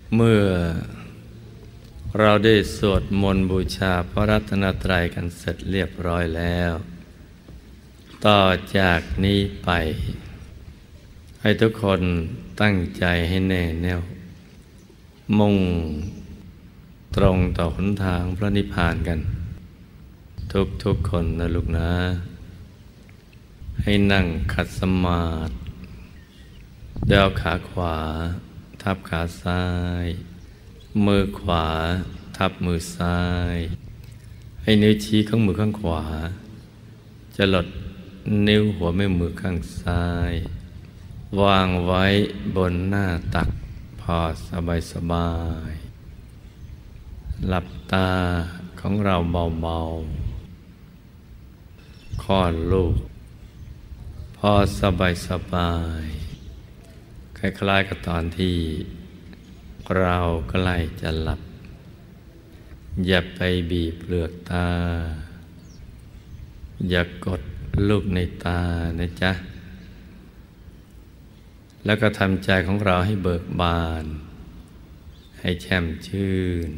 เมื่อเราได้สวดมนต์บูชาพระรัตนตรัยกันเสร็จเรียบร้อยแล้ว ต่อจากนี้ไปให้ทุกคนตั้งใจให้แน่แน่วมุ่งตรงต่อหนทางพระนิพพานกันทุกคนนะลูกนะให้นั่งขัดสมาธิเดินขาขวาทับขาซ้ายมือขวาทับมือซ้ายให้นิ้วชี้ข้างมือข้างขวาจะหลดนิ้วหัวแม่มือข้างซ้ายวางไว้บนหน้าตักพอสบายหลับตาของเราเบาๆคลอดลูกพอสบายคล้ายๆกับตอนที่เราใกล้จะหลับอย่าไปบีบเปลือกตาอย่ากดลูกในตานะจ๊ะแล้วก็ทำใจของเราให้เบิกบานให้แช่มชื่น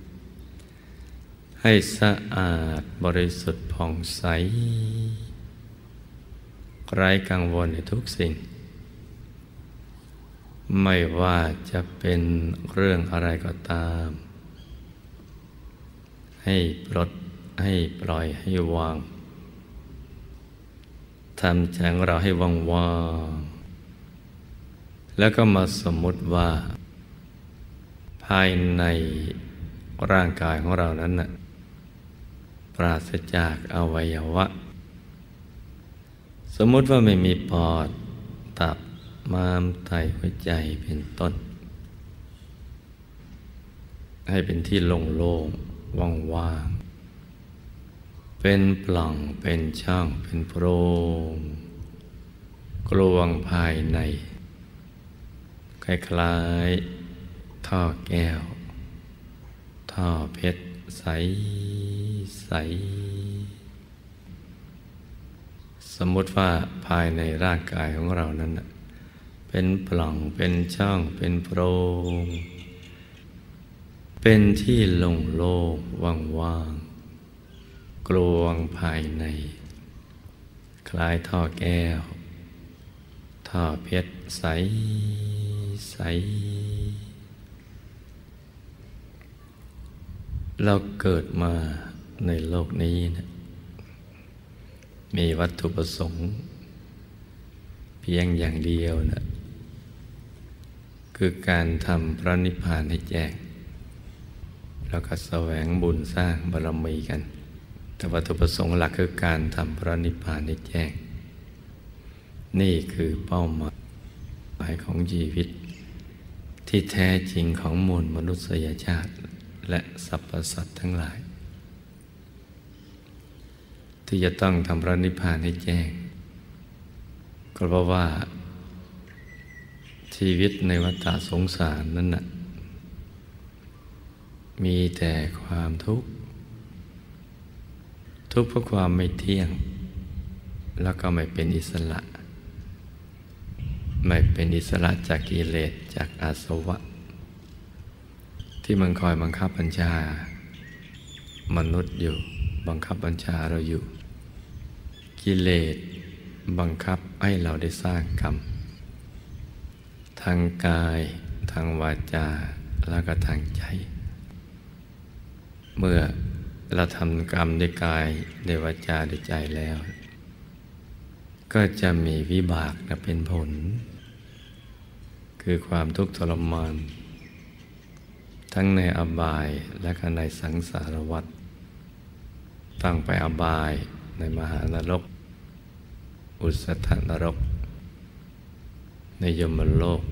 ให้สะอาดบริสุทธิ์ผ่องใสไร้กังวลในทุกสิ่งไม่ว่าจะเป็นเรื่องอะไรก็ตามให้ปลดให้ปล่อยให้วางทำใจของเราให้ว่างๆแล้วก็มาสมมุติว่าภายในร่างกายของเรานั้นน่ะปราศจากอวัยวะสมมุติว่าไม่มีปอดตับม้ามไตหัวใจเป็นต้นให้เป็นที่โล่งๆว่างๆเป็นปล่องเป็นช่องเป็นโพรงกลวงภายในคล้ายๆท่อแก้วท่อเพชรใสใสสมมุติว่าภายในร่างกายของเรานั้นเป็นปล่องเป็นช่องเป็นโพรงเป็นที่โล่งๆว่างๆกลวงภายในคล้ายท่อแก้วท่อเพชรใสใสเราเกิดมาในโลกนี้นะมีวัตถุประสงค์เพียงอย่างเดียวนะคือการทำพระนิพพานให้แจ้งแล้วก็แสวงบุญสร้างบารมีกันแต่วัตถุประสงค์หลักคือการทำพระนิพพานให้แจ้งนี่คือเป้าหมายของชีวิตที่แท้จริงของมวลมนุษยชาติและสรรพสัตว์ทั้งหลายที่จะต้องทำพระนิพพานให้แจ้งก็เพราะว่าชีวิตในวัฏสงสารนั้นน่ะมีแต่ความทุกข์เพราะความไม่เที่ยงแล้วก็ไม่เป็นอิสระไม่เป็นอิสระจากกิเลสจากอาสวะที่มันคอยบังคับบัญชามนุษย์อยู่บังคับบัญชาเราอยู่กิเลสบังคับให้เราได้สร้างกรรมทางกายทางวาจาแล้วก็ทางใจเมื่อเราทำกรรมด้วยกายด้วยวาจาด้วยใจแล้วก็จะมีวิบากเป็นผลคือความทุกข์ทรมานทั้งในอบายและก็ในสังสารวัฏต้องไปอบายในมหานรกอุสธนรกในยมโลก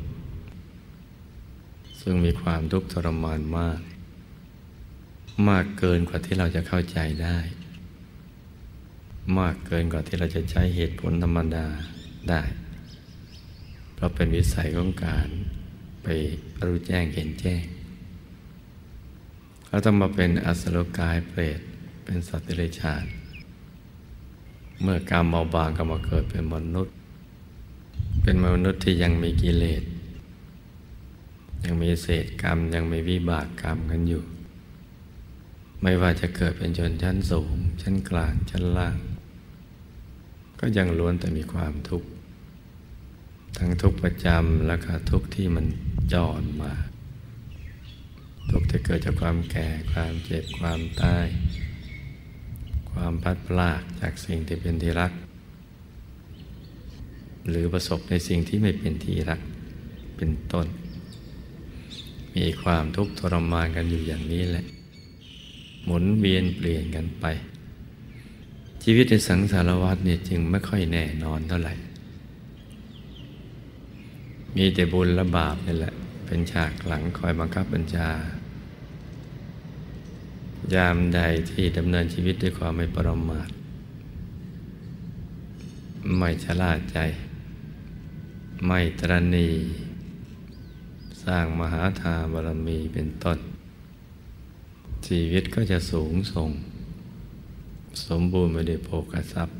ซึ่งมีความทุกข์ทรมานมากเกินกว่าที่เราจะเข้าใจได้มากเกินกว่าที่เราจะใช้เหตุผลธรรมดาได้เพราะเป็นวิสัยของการไปรู้แจ้งเห็นแจ้งเขาต้องมาเป็นอสุรกายเปรตเป็นสัตว์เดรัจฉานเมื่อกรรมเบาบางก็มาเกิดเป็นมนุษย์ เป็นมนุษย์ที่ยังมีกิเลสยังมีเศษกรรมยังมีวิบากกรรมกันอยู่ไม่ว่าจะเกิดเป็นชนชั้นสูงชั้นกลางชั้นล่างก็ยังล้วนแต่มีความทุกข์ทั้งทุกข์ประจำและก็ทุกข์ที่มันจรมาทุกข์ที่เกิดจากความแก่ความเจ็บความตายความพลัดพรากจากสิ่งที่เป็นที่รักหรือประสบในสิ่งที่ไม่เป็นที่รักเป็นต้นมีความทุกข์ทรมานกันอยู่อย่างนี้แหละหมุนเวียนเปลี่ยนกันไปชีวิตในสังสารวัฏเนี่ยจึงไม่ค่อยแน่นอนเท่าไหร่มีแต่บุญและบาปนี่แหละเป็นฉากหลังคอยบังคับบัญชายามใดที่ดำเนินชีวิตด้วยความไม่ประมาทไม่ชะล่าใจไม่ตระหนี่สร้างมหาทานบารมีเป็นต้นชีวิตก็จะสูงส่งสมบูรณ์ไปด้วยโภคทรัพย์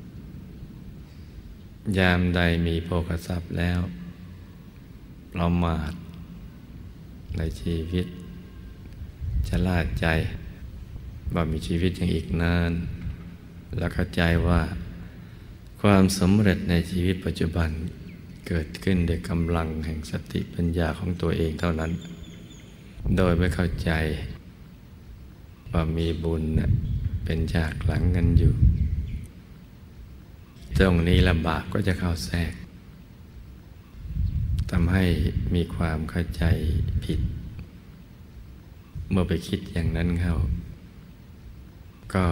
ยามใดมีโภคทรัพย์แล้วประมาทในชีวิตชะล่าใจว่ามีชีวิตยังอีกนานและเข้าใจว่าความสำเร็จในชีวิตปัจจุบันเกิดขึ้นด้วยกำลังแห่งสติปัญญาของตัวเองเท่านั้นโดยไม่เข้าใจว่ามีบุญเป็นฉากหลังกันอยู่ตรงนี้ลำบากก็จะเข้าแทรกทำให้มีความเข้าใจผิดเมื่อไปคิดอย่างนั้นเข้าก็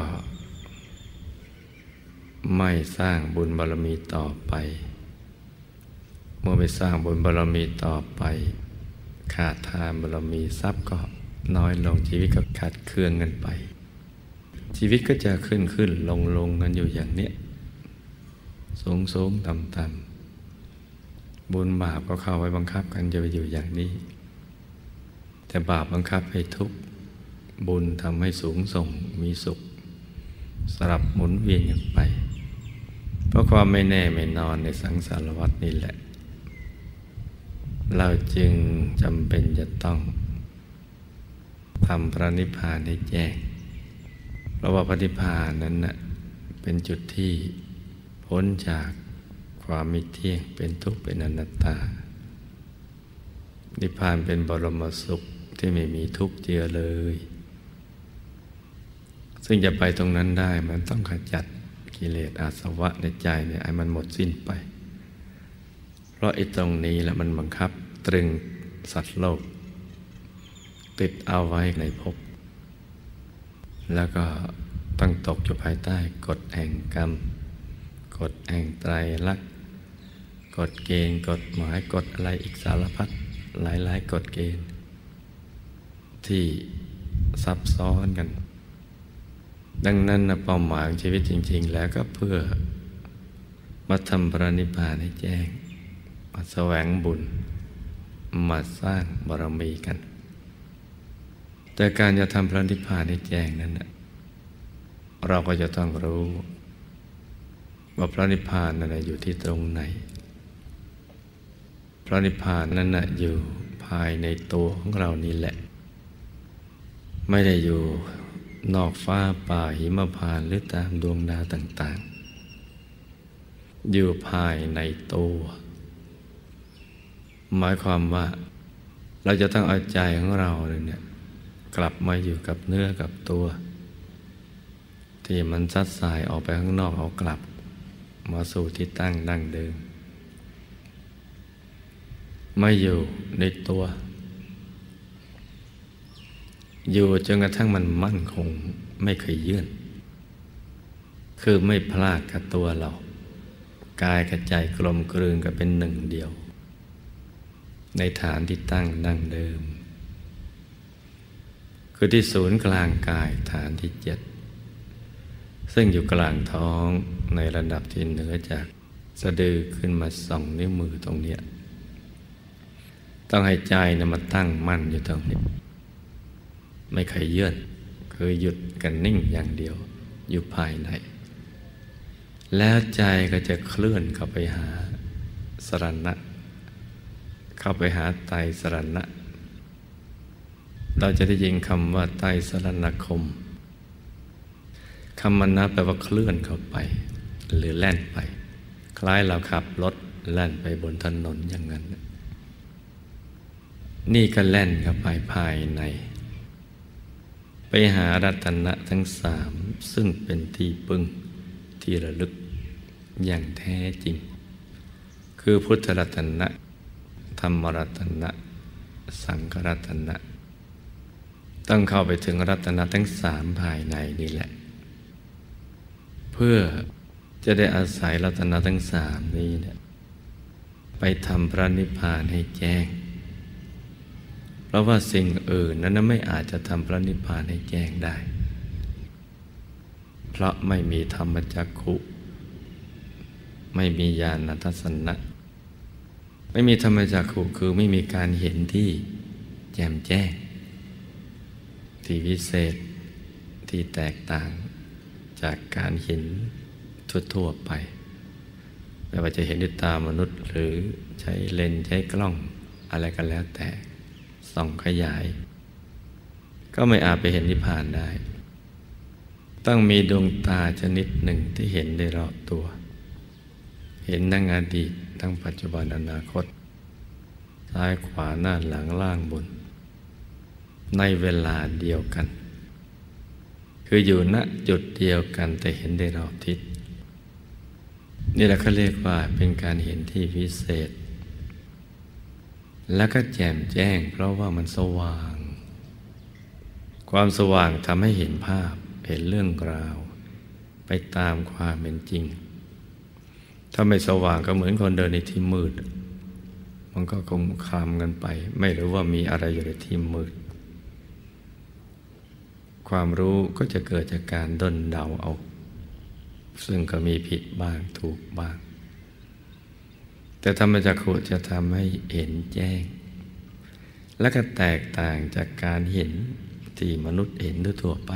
ไม่สร้างบุญบารมีต่อไปเมื่อไปสร้างบุญบารมีต่อไปขาดทานบารมีทรัพย์ก็น้อยลงชีวิตก็ขาดเครื่องกันไปชีวิตก็จะขึ้นขึ้นลงลงกันอยู่อย่างเนี้ยสูงสูงต่ำต่ำบุญบาปก็เข้าไว้บังคับกันจะไปอยู่อย่างนี้แต่บาปบังคับให้ทุกข์บุญทำให้สูงส่งมีสุขสลับหมุนเวียนกันไปเพราะความไม่แน่ไม่นอนในสังสารวัฏนี่แหละเราจึงจำเป็นจะต้องทำพระนิพพานให้แจ้งเพราะว่าพระนิพพานนั้นน่ะเป็นจุดที่พ้นจากความไม่เที่ยงเป็นทุกข์เป็นอนัตตานิพพานเป็นบรมสุขที่ไม่มีทุกข์เจือเลยซึ่งจะไปตรงนั้นได้มันต้องขจัดกิเลสอาสวะในใจเนี่ยให้มันหมดสิ้นไปเพราะไอ้ตรงนี้แหละมันบังคับตรึงสัตว์โลกติดเอาไว้ในภพแล้วก็ต้องตกอยู่ภายใต้กฎแห่งกรรมกฎแห่งไตรลักษณ์กฎเกณฑ์กฎหมายกฎอะไรอีกสารพัดหลายกฎเกณฑ์ที่ซับซ้อนกันดังนั้นเป้าหมายของชีวิตจริงๆแล้วก็เพื่อมาทำพระนิพพานให้แจ้งมาแสวงบุญมาสร้างบารมีกันแต่การจะทำพระนิพพานให้แจ้งนั้นเราก็จะต้องรู้ว่าพระนิพพานนั้นอยู่ที่ตรงไหนพระนิพพานนั้นอยู่ภายในตัวของเรานี่แหละไม่ได้อยู่นอกฟ้าป่าหิมพานต์หรือตามดวงดาวต่างๆอยู่ภายในตัวหมายความว่าเราจะต้องเอาใจของเราเนี่ยกลับมาอยู่กับเนื้อกับตัวที่มันซัดสายออกไปข้างนอกเอากลับมาสู่ที่ตั้งดั้งเดิมไม่อยู่ในตัวอยู่จนกระทั่งมันมั่นคงไม่เคยเยื่อนคือไม่พลากกับตัวเรากายกับใจกลมกลืนกันเป็นหนึ่งเดียวในฐานที่ตั้งดั้งเดิมคือที่ศูนย์กลางกายฐานที่7ซึ่งอยู่กลางท้องในระดับที่เหนือจากสะดือขึ้นมา2 นิ้วมือตรงเนี้ยต้องให้ใจมาตั้งมั่นอยู่ตรงนี้ไม่เคยเยื่อนคือหยุดกันนิ่งอย่างเดียวอยู่ภายในแล้วใจก็จะเคลื่อนเข้าไปหาสรณะเข้าไปหาไตรสรณะเราจะได้ยินคำว่าไตรสรณคมคำนั้นแปลว่าเคลื่อนเข้าไปหรือแล่นไปคล้ายเราขับรถแล่นไปบนถนนอย่างนั้นนี่ก็แล่นเข้าไปภายในไปหารัตนะทั้งสามซึ่งเป็นที่พึ่งที่ระลึกอย่างแท้จริงคือพุทธรัตนะธรรมรัตนะสังฆรัตนะต้องเข้าไปถึงรัตนะทั้งสามภายในนี่แหละเพื่อจะได้อาศัยรัตนะทั้งสามนี้เนี่ยไปทำพระนิพพานให้แจ้งเพราะว่าสิ่งอื่นนั้นไม่อาจจะทำพระนิพพานให้แจ้งได้เพราะไม่มีธรรมจักขุไม่มีญาณทัศนะไม่มีธรรมจักขุคือไม่มีการเห็นที่แจ่มแจ้งที่วิเศษที่แตกต่างจากการเห็นทั่วๆไปไม่ว่าจะเห็นด้วยตามนุษย์หรือใช้เลนส์ใช้กล้องอะไรก็แล้วแต่ส่องขยายก็ไม่อาจไปเห็นนิพพานได้ต้องมีดวงตาชนิดหนึ่งที่เห็นได้รอบตัวเห็นทั้งอดีตทั้งปัจจุบันอนาคตซ้ายขวาหน้าหลังล่างบนในเวลาเดียวกันคืออยู่ณจุดเดียวกันแต่เห็นได้รอบทิศนี่แหละเขาเรียกว่าเป็นการเห็นที่วิเศษแล้วก็แจ่มแจ้งเพราะว่ามันสว่างความสว่างทำให้เห็นภาพเห็นเรื่องราวไปตามความเป็นจริงถ้าไม่สว่างก็เหมือนคนเดินในที่มืดมันก็คงคลำกันไปไม่รู้ว่ามีอะไรอยู่ในที่มืดความรู้ก็จะเกิดจากการด้นเดาเอาซึ่งก็มีผิดบ้างถูกบ้างแต่ธรรมจักขุจะทำให้เห็นแจ้งและก็แตกต่างจากการเห็นที่มนุษย์เห็นทั่วไป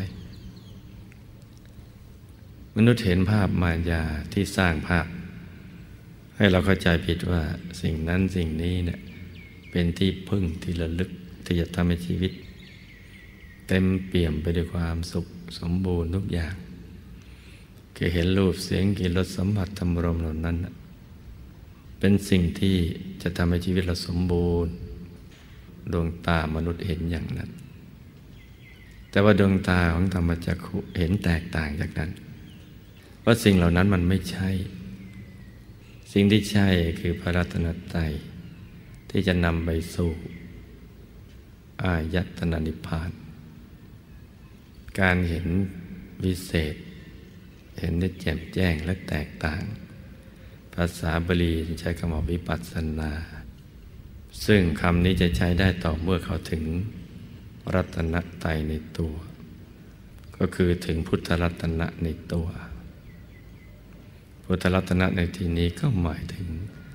มนุษย์เห็นภาพมายาที่สร้างภาพให้เราเข้าใจผิดว่าสิ่งนั้นสิ่งนี้เนี่ยเป็นที่พึ่งที่ระลึกที่จะทำให้ชีวิตเต็มเปี่ยมไปด้วยความสุขสมบูรณ์ทุกอย่างคือเห็นรูปเสียงกลิ่นรสสัมผัสธรรมารมณ์เหล่านั้นเป็นสิ่งที่จะทำให้ชีวิตเราสมบูรณ์ดวงตามนุษย์เห็นอย่างนั้นแต่ว่าดวงตาของธรรมจักขุเห็นแตกต่างจากนั้นว่าสิ่งเหล่านั้นมันไม่ใช่สิ่งที่ใช่คือพระรัตนตรัยที่จะนำไปสู่อายตนะนิพพานการเห็นวิเศษเห็นได้แจ่มแจ้งและแตกต่างภาษาบาลีใช้คำว่าวิปัสสนาซึ่งคำนี้จะใช้ได้ต่อเมื่อเขาถึงรัตนตรัยในตัวก็คือถึงพุทธรัตนะในตัวพุทธรัตนะในที่นี้ก็หมายถึง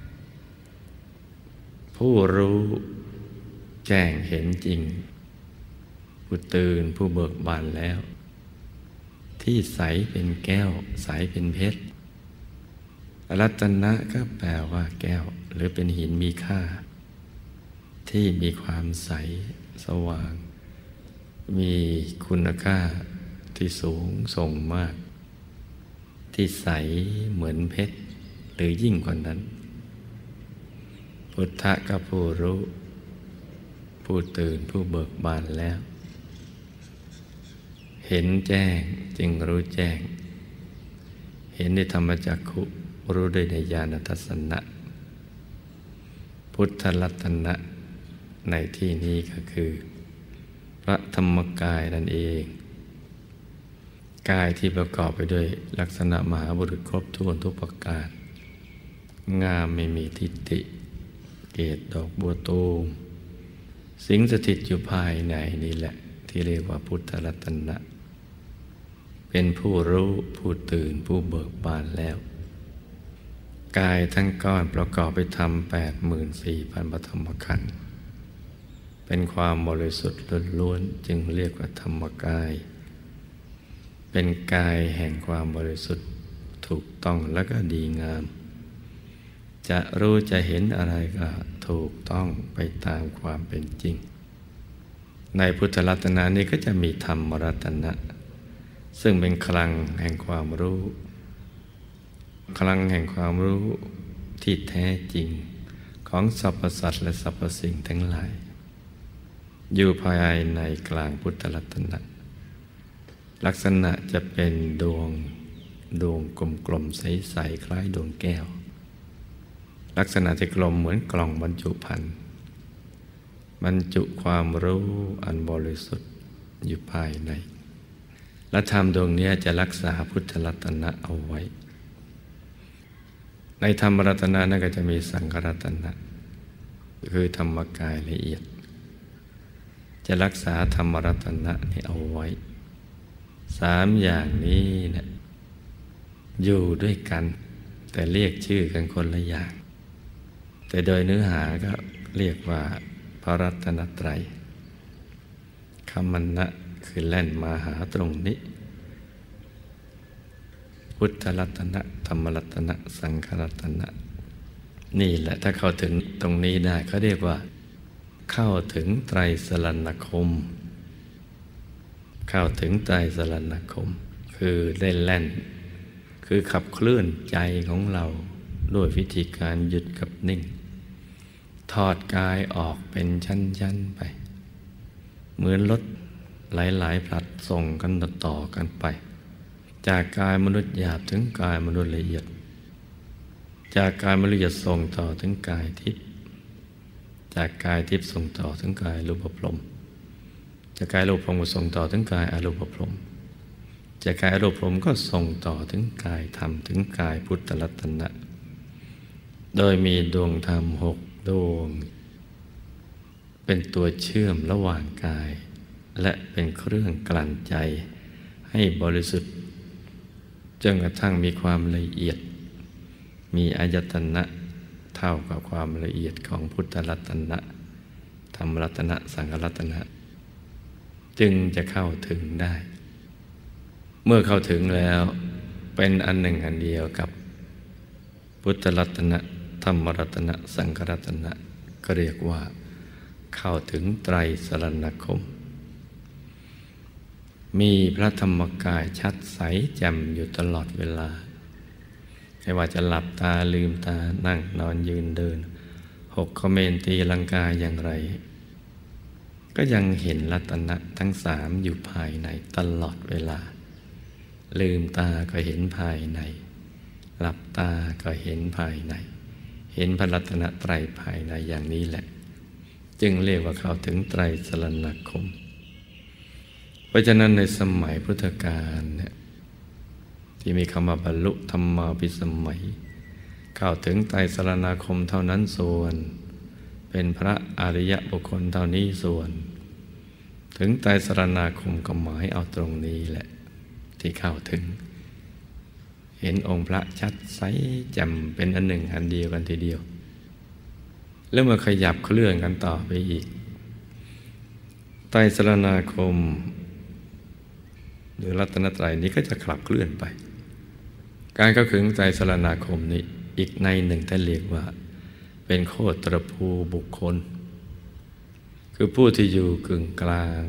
ผู้รู้แจ้งเห็นจริงผู้ตื่นผู้เบิกบานแล้วที่ใสเป็นแก้วใสเป็นเพชรรัตนะก็แปลว่าแก้วหรือเป็นหินมีค่าที่มีความใสสว่างมีคุณค่าที่สูงส่งมากที่ใสเหมือนเพชรหรือยิ่งกว่านั้นพุทธะก็ผู้รู้ผู้ตื่นผู้เบิกบานแล้วเห็นแจ้งจึงรู้แจ้งเห็นในธรรมจักขุรู้ด้วยในญาณทัศนะพุทธรัตนะในที่นี้ก็คือพระธรรมกายนั่นเองกายที่ประกอบไปด้วยลักษณะมหาบุรุษครบถ้วนทุกประการงามไม่มีทิฏฐิเกศดอกบัวตูมสิงสถิตอยู่ภายในนี่แหละที่เรียกว่าพุทธรัตนะเป็นผู้รู้ผู้ตื่นผู้เบิกบานแล้วกายทั้งก้อนประกอบไปทำ 84,000 ปฐมขันธ์เป็นความบริสุทธิ์ล้วนๆจึงเรียกว่าธรรมกายเป็นกายแห่งความบริสุทธิ์ถูกต้องและก็ดีงามจะรู้จะเห็นอะไรก็ถูกต้องไปตามความเป็นจริงในพุทธรัตนะนี้ก็จะมีธรรมรัตนะซึ่งเป็นคลังแห่งความรู้คลังแห่งความรู้ที่แท้จริงของสรรพสัตว์และสรรพสิ่งทั้งหลายอยู่ภายในกลางพุทธรัตนะลักษณะจะเป็นดวงกลมๆใสๆคล้ายดวงแก้วลักษณะที่กลมเหมือนกล่องบรรจุภัณฑ์บรรจุความรู้อันบริสุทธิ์อยู่ภายในและธรรมดวงนี้จะรักษาพุทธรัตนะเอาไว้ในธรรมรัตนะนั้นก็จะมีสังฆรัตนะคือธรรมกายละเอียดจะรักษาธรรมรัตนะนี้เอาไว้สามอย่างนี้เนี่ยอยู่ด้วยกันแต่เรียกชื่อกันคนละอย่างแต่โดยเนื้อหาก็เรียกว่าพระรัตนตรัยคำมันนะคือแล่นมาหาตรงนี้พุทธรัตนะธรรมรัตนะสังฆรัตนะนี่แหละถ้าเข้าถึงตรงนี้ได้เขาเรียกว่าเข้าถึงไตรสรณคมเข้าถึงไตรสรณคมคือได้แล่นคือขับเคลื่อนใจของเราด้วยวิธีการหยุดกับนิ่งถอดกายออกเป็นชั้นๆไปเหมือนรถหลายๆผลัดส่งกันต่อกันไปจากกายมนุษย์หยาบถึงกายมนุษย์ละเอียดจากกายมนุษย์ละเอียดส่งต่อถึงกายทิพย์จากกายทิพย์ส่งต่อถึงกายรูปพรหมจากกายรูปพรหมก็ส่งต่อถึงกายอรูปพรหมจากกายอรูปพรหมก็ส่งต่อถึงกายธรรมถึงกายพุทธรัตนะโดยมีดวงธรรม6 ดวงเป็นตัวเชื่อมระหว่างกายและเป็นเครื่องกลั่นใจให้บริสุทธิ์จนกระทั่งมีความละเอียดมีอายตนะเท่ากับความละเอียดของพุทธรัตนะธรรมรัตนะสังฆรัตนะจึงจะเข้าถึงได้เมื่อเข้าถึงแล้วเป็นอันหนึ่งอันเดียวกับพุทธรัตนะธรรมรัตนะสังฆรัตนะก็เรียกว่าเข้าถึงไตรสรณคมมีพระธรรมกายชัดใสแจ่มอยู่ตลอดเวลาไม่ว่าจะหลับตาลืมตานั่งนอนยืนเดิน6 เขมรตีลังกาอย่างไรก็ยังเห็นรัตนะทั้ง3อยู่ภายในตลอดเวลาลืมตาก็เห็นภายในหลับตาก็เห็นภายในเห็นพระรัตนตรัยภายในอย่างนี้แหละจึงเรียกว่าเข้าถึงไตรสรณคมเพราะฉะนั้นในสมัยพุทธกาลเนี่ยที่มีคำว่าบรรลุธรรมาภิสมัยเข้าถึงไตรสรณคมเท่านั้นส่วนเป็นพระอริยบุคคลเท่านี้ส่วนถึงไตรสรณคมก็หมายเอาตรงนี้แหละที่เข้าถึงเห็นองค์พระชัดใสแจ่มเป็นอันหนึ่งอันเดียวกันทีเดียวแล้วเมื่อขยับเคลื่อนกันต่อไปอีกไตรสรณคมหรือรัตนตรัยนี้ก็จะขับเคลื่อนไปการเข้าถึงไตรสรณคมนี้อีกในหนึ่งท่านเรียกว่าเป็นโคตรภูบุคคลคือผู้ที่อยู่กึ่งกลาง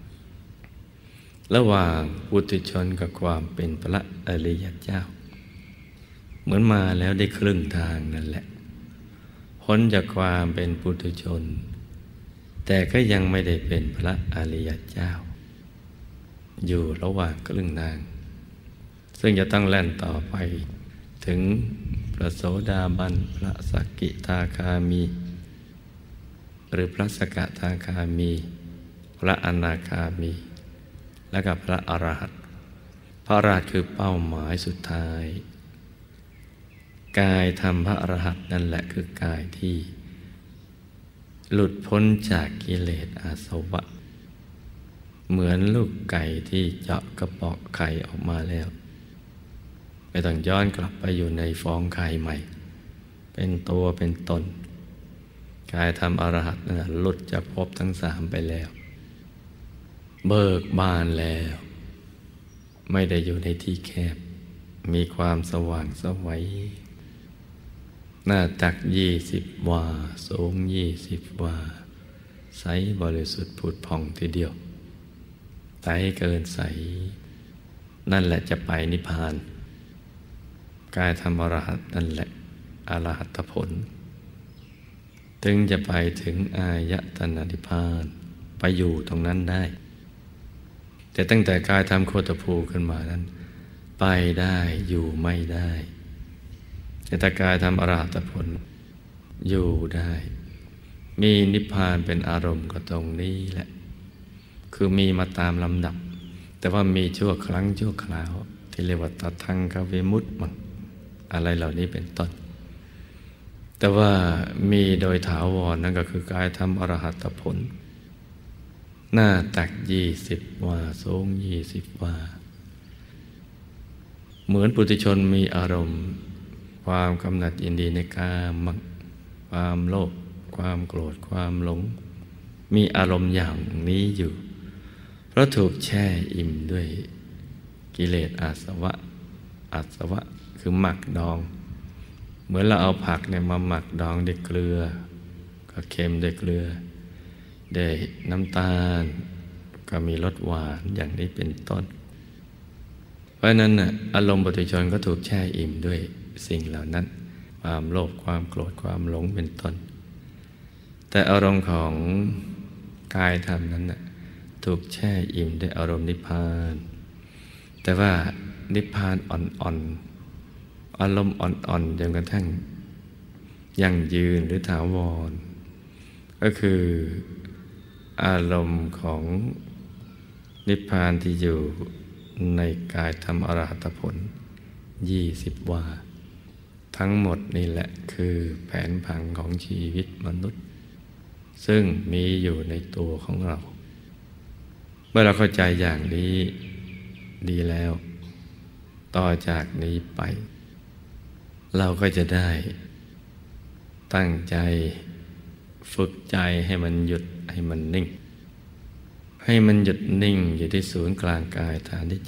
ระหว่างปุถุชนกับความเป็นพระอริยเจ้าเหมือนมาแล้วได้ครึ่งทางนั่นแหละพ้นจากความเป็นปุถุชนแต่ก็ยังไม่ได้เป็นพระอริยเจ้าอยู่ระหว่างครึ่งทางซึ่งจะต้องแล่นต่อไปถึงพระโสดาบันพระสกิทาคามีหรือพระสกทาคามีพระอนาคามีและกับพระอรหันต์พระอรหันต์คือเป้าหมายสุดท้ายกายธรรมพระอรหันต์นั่นแหละคือกายที่หลุดพ้นจากกิเลสอาสวะเหมือนลูกไก่ที่เจาะกระเปาะไข่ออกมาแล้วไม่ต้องย้อนกลับไปอยู่ในฟองไข่ใหม่เป็นตัวเป็นตนกายธรรมอรหันต์นั้นหลุดจากภพทั้ง3ไปแล้วเบิกบานแล้วไม่ได้อยู่ในที่แคบมีความสว่างไสวหน้าตัก20 วาสูง20 วาใสบริสุทธิ์ผุดผ่องทีเดียวใสเกินใสนั่นแหละจะไปนิพพานกายธรรมอรหัตนั่นแหละอรหัตผลถึงจะไปถึงอายตนะนิพพานไปอยู่ตรงนั้นได้แต่ตั้งแต่กายธรรมโคตภูขึ้นมานั้นไปได้อยู่ไม่ได้แต่ถ้ากายธรรมอรหัตผลอยู่ได้มีนิพพานเป็นอารมณ์ก็ตรงนี้แหละคือมีมาตามลำดับแต่ว่ามีชั่วครั้งชั่วคราวที่เรียกว่าตทังควิมุตติมั่งอะไรเหล่านี้เป็นต้นแต่ว่ามีโดยถาวรนั่นก็คือกายธรรมอรหัตผลหน้าตัก20 วาสูง20 วาเหมือนปุถุชนมีอารมณ์ความกำหนัดยินดีในกามความโลภความโกรธความหลงมีอารมณ์อย่างนี้อยู่เพราะถูกแช่อิ่มด้วยกิเลสอาสวะคือหมักดองเหมือนเราเอาผักเนี่ยมาหมักดองด้วยเกลือก็เค็มด้วยเกลือได้น้ำตาลก็มีรสหวานอย่างนี้เป็นต้นเพราะนั้นน่ะอารมณ์ปุถุชนก็ถูกแช่อิ่มด้วยสิ่งเหล่านั้นความโลภความโกรธความหลงเป็นต้นแต่อารมณ์ของกายธรรมนั้นน่ะถูกแช่อิ่มด้วยอารมณ์นิพพานแต่ว่านิพพานอ่อนๆอารมณ์อ่อนๆจนกระทั่งยั่งยืนหรือถาวรก็คืออารมณ์ของนิพพานที่อยู่ในกายธรรมอรหัตผล20 วาทั้งหมดนี่แหละคือแผนผังของชีวิตมนุษย์ซึ่งมีอยู่ในตัวของเราเมื่อเราเข้าใจอย่างนี้ดีแล้วต่อจากนี้ไปเราก็จะได้ตั้งใจฝึกใจให้มันหยุดให้มันนิ่งให้มันหยุดนิ่งอยู่ที่ศูนย์กลางกายฐานที่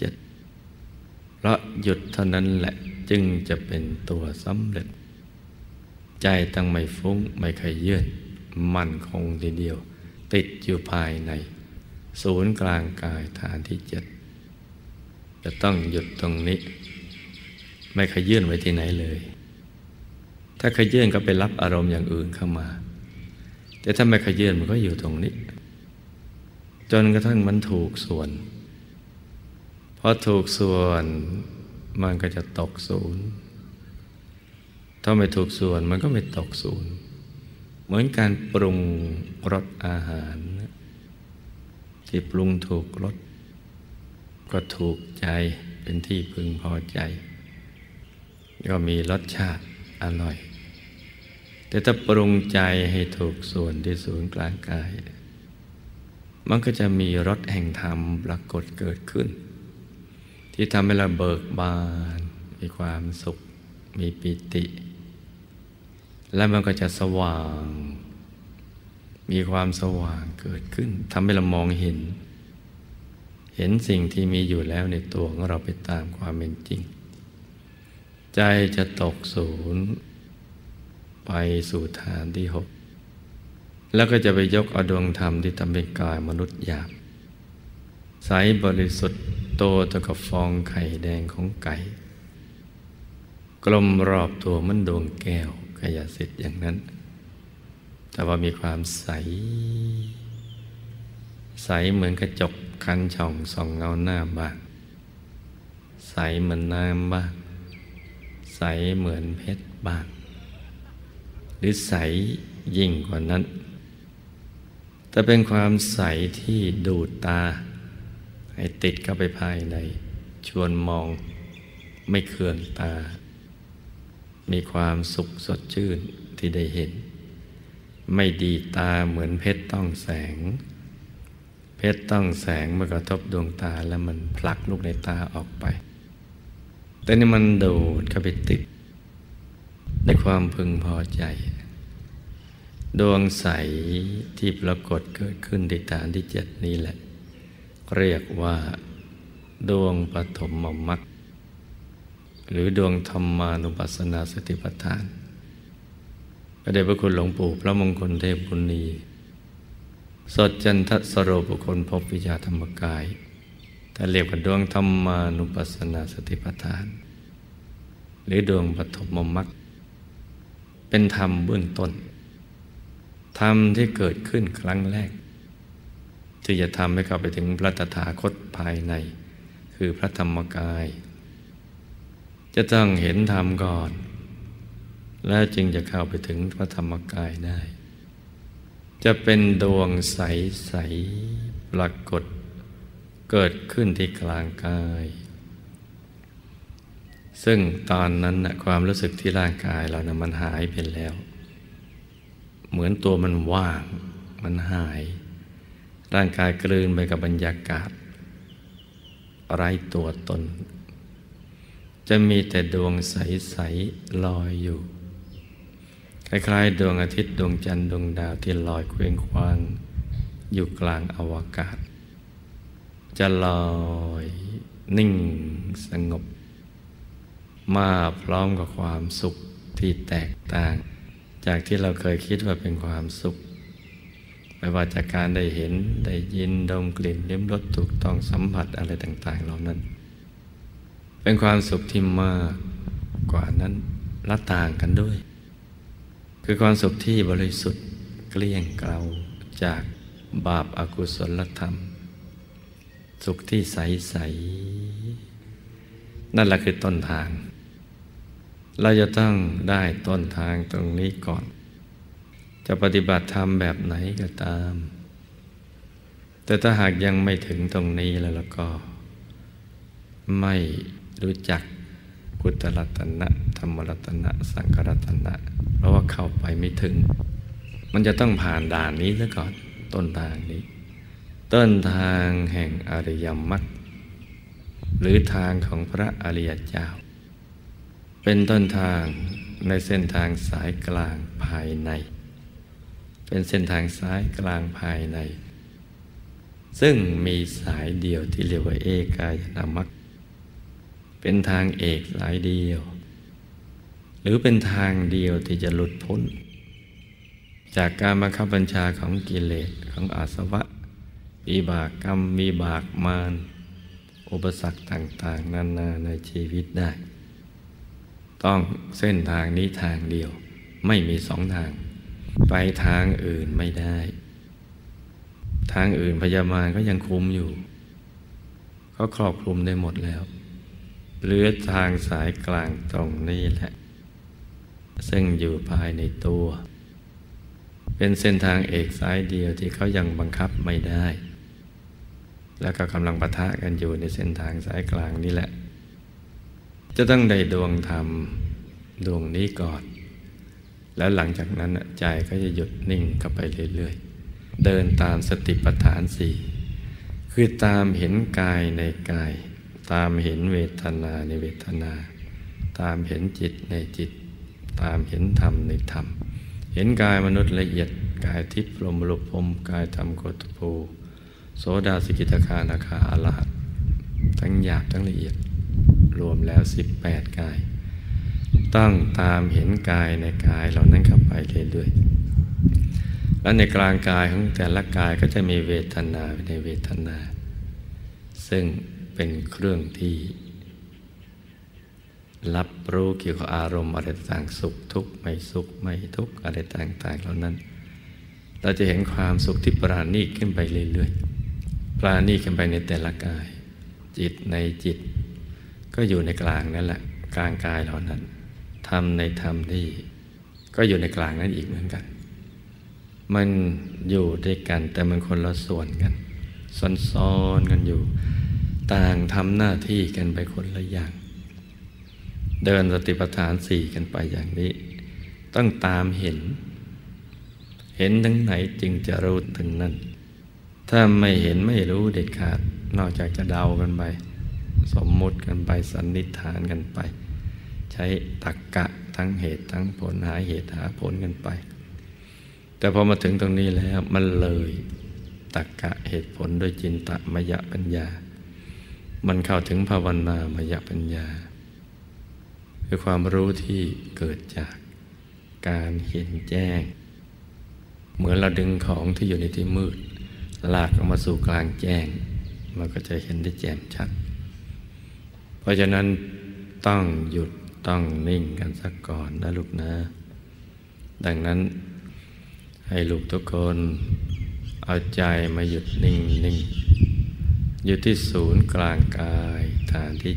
7เพราะหยุดเท่านั้นแหละจึงจะเป็นตัวสำเร็จใจต้องไม่ฟุ้งไม่ขยื่นมั่นคงทีเดียวติดอยู่ภายในศูนย์กลางกายฐานที่7จะต้องหยุดตรงนี้ไม่ขยื่นไว้ที่ไหนเลยถ้าขยื่นก็ไปรับอารมณ์อย่างอื่นเข้ามาแต่ถ้าไม่ขยื่นมันก็อยู่ตรงนี้จนกระทั่งมันถูกส่วนพอถูกส่วนมันก็จะตกศูนย์ถ้าไม่ถูกส่วนมันก็ไม่ตกศูนย์เหมือนการปรุงรสอาหารที่ปรุงถูกรสก็ถูกใจเป็นที่พึงพอใจก็มีรสชาติอร่อยแต่ถ้าปรุงใจให้ถูกส่วนที่ศูนย์กลางกายมันก็จะมีรสแห่งธรรมปรากฏเกิดขึ้นที่ทำให้เราเบิกบานมีความสุขมีปิติและมันก็จะสว่างมีความสว่างเกิดขึ้นทำให้เรามองเห็นสิ่งที่มีอยู่แล้วในตัวของเราไปตามความเป็นจริงใจจะตกศูนย์ไปสู่ฐานที่6แล้วก็จะไปยกเอาดวงธรรมที่ทำเป็นกายมนุษย์หยาบใสบริสุทธิ์โตเท่ากับฟองไข่แดงของไก่กลมรอบตัวเหมือนดวงแก้วกายสิทธิ์อย่างนั้นแต่ว่ามีความใสเหมือนกระจกคันช่องส่องเงาหน้าบ้างใสเหมือนน้ำบ้างใสเหมือนเพชรบ้างหรือใสยิ่งกว่านั้นแต่เป็นความใสที่ดูดตาให้ติดเข้าไปภายในชวนมองไม่เคืองตามีความสุขสดชื่นที่ได้เห็นไม่ดีตาเหมือนเพชรต้องแสงเพชรต้องแสงเมื่อกระทบดวงตาแล้วมันผลักลูกในตาออกไปแต่นี่มันดูดเข้าไปติดในความพึงพอใจดวงใสที่ปรากฏเกิดขึ้นที่ฐานที่7นี้แหละเรียกว่าดวงปฐมมรรคหรือดวงธรรมานุปัสสนาสติปัฏฐานพระเดชพระคุณหลวงปู่พระมงคลเทพมุนีสดจันทสโรบุคคลพบวิชาธรรมกายถ้าเรียกว่าดวงธรรมานุปัสสนาสติปัฏฐานหรือดวงปฐมมรรคเป็นธรรมเบื้องต้นธรรมที่เกิดขึ้นครั้งแรกที่จะทำให้เข้าไปถึงพระตถาคตภายในคือพระธรรมกายจะต้องเห็นธรรมก่อนแล้วจึงจะเข้าไปถึงพระธรรมกายได้จะเป็นดวงใสๆปรากฏเกิดขึ้นที่กลางกายซึ่งตอนนั้นนะความรู้สึกที่ร่างกายเรานะมันหายไปแล้วเหมือนตัวมันว่างมันหายร่างกายกลืนไปกับบรรยากาศไร้ตัวตนจะมีแต่ดวงใสๆลอยอยู่คล้ายๆดวงอาทิตย์ดวงจันทร์ดวงดาวที่ลอยเคว้งคว้างอยู่กลางอวกาศจะลอยนิ่งสงบมาพร้อมกับความสุขที่แตกต่างจากที่เราเคยคิดว่าเป็นความสุขไม่ว่าจากการได้เห็นได้ยินดมกลิ่นลิ้มรสถูกต้องสัมผัสอะไรต่างๆเหล่านั้นเป็นความสุขที่มากกว่านั้นและต่างกันด้วยคือความสุขที่บริสุทธิ์เกลี้ยงเกลาจากบาปอกุศลธรรมสุขที่ใสๆนั่นแหละคือต้นทางเราจะต้องได้ต้นทางตรงนี้ก่อนจะปฏิบัติธรรมแบบไหนก็ตามแต่ถ้าหากยังไม่ถึงตรงนี้แล้วก็ไม่รู้จักพุทธรัตนะธรรมรัตนะสังฆรัตนะเพราะว่าเข้าไปไม่ถึงมันจะต้องผ่านด่านนี้ซะก่อนต้นทางนี้ต้นทางแห่งอริยมรรคหรือทางของพระอริยเจ้าเป็นต้นทางในเส้นทางสายกลางภายในเป็นเส้นทางสายกลางภายในซึ่งมีสายเดียวที่เรียกว่าเอกายนมรรคเป็นทางเอกสายเดียวหรือเป็นทางเดียวที่จะหลุดพ้นจากการบังคับบัญชาของกิเลสของอาสวะวิบากกรรมวิบากมารอุปสรรคต่างๆนานาในชีวิตได้ต้องเส้นทางนี้ทางเดียวไม่มีสองทางไปทางอื่นไม่ได้ทางอื่นพญามารก็ยังคุมอยู่เขาครอบคลุมได้หมดแล้วเหลือทางสายกลางตรงนี้แหละซึ่งอยู่ภายในตัวเป็นเส้นทางเอกสายเดียวที่เขายังบังคับไม่ได้แล้วก็กำลังปะทะกันอยู่ในเส้นทางสายกลางนี่แหละจะต้องได้ดวงธรรมดวงนี้ก่อนแล้วหลังจากนั้นใจก็จะหยุดนิ่งเข้าไปเรื่อยๆเดินตามสติปัฏฐานสี่คือตามเห็นกายในกายตามเห็นเวทนาในเวทนาตามเห็นจิตในจิตตามเห็นธรรมในธรรมเห็นกายมนุษย์ละเอียดกายทิพย์พรหมรูปพรหมกายธรรมโคตภูโสดาสกิทาคานาคาอรหัตทั้งหยาบทั้งละเอียดรวมแล้ว18กายต้องตามเห็นกายในกายเหล่านั้นเข้าไปเรื่อยๆและในกลางกายของแต่ละกายก็จะมีเวทนาในเวทนาซึ่งเป็นเครื่องที่รับรู้เกี่ยวกับอารมณ์อะไรต่างสุขทุกข์ไม่สุขไม่ทุกข์อะไรต่างๆเหล่านั้นเราจะเห็นความสุขที่ปราณีตขึ้นไปเรื่อยๆปราณีตขึ้นไปในแต่ละกายจิตในจิตก็อยู่ในกลางนั่นแหละกลางกายเหล่านั้นธรรมในธรรมที่ก็อยู่ในกลางนั้นอีกเหมือนกันมันอยู่ด้วยกันแต่มันคนละส่วนกันซ้อนๆกันอยู่ต่างทำหน้าที่กันไปคนละอย่างเดินสติปัฏฐานสี่กันไปอย่างนี้ต้องตามเห็นถึงไหนจึงจะรู้ถึงนั้นถ้าไม่เห็นไม่รู้เด็ดขาดนอกจากจะเดากันไปสมมุติกันไปสันนิษฐานกันไปใช้ตรรกะทั้งเหตุทั้งผลหาเหตุหาผลกันไปแต่พอมาถึงตรงนี้แล้วมันเลยตรรกะเหตุผลโดยจินตมยปัญญามันเข้าถึงภาวนามยปัญญาคือความรู้ที่เกิดจากการเห็นแจ้งเหมือนเราดึงของที่อยู่ในที่มืดลากออกมาสู่กลางแจ้งมันก็จะเห็นได้แจ่มชัดเพราะฉะนั้นต้องหยุดต้องนิ่งกันสักก่อนนะลูกนะดังนั้นให้ลูกทุกคนเอาใจมาหยุดนิ่งอยู่ที่ศูนย์กลางกายฐานที่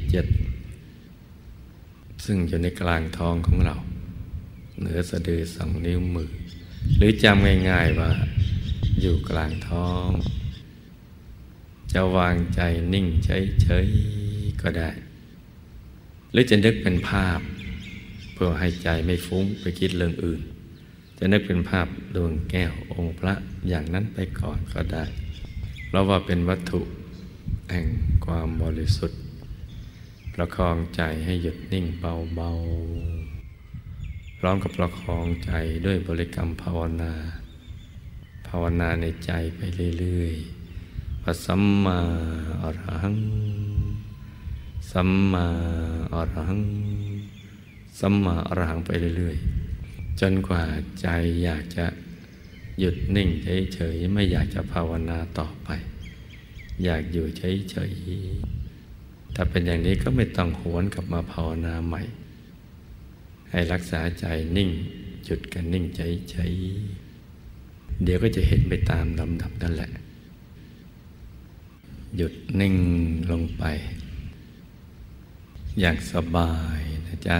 7ซึ่งอยู่ในกลางท้องของเราเหนือสะดือ2 นิ้วมือหรือจำง่ายๆว่าอยู่กลางท้องจะวางใจนิ่งเฉยๆก็ได้หรือจะนึกเป็นภาพเพื่อให้ใจไม่ฟุ้งไปคิดเรื่องอื่นจะนึกเป็นภาพดวงแก้วองค์พระอย่างนั้นไปก่อนก็ได้เพราะว่าเป็นวัตถุแห่งความบริสุทธิ์ประคองใจให้หยุดนิ่งเบาๆพร้อมกับประคองใจด้วยบริกรรมภาวนาในใจไปเรื่อยๆว่าสัมมาอรหังสัมมาอรหังสัมมาอรหังไปเรื่อยๆจนกว่าใจอยากจะหยุดนิ่งเฉยๆไม่อยากจะภาวนาต่อไปอยากอยู่เฉยๆถ้าเป็นอย่างนี้ก็ไม่ต้องหวนกลับมาภาวนาใหม่ให้รักษาใจนิ่งหยุดกันนิ่งเฉยๆเดี๋ยวก็จะเห็นไปตามลำดับนั่นแหละหยุดนิ่งลงไปอย่างสบายนะจ๊ะ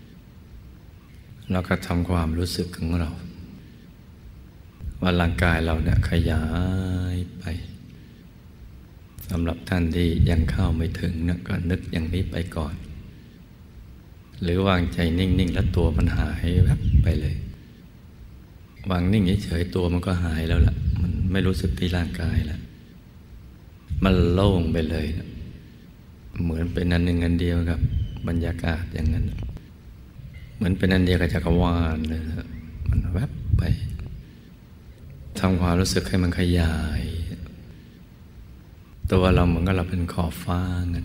แล้วก็ทำความรู้สึกของเราว่าร่างกายเราเนี่ยขยายไปสำหรับท่านที่ยังเข้าไม่ถึงนะก็นึกอย่างนี้ไปก่อนหรือวางใจนิ่งๆแล้วตัวมันหายแวบไปเลยวางนิ่งเฉยๆตัวมันก็หายแล้วล่ะมันไม่รู้สึกที่ร่างกายแล้วมันโล่งไปเลยนะเหมือนเป็นอันหนึ่งอันเดียวกับบรรยากาศอย่างนั้นเหมือนเป็นอันเดียวกับจักรวาลเลยนะมันแวบไปทำความรู้สึกให้มันขยายตัวเราเหมือนกับเราเป็นขอบฟ้างั้น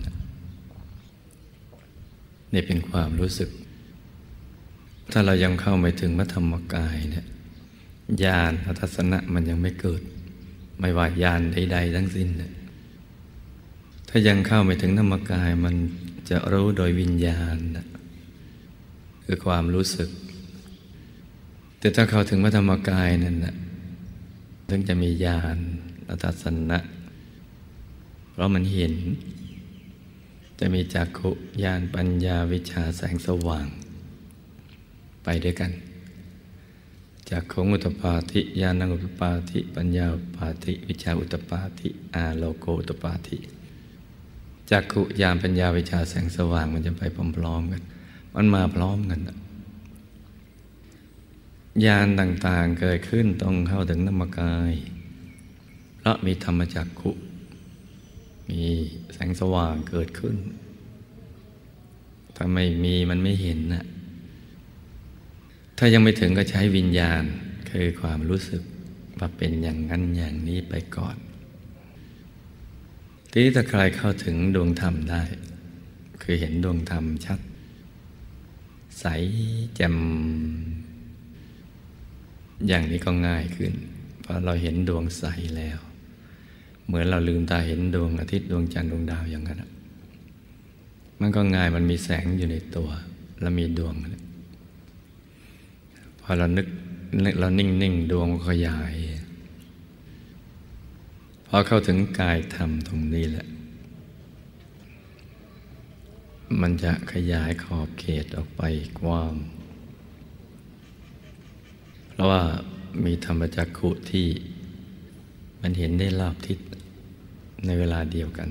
นี่เป็นความรู้สึกถ้าเรายังเข้าไม่ถึงพระธรรมกายเนี่ยญาณทัศนะมันยังไม่เกิดไม่ว่าญาณใดๆทั้งสิ้นเนี่ยถ้ายังเข้าไม่ถึงธรรมกายมันจะรู้โดยวิญญาณนะคือความรู้สึกแต่ถ้าเข้าถึงพระธรรมกายนั่นนะถึงจะมีญาณทัศนะเพราะมันเห็นจะมีจักขุญาณปัญญาวิชชาแสงสว่างไปด้วยกันจักขุอุตตปาธิญาณังอุตตปาธิปัญญาอุตตปาธิวิชชาอุตตปาธิอาโลโกอุตตปาธิจักขุญาณปัญญาวิชชาแสงสว่างมันจะไปพร้อมๆกันมันมาพร้อมกันญาณต่างๆเกิดขึ้นต้องเข้าถึงธรรมกายเพราะมีธรรมจักขุมีแสงสว่างเกิดขึ้นถ้าไม่มีมันไม่เห็นนะถ้ายังไม่ถึงก็ใช้วิญญาณคือความรู้สึกว่าเป็นอย่างนั้นอย่างนี้ไปก่อนทีนี้ถ้าใครเข้าถึงดวงธรรมได้คือเห็นดวงธรรมชัดใสแจ่มอย่างนี้ก็ง่ายขึ้นเพราะเราเห็นดวงใสแล้วเหมือนเราลืมตาเห็นดวงอาทิตย์ดวงจันทร์ดวงดาวอย่างนั้นมันก็ง่ายมันมีแสงอยู่ในตัวแล้วมีดวงพอเรานึกเรานิ่งๆดวงขยายพอเข้าถึงกายธรรมตรงนี้แหละมันจะขยายขอบเขตออกไปกว้างเพราะว่ามีธรรมจักขุที่มันเห็นได้รอบทิศในเวลาเดียวกัน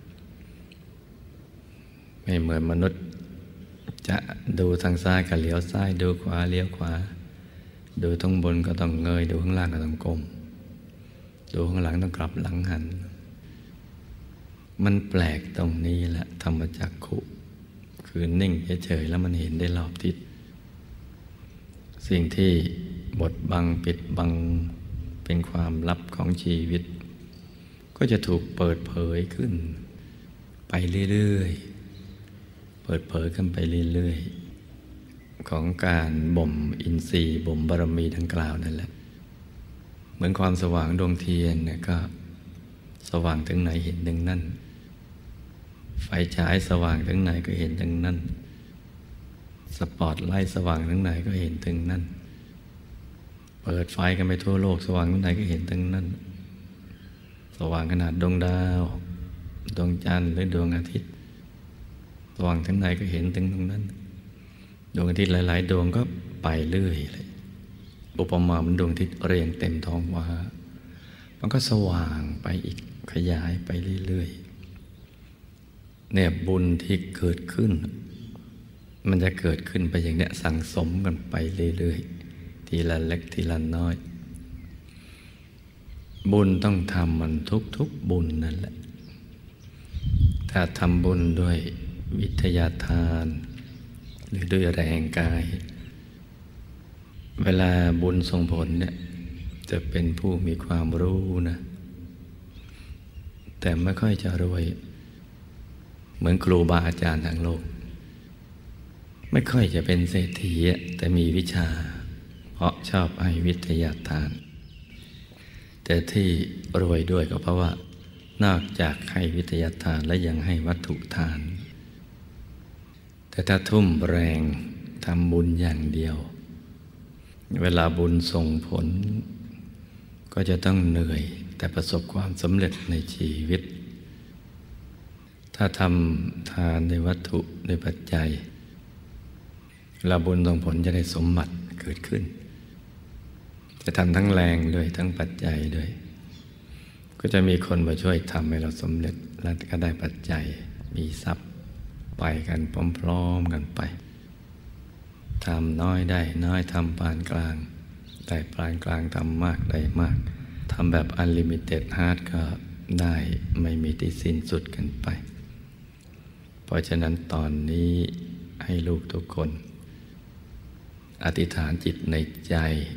ไม่เหมือนมนุษย์จะดูทางซ้ายก็เลี้ยวซ้ายดูขวาเลี้ยวขวาดูข้างบนก็ต้องเงยดูข้างล่างก็ต้องก้มดูข้างหลังต้องกลับหลังหันมันแปลกตรงนี้แหละธรรมจักขุคือนิ่งเฉยๆแล้วมันเห็นได้รอบทิศสิ่งที่บดบังปิดบังเป็นความลับของชีวิตก็จะถูกเปิดเผยขึ้นไปเรื่อยๆเปิดเผยขึ้นไปเรื่อยๆของการบ่มอินทรีย์บ่มบารมีดังกล่าวนั่นแหละเหมือนความสว่างดวงเทียนเนี่ยก็สว่างถึงไหนเห็นถึงนั่นไฟฉายสว่างถึงไหนก็เห็นถึงนั่นสปอตไลท์สว่างถึงไหนก็เห็นถึงนั่นเปิดไฟกันไปทั่วโลกสว่างถึงไหนก็เห็นถึงนั่นสว่างขนาดดวงดาวดวงจันทร์หรือดวงอาทิตย์สว่างถึงไหนก็เห็นถึงตรงนั้นดวงอาทิตย์หลายๆดวงก็ไปเรื่อยเลยอุปมาเหมือนดวงอาทิตย์เรียงเต็มท้องฟ้ามันก็สว่างไปอีกขยายไปเรื่อยๆเนี่ยบุญที่เกิดขึ้นมันจะเกิดขึ้นไปอย่างเนี้ยสั่งสมกันไปเรื่อยๆทีละเล็กทีละน้อยบุญต้องทำมันทุกบุญนั่นแหละถ้าทำบุญด้วยวิทยาทานหรือด้วยแรงกายเวลาบุญส่งผลเนี่ยจะเป็นผู้มีความรู้นะแต่ไม่ค่อยจะรวยเหมือนครูบาอาจารย์ทางโลกไม่ค่อยจะเป็นเศรษฐีแต่มีวิชาเพราะชอบให้วิทยาทานแต่ที่รวยด้วยก็เพราะว่านอกจากให้วิทยาทานและยังให้วัตถุทานแต่ถ้าทุ่มแรงทำบุญอย่างเดียวเวลาบุญส่งผลก็จะต้องเหนื่อยแต่ประสบความสำเร็จในชีวิตถ้าทำทานในวัตถุในปัจจัยเวลาบุญส่งผลจะได้สมบัติเกิดขึ้นจะทำทั้งแรงด้วยทั้งปัจจัยด้วยก็จะมีคนมาช่วยทำให้เราสำเร็จแล้วก็ได้ปัจจัยมีทรัพย์ไปกันพร้อมๆกันไปทำน้อยได้น้อยทำปานกลางได้ปานกลางทำมากได้มากทำแบบอันลิมิเต็ดฮาร์ดก็ได้ไม่มีที่สิ้นสุดกันไปเพราะฉะนั้นตอนนี้ให้ลูกทุกคนอธิษฐานจิตในใจ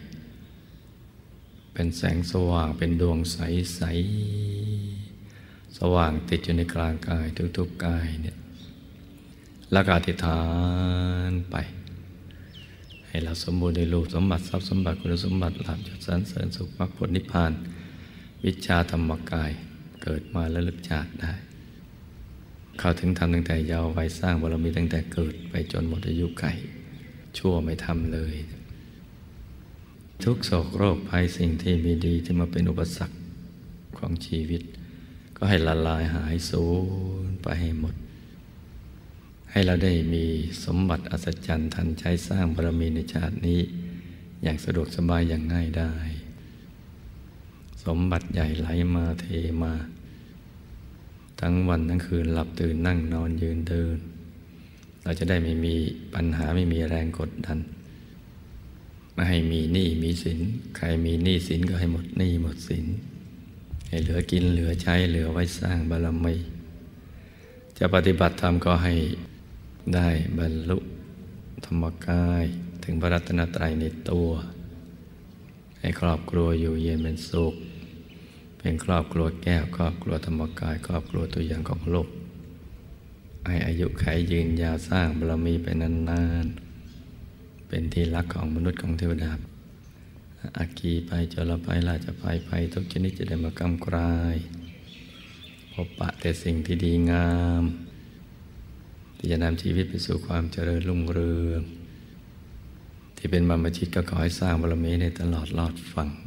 เป็นแสงสว่างเป็นดวงใสๆสว่างติดอยู่ในกลางกายทุกๆกายเนี่ยแล้วก็อธิษฐานไปให้เราสมบูรณ์ในรูปสมบัติทรัพย์สมบัติคุณสมบัติลาภยศสรรเสริญสุขมรรคผลนิพพานวิชาธรรมกายเกิดมาแล้วลึกชาติได้เข้าถึงธรรมตั้งแต่เยาว์วัยสร้างบารมีตั้งแต่เกิดไปจนหมดอายุไขชั่วไม่ทำเลยทุกโศกโรคภัยสิ่งที่ไม่ดีที่มาเป็นอุปสรรคของชีวิตก็ให้ละลายหายสูญไปให้หมดให้เราได้มีสมบัติอัศจรรย์ทันใช้สร้างบารมีในชาตินี้อย่างสะดวกสบายอย่างง่ายได้สมบัติใหญ่ไหลมาเทมาทั้งวันทั้งคืนหลับตื่นนั่งนอนยืนเดินเราจะได้ไม่มีปัญหาไม่มีแรงกดดันไม่ให้มีหนี้มีสินใครมีหนี้สินก็ให้หมดหนี้หมดสินให้เหลือกินเหลือใช้เหลือไว้สร้างบารมีจะปฏิบัติธรรมก็ให้ได้บรรลุธรรมกายถึงพระรัตนตรัยในตัวให้ครอบครัวอยู่เย็นเป็นสุขเป็นครอบครัวแก้วครอบครัวธรรมกายครอบครัวตัวอย่างของโลกให้อายุขัยยืนยาวสร้างบารมีไปนานๆเป็นที่รักของมนุษย์ของเทวดาอาคีไปจรไปราชไปทุกชนิดจะได้มากำกรายพบปะแต่สิ่งที่ดีงามที่จะนำชีวิตไปสู่ความเจริญรุ่งเรืองที่เป็นบรรพชิตก็ขอให้สร้างบารมีในตลอดรอดฟัง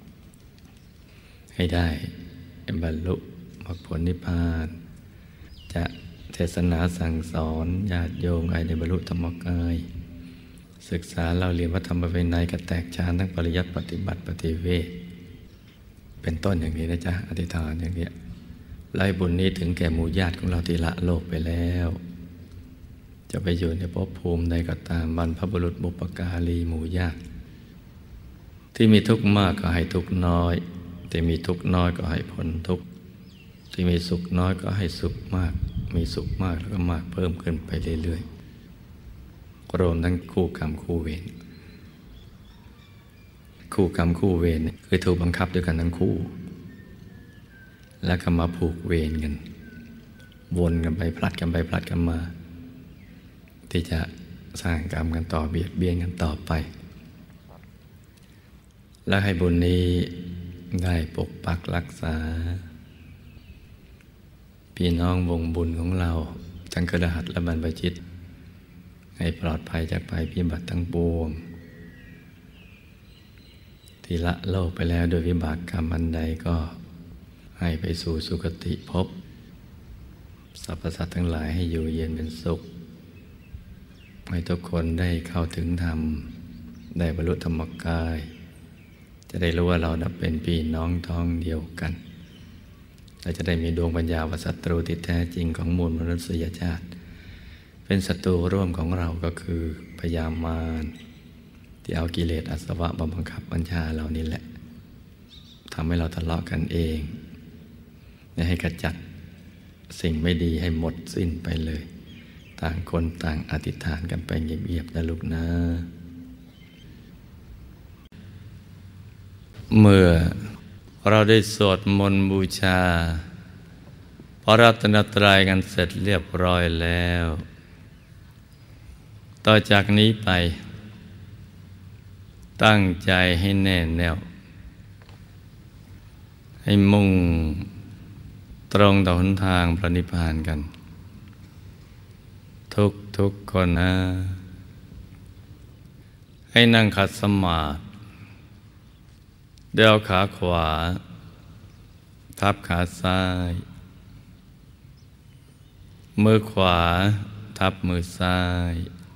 ให้ได้บรรลุมรรคผลนิพพานจะเทศนาสั่งสอนญาติโยมให้ได้บรรลุธรรมกายศึกษาเราเรียนพระธรรมวินัยกับแตกฉานทั้งปริยัติปฏิบัติปฏิเวทเป็นต้นอย่างนี้นะจ๊ะอธิษฐานอย่างนี้ไล่บุญนี้ถึงแก่หมู่ญาติของเราที่ละโลกไปแล้วจะไปอยู่ในภพภูมิใดก็ตามบรรพบุรุษบุปการีหมู่ญาติที่มีทุกข์มากก็ให้ทุกข์น้อยที่มีทุกข์น้อยก็ให้พ้นทุกข์ที่มีสุขน้อยก็ให้สุขมากมีสุขมากแล้วก็มากเพิ่มขึ้นไปเรื่อยๆรวมทั้งคู่กรรมคู่เวรคู่กรรมคู่เวรคือถูกบังคับด้วยกันทั้งคู่แล้วก็มาผูกเวรกันวนกันไปพลัดกันไปพลัดกันมาที่จะสร้างกรรมกันต่อเบียดเบียนกันต่อไปและให้บุญนี้ได้ปกปักรักษาพี่น้องวงบุญของเราทั้งคฤหัสถ์และบรรพชิตให้ปลอดภัยจากภัยพิบัติทั้งปวงที่ละโลกไปแล้วโดยวิบากกรรมอันใดก็ให้ไปสู่สุคติภพสรรพสัตว์ทั้งหลายให้อยู่เย็นเป็นสุขให้ทุกคนได้เข้าถึงธรรมได้บรรลุธรรมกายจะได้รู้ว่าเราเป็นพี่น้องท้องเดียวกันและจะได้มีดวงปัญญาว่าศัตรูที่แท้จริงของมวลมนุษยชาติเป็นศัตรูร่วมของเราก็คือพยามารที่เอากิเลสอาสวะมาบังคับบัญชาเรานี่แหละทำให้เราทะเลาะกันเองและให้กระจัดสิ่งไม่ดีให้หมดสิ้นไปเลยต่างคนต่างอธิษฐานกันไปเงียบๆนะลูกนะเมื่อเราได้สวดมนต์บูชาพระรัตนตรัยกันเสร็จเรียบร้อยแล้วต่อจากนี้ไปตั้งใจให้แน่แน่วให้มุ่งตรงต่อหนทางพระนิพพานกันทุกคนนะให้นั่งขัดสมาธิเดี่ยวขาขวาทับขาซ้ายมือขวาทับมือซ้าย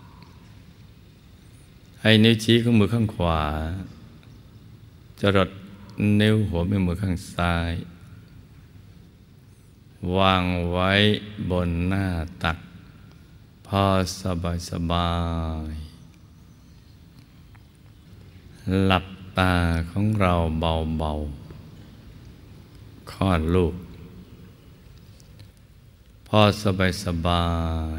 ให้นิ้วชี้ของมือข้างขวาจรดนิ้วหัวแม่มือข้างซ้ายวางไว้บนหน้าตักพอสบายหลับตาของเราเบาๆคลอดลูกพอสบาย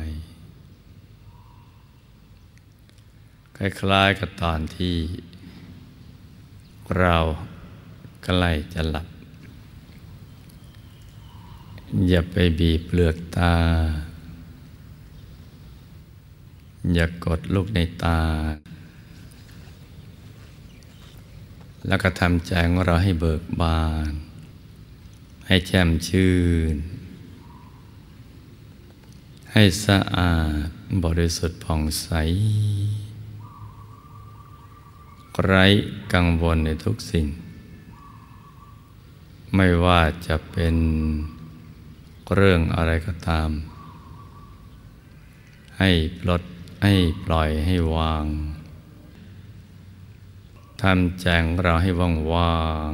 คล้ายๆกับตอนที่เราใกล้จะหลับอย่าไปบีบเปลือกตาอย่ากดลูกในตาแล้วก็ทำใจของเราให้เบิกบานให้แช่มชื่นให้สะอาดบริสุทธิ์ผ่องใสไร้กังวลในทุกสิ่งไม่ว่าจะเป็นเรื่องอะไรก็ตามให้ปลดให้ปล่อยให้วางทำใจของเราให้ว่าง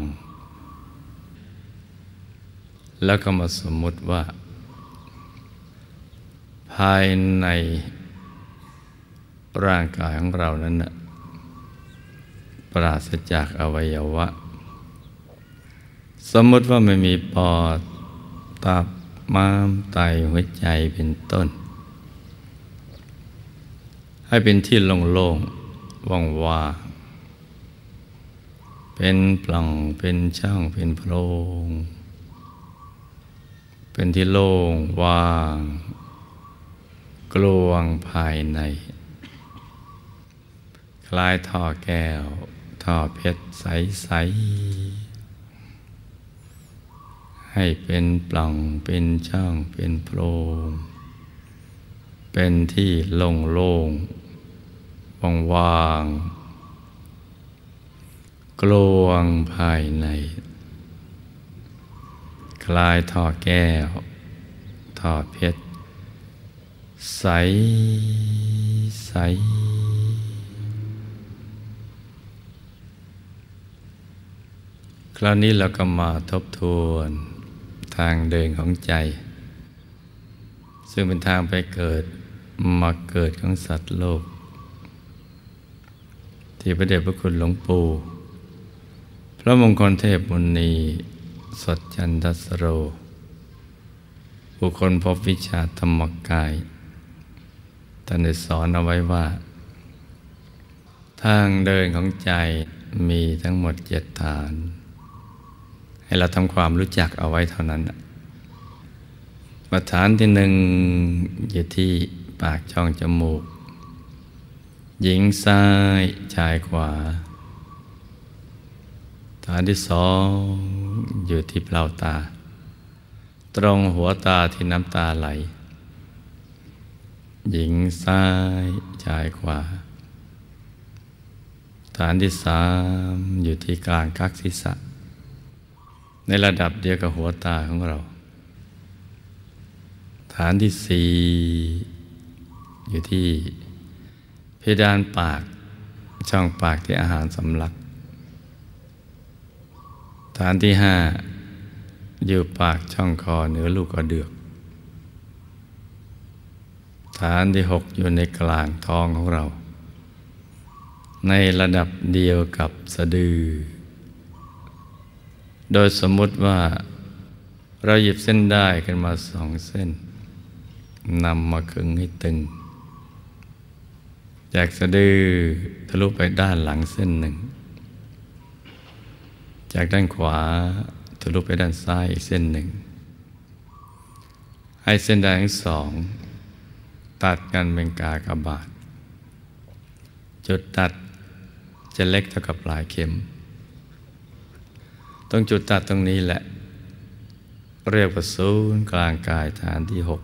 ๆแล้วก็มาสมมุติว่าภายในร่างกายของเรานั้นนะปราศจากอวัยวะสมมติว่าไม่มีปอดตับม้ามไตหัวใจเป็นต้นให้เป็นที่โล่งๆว่างๆเป็นปล่องเป็นช่องเป็นโพรงเป็นที่โล่งว่างกลวงภายในคล้ายท่อแก้วท่อเพชรใสๆให้เป็นปล่องเป็นช่องเป็นโพรงเป็นที่โล่งๆว่างๆกลวงภายในคล้ายท่อแก้วท่อเพชรใสคราวนี้เราก็มาทบทวนทางเดินของใจซึ่งเป็นทางไปเกิดมาเกิดของสัตว์โลกที่พระเดชพระคุณหลวงปู่พระมงคลเทพมุนีสดจันทสโรบุคคลพบวิชาธรรมกายท่านได้สอนเอาไว้ว่าทางเดินของใจมีทั้งหมด7 ฐานให้เราทำความรู้จักเอาไว้เท่านั้นฐานที่1อยู่ที่ปากช่องจมูกหญิงซ้ายชายขวาฐานที่2อยู่ที่เปล่าตาตรงหัวตาที่น้ำตาไหลหญิงซ้ายชายขวาฐานที่3อยู่ที่กลางกักศีรษะในระดับเดียวกับหัวตาของเราฐานที่4อยู่ที่เพดานปากช่องปากที่อาหารสำลักฐานที่5อยู่ปากช่องคอเหนือลูกกระเดือกฐานที่6อยู่ในกลางท้องของเราในระดับเดียวกับสะดือโดยสมมุติว่าเราหยิบเส้นด้ายกันมา2 เส้นนำมาขึงให้ตึงจากสะดือทะลุไปด้านหลังเส้นหนึ่งจากด้านขวาทะลุไปด้านซ้ายอีกเส้นหนึ่งให้เส้นด้ายทั้ง2ตัดกันเป็นกากบาทจุดตัดจะเล็กเท่ากับปลายเข็มตรงจุดตัดตรงนี้แหละเรียกว่าศูนย์กลางกายฐานที่6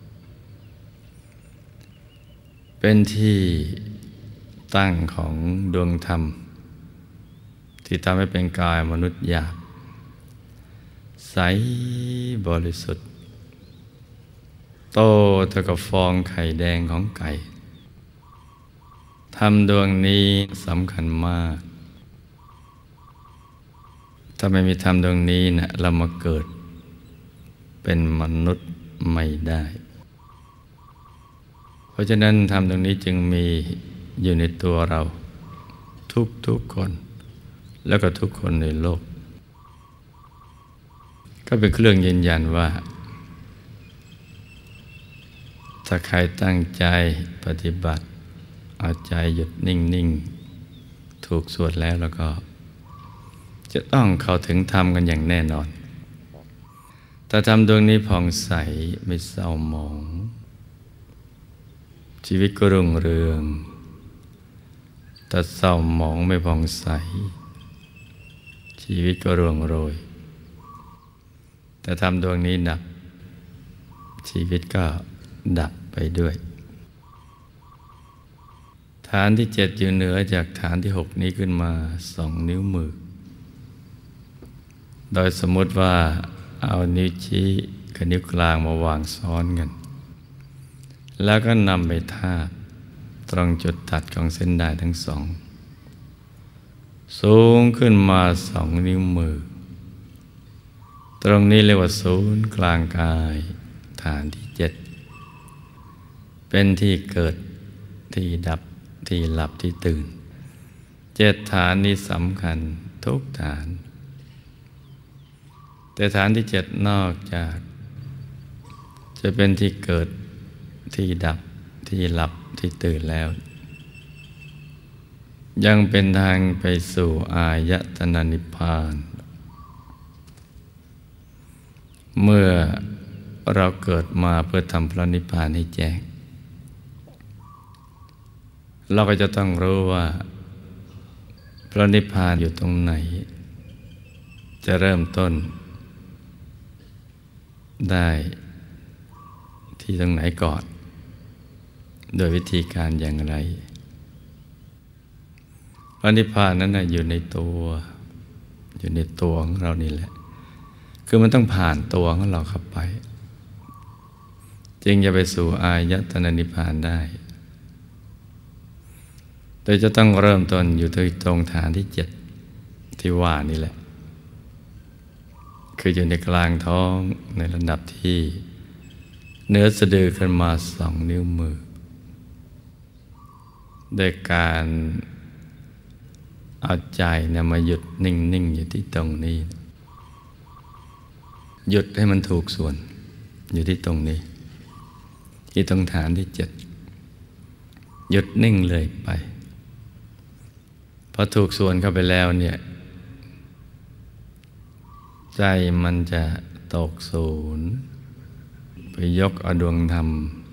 เป็นที่ตั้งของดวงธรรมที่ทำให้เป็นกายมนุษย์หยาบใสบริสุทธิ์โตเท่ากับฟองไข่แดงของไก่ธรรมดวงนี้สำคัญมากถ้าไม่มีธรรมดวงนี้นะเรามาเกิดเป็นมนุษย์ไม่ได้เพราะฉะนั้นธรรมตรงนี้จึงมีอยู่ในตัวเราทุกคนแล้วก็ทุกคนในโลกก็เป็นเครื่องยืนยันว่าถ้าใครตั้งใจปฏิบัติเอาใจหยุดนิ่งถูกสวดแล้วก็จะต้องเข้าถึงธรรมกันอย่างแน่นอนถ้าธรรมดวงนี้ผ่องใสไม่เศร้าหมองชีวิตก็รุ่งเรืองถ้าเศร้าหมองไม่ผ่องใสชีวิตก็ร่วงโรยแต่ธรรมดวงนี้ดับชีวิตก็ดับไปด้วยฐานที่7อยู่เหนือจากฐานที่6นี้ขึ้นมา2 นิ้วมือโดยสมมติว่าเอานิ้วชี้กับนิ้วกลางมาวางซ้อนกันแล้วก็นำไปทาบตรงจุดตัดของเส้นด้ายทั้ง2สูงขึ้นมา2 นิ้วมือตรงนี้เรียกว่าศูนย์กลางกายฐานที่7เป็นที่เกิดที่ดับที่หลับที่ตื่น7 ฐานนี้สำคัญทุกฐานแต่ฐานที่7นอกจากจะเป็นที่เกิดที่ดับที่หลับที่ตื่นแล้วยังเป็นทางไปสู่อายตนะนิพพานเมื่อเราเกิดมาเพื่อทำพระนิพพานให้แจ้งเราก็จะต้องรู้ว่าพระนิพพานอยู่ตรงไหนจะเริ่มต้นได้ที่ตรงไหนก่อนโดยวิธีการอย่างไรพระนิพพานนั้นอยู่ในตัวของเรานี่แหละคือมันต้องผ่านตัวของเราเข้าไปจึงจะไปสู่อายตนะนิพพานได้โดยจะต้องเริ่มต้นอยู่ที่ตรงฐานที่7ที่ว่านี่แหละคืออยู่ในกลางท้องในระดับที่เนื้อสะดือขึ้นมา2 นิ้วมือโดยการเอาใจมาหยุดนิ่งอยู่ที่ตรงนี้หยุดให้มันถูกส่วนอยู่ที่ตรงนี้ที่ตรงฐานที่7หยุดนิ่งเลยไปพอถูกส่วนเข้าไปแล้วเนี่ยใจมันจะตกศูนย์ไปยกเอาดวงธรรม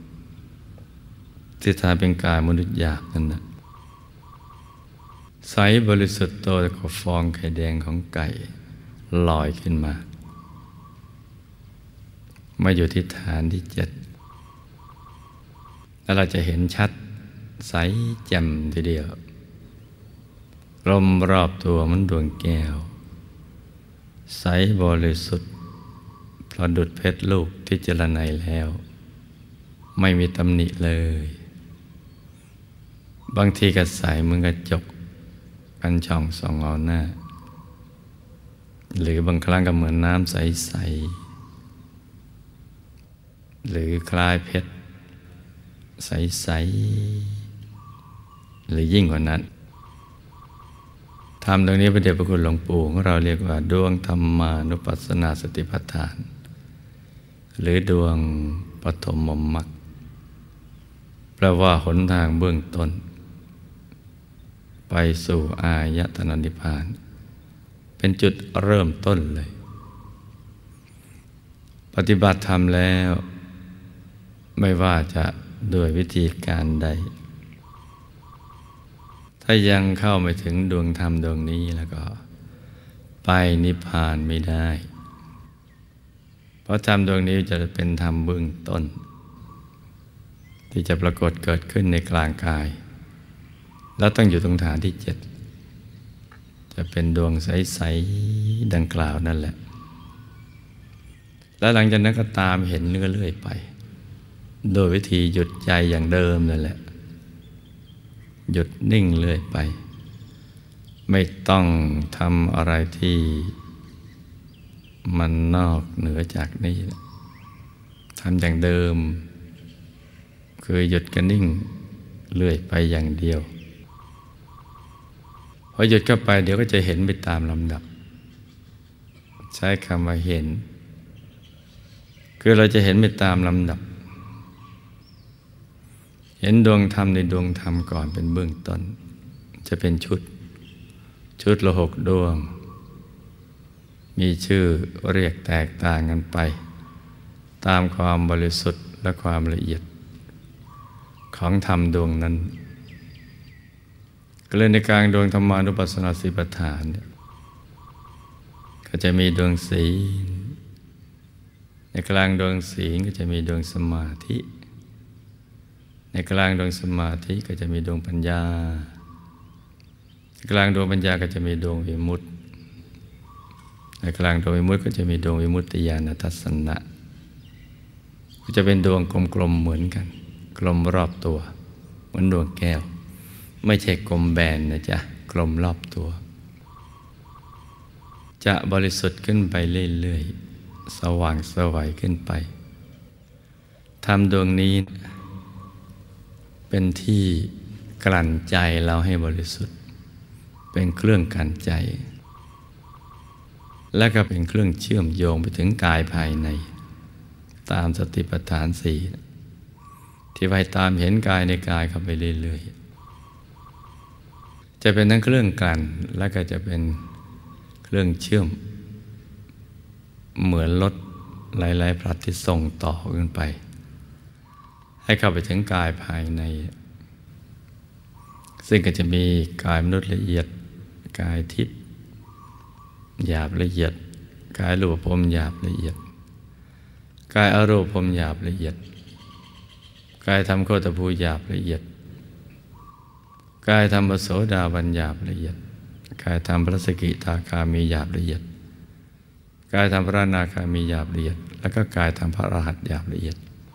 ที่ทาเป็นกายมนุษย์หยาบนั่นนะใสบริสุทธิ์โตกว่าฟองไข่แดงของไก่ลอยขึ้นมามาอยู่ที่ฐานที่7แล้วเราจะเห็นชัดใสแจ่มทีเดียวลมรอบตัวมันดวงแก้วใสบริสุทธิ์ประดุจเพชรลูกที่เจรไนแล้วไม่มีตำหนิเลยบางทีก็ใสเหมือนกระจกกันช่องส่องเอาหน้าหรือบางครั้งก็เหมือนน้ำใสๆหรือคล้ายเพชรใสๆหรือยิ่งกว่านั้นธรรมตรงนี้พระเดชพระคุณหลวงปู่ของเราเรียกว่าดวงธรรมานุปัสสนาสติปัฏฐานหรือดวงปฐมมรรคแปลว่าหนทางเบื้องต้นไปสู่อายตนะนิพพานเป็นจุดเริ่มต้นเลยปฏิบัติธรรมแล้วไม่ว่าจะด้วยวิธีการใดถ้ายังเข้าไม่ถึงดวงธรรมดวงนี้แล้วก็ไปนิพพานไม่ได้เพราะธรรมดวงนี้จะเป็นธรรมเบื้องต้นที่จะปรากฏเกิดขึ้นในกลางกายแล้วต้องอยู่ตรงฐานที่7จะเป็นดวงใสๆดังกล่าวนั่นแหละแล้วหลังจากนั้นก็ตามเห็นเรื่อยๆไปโดยวิธีหยุดใจอย่างเดิมนั่นแหละหยุดนิ่งเรื่อยไปไม่ต้องทำอะไรที่มันนอกเหนือจากนี้ทำอย่างเดิมคือหยุดกันนิ่งเรื่อยไปอย่างเดียวพอหยุดเข้าไปเดี๋ยวก็จะเห็นไปตามลำดับใช้คำว่าเห็นคือเราจะเห็นไปตามลำดับเห็นดวงธรรมในดวงธรรมก่อนเป็นเบื้องต้นจะเป็นชุดละ6 ดวงมีชื่อเรียกแตกต่างกันไปตามความบริสุทธิ์และความละเอียดของธรรมดวงนั้นก็เลยในกลางดวงธรรมานุปัสสนาสติปัฏฐานก็จะมีดวงศีลในกลางดวงศีลก็จะมีดวงสมาธิในกลางดวงสมาธิก็จะมีดวงปัญญาในกลางดวงปัญญาก็จะมีดวงวิมุตติในกลางดวงวิมุตติก็จะมีดวงวิมุตติญาณทัสสนะก็จะเป็นดวงกลมๆเหมือนกันกลมรอบตัวเหมือนดวงแก้วไม่ใช่กลมแบนนะจ๊ะกลมรอบตัวจะบริสุทธิ์ขึ้นไปเรื่อยๆสว่างไสวขึ้นไปธรรมดวงนี้เป็นที่กลั่นใจเราให้บริสุทธิ์เป็นเครื่องกลั่นใจและก็เป็นเครื่องเชื่อมโยงไปถึงกายภายในตามสติปัฏฐาน4ที่ไปตามเห็นกายในกายเข้าไปเรื่อยๆจะเป็นทั้งเครื่องกลั่นและก็จะเป็นเครื่องเชื่อมเหมือนรถหลายๆพลัดที่ส่งต่อขึ้นไปให้เข้าไปถึงกายภายในซึ่งก็จะมีกายมนุษย์ละเอียดกายทิพย์หยาบละเอียดกายรูปภพหยาบละเอียดกายอรูปภพหยาบละเอียดกายธรรมโคตภูหยาบละเอียดกายธรรมโสดาบันหยาบละเอียดกายธรรมพระสกิทาคามีหยาบละเอียดกายธรรมพระอนาคามีหยาบละเอียดแล้วก็กายธรรมพระอรหันต์หยาบละเอียด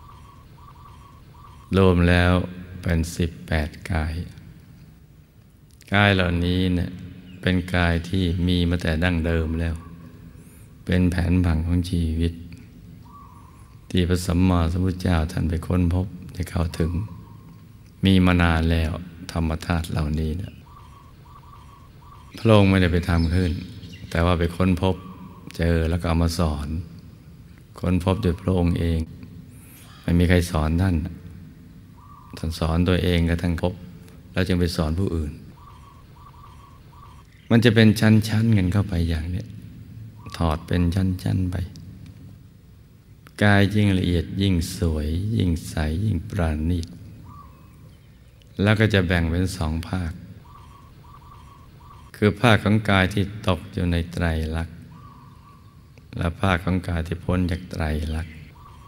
รวมแล้วเป็น18 กายกายเหล่านี้เนี่ยเป็นกายที่มีมาแต่ดั้งเดิมแล้วเป็นแผนผังของชีวิตที่พระสัมมาสัมพุทธเจ้าท่านไปค้นพบได้เข้าถึงมีมานานแล้วธรรมธาตุเหล่านี้เนี่ยพระองค์ไม่ได้ไปทำขึ้นแต่ว่าไปค้นพบเจอแล้วก็เอามาสอนค้นพบโดยพระองค์เองไม่มีใครสอนท่านสอนตัวเองกระทั่งพบแล้วจึงไปสอนผู้อื่นมันจะเป็นชั้นๆกันเข้าไปอย่างนี้ถอดเป็นชั้นๆไปกายยิ่งละเอียดยิ่งสวยยิ่งใสยิ่งปราณีตแล้วก็จะแบ่งเป็น2 ภาคคือภาคของกายที่ตกอยู่ในไตรลักษณ์และภาคของกายที่พ้นจากไตรลักษณ์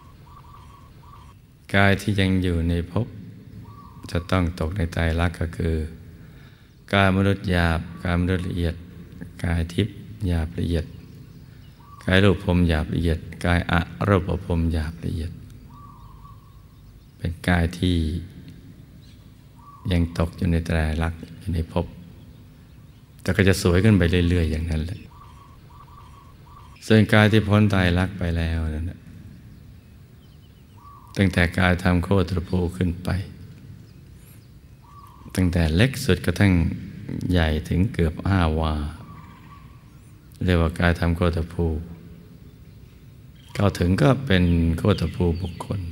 กายที่ยังอยู่ในภพจะต้องตกในไตรลักษณ์ก็คือกายมนุษย์หยาบกายมนุษย์ละเอียดกายทิพย์หยาบละเอียดกายรูปพรหมหยาบละเอียดกายอรูปพรหมหยาบละเอียดเป็นกายที่ยังตกอยู่ในไตรลักษณ์อยู่ในภพแต่ก็จะสวยขึ้นไปเรื่อยๆอย่างนั้นแหละส่วนกายที่พ้นไตรลักษณ์ไปแล้วนั่นตั้งแต่กายทำโคตรภูขึ้นไปตั้งแต่เล็กสุดกระทั่งใหญ่ถึงเกือบ5 วาเรียกว่ากายทำโคตรภูเข้าถึงก็เป็นโคตรภูบุคคล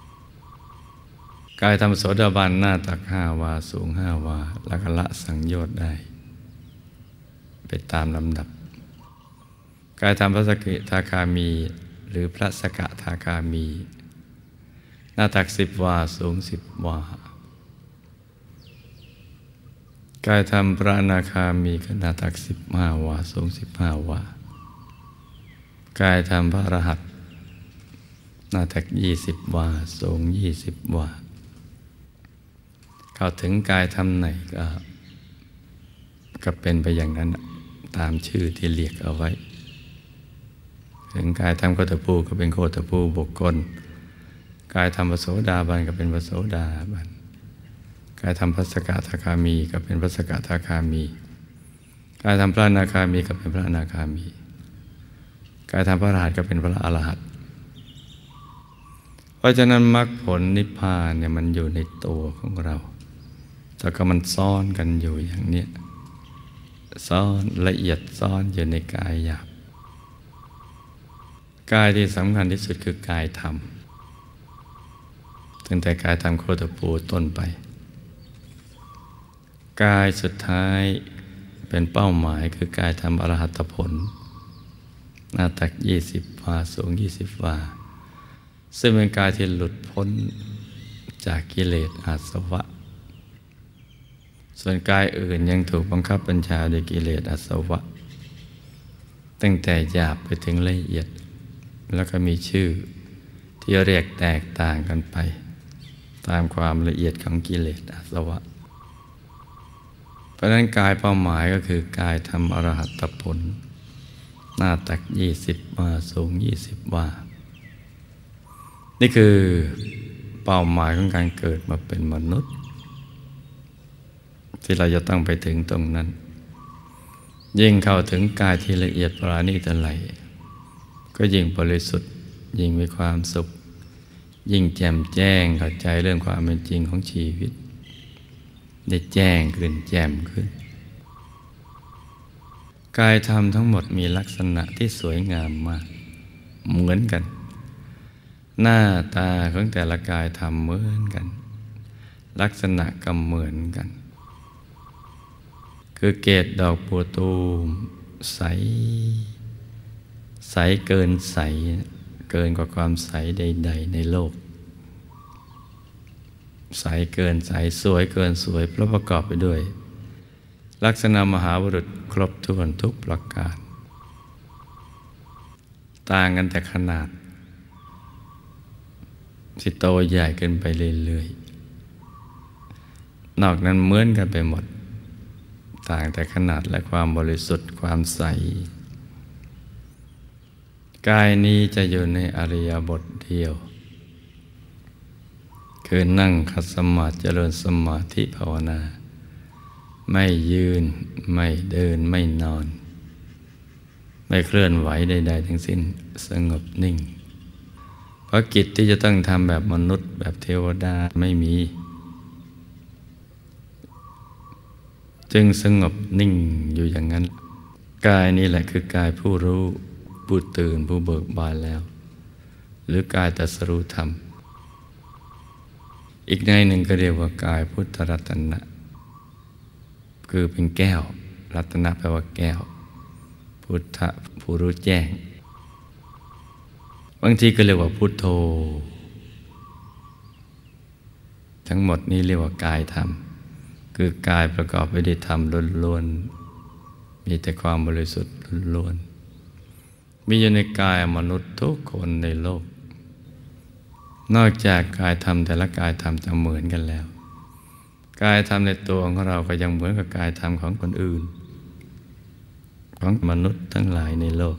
กายทำโสดาบันหน้าตัก5 วาสูง5 วาแล้วก็ละสังโยชน์ได้ไปตามลำดับกายทำพระสกิทาคามีหรือพระสกทาคามีหน้าตัก10 วาสูง10 วากายทำพระอนาคามีก็หน้าตัก15 วาสูง15 วากายทำพระอรหันต์หน้าตัก20 วาสูง20 วาเข้าถึงกายทำไหนก็เป็นไปอย่างนั้นตามชื่อที่เรียกเอาไว้ถึงกายทำโคตรภูก็เป็นโคตรภูบุคคลกายทำพระโสดาบันก็เป็นพระโสดาบันกายทำพระสกทาคามีก็เป็นพระสกทาคามีกายทำพระอนาคามีก็เป็นพระอนาคามีกายทำพระอรหันต์ก็เป็นพระอรหันต์เพราะฉะนั้นมรรคผลนิพพานเนี่ยมันอยู่ในตัวของเราแต่ก็มันซ่อนกันอยู่อย่างเนี้ยซ่อนละเอียดซ่อนอยู่ในกายหยาบกายที่สำคัญที่สุดคือกายธรรมตั้งแต่กายธรรมโคตรภูต้นไปกายสุดท้ายเป็นเป้าหมายคือกายธรรมอรหัตผลหน้าตัก20 วาสูง20 วาซึ่งเป็นกายที่หลุดพ้นจากกิเลสอาสวะส่วนกายอื่นยังถูกบังคับบัญชาด้วยกิเลสอาสวะตั้งแต่หยาบไปถึงละเอียดแล้วก็มีชื่อที่เรียกแตกต่างกันไปตามความละเอียดของกิเลสอาสวะเพราะนั้นกายเป้าหมายก็คือกายทำอรหัตผลหน้าตัก20 วาสูง20 วานี่คือเป้าหมายของการเกิดมาเป็นมนุษย์ที่เราจะต้องไปถึงตรงนั้นยิ่งเข้าถึงกายที่ละเอียดปราณีตเท่าไหร่ก็ยิ่งบริสุทธิ์ยิ่งมีความสุขยิ่งแจ่มแจ้งเข้าใจเรื่องความเป็นจริงของชีวิตได้แจ้งขึ้นแจ่มขึ้นกายธรรมทั้งหมดมีลักษณะที่สวยงามมากเหมือนกันหน้าตาของแต่ละกายธรรมเหมือนกันลักษณะก็เหมือนกันคือเกศดอกบัวตูมใสใสเกินใสเกินกว่าความใสใดๆในโลกใสเกินใสสวยเกินสวยเพราะประกอบไปด้วยลักษณะมหาบุรุษครบถ้วนทุกประการต่างกันแต่ขนาดที่โตใหญ่เกินไปเรื่อยๆนอกนั้นเหมือนกันไปหมดต่างแต่ขนาดและความบริสุทธิ์ความใสกายนี้จะอยู่ในอริยบทเดียวคือนั่งขัดสมาธิเจริญสมาธิภาวนาไม่ยืนไม่เดินไม่นอนไม่เคลื่อนไหวใดๆทั้งสิ้นสงบนิ่งเพราะกิจที่จะต้องทำแบบมนุษย์แบบเทวดาไม่มีจึงสงบนิ่งอยู่อย่างนั้นกายนี้แหละคือกายผู้รู้ผู้ตื่นผู้เบิกบานแล้วหรือกายตรัสรู้ธรรมอีกในหนึ่งก็เรียกว่ากายพุทธรัตนะคือเป็นแก้วรัตนะแปลว่าแก้วพุทธผู้รู้แจ้งบางทีก็เรียกว่าพุทโธทั้งหมดนี้เรียกว่ากายธรรมคือกายประกอบไปด้วยธรรมล้วนๆมีแต่ความบริสุทธิ์ล้วนๆมีอยู่ในกายมนุษย์ทุกคนในโลกนอกจากกายธรรมแต่ละกายธรรมจะเหมือนกันแล้วกายธรรมในตัวของเราก็ยังเหมือนกับกายธรรมของคนอื่นของมนุษย์ทั้งหลายในโลก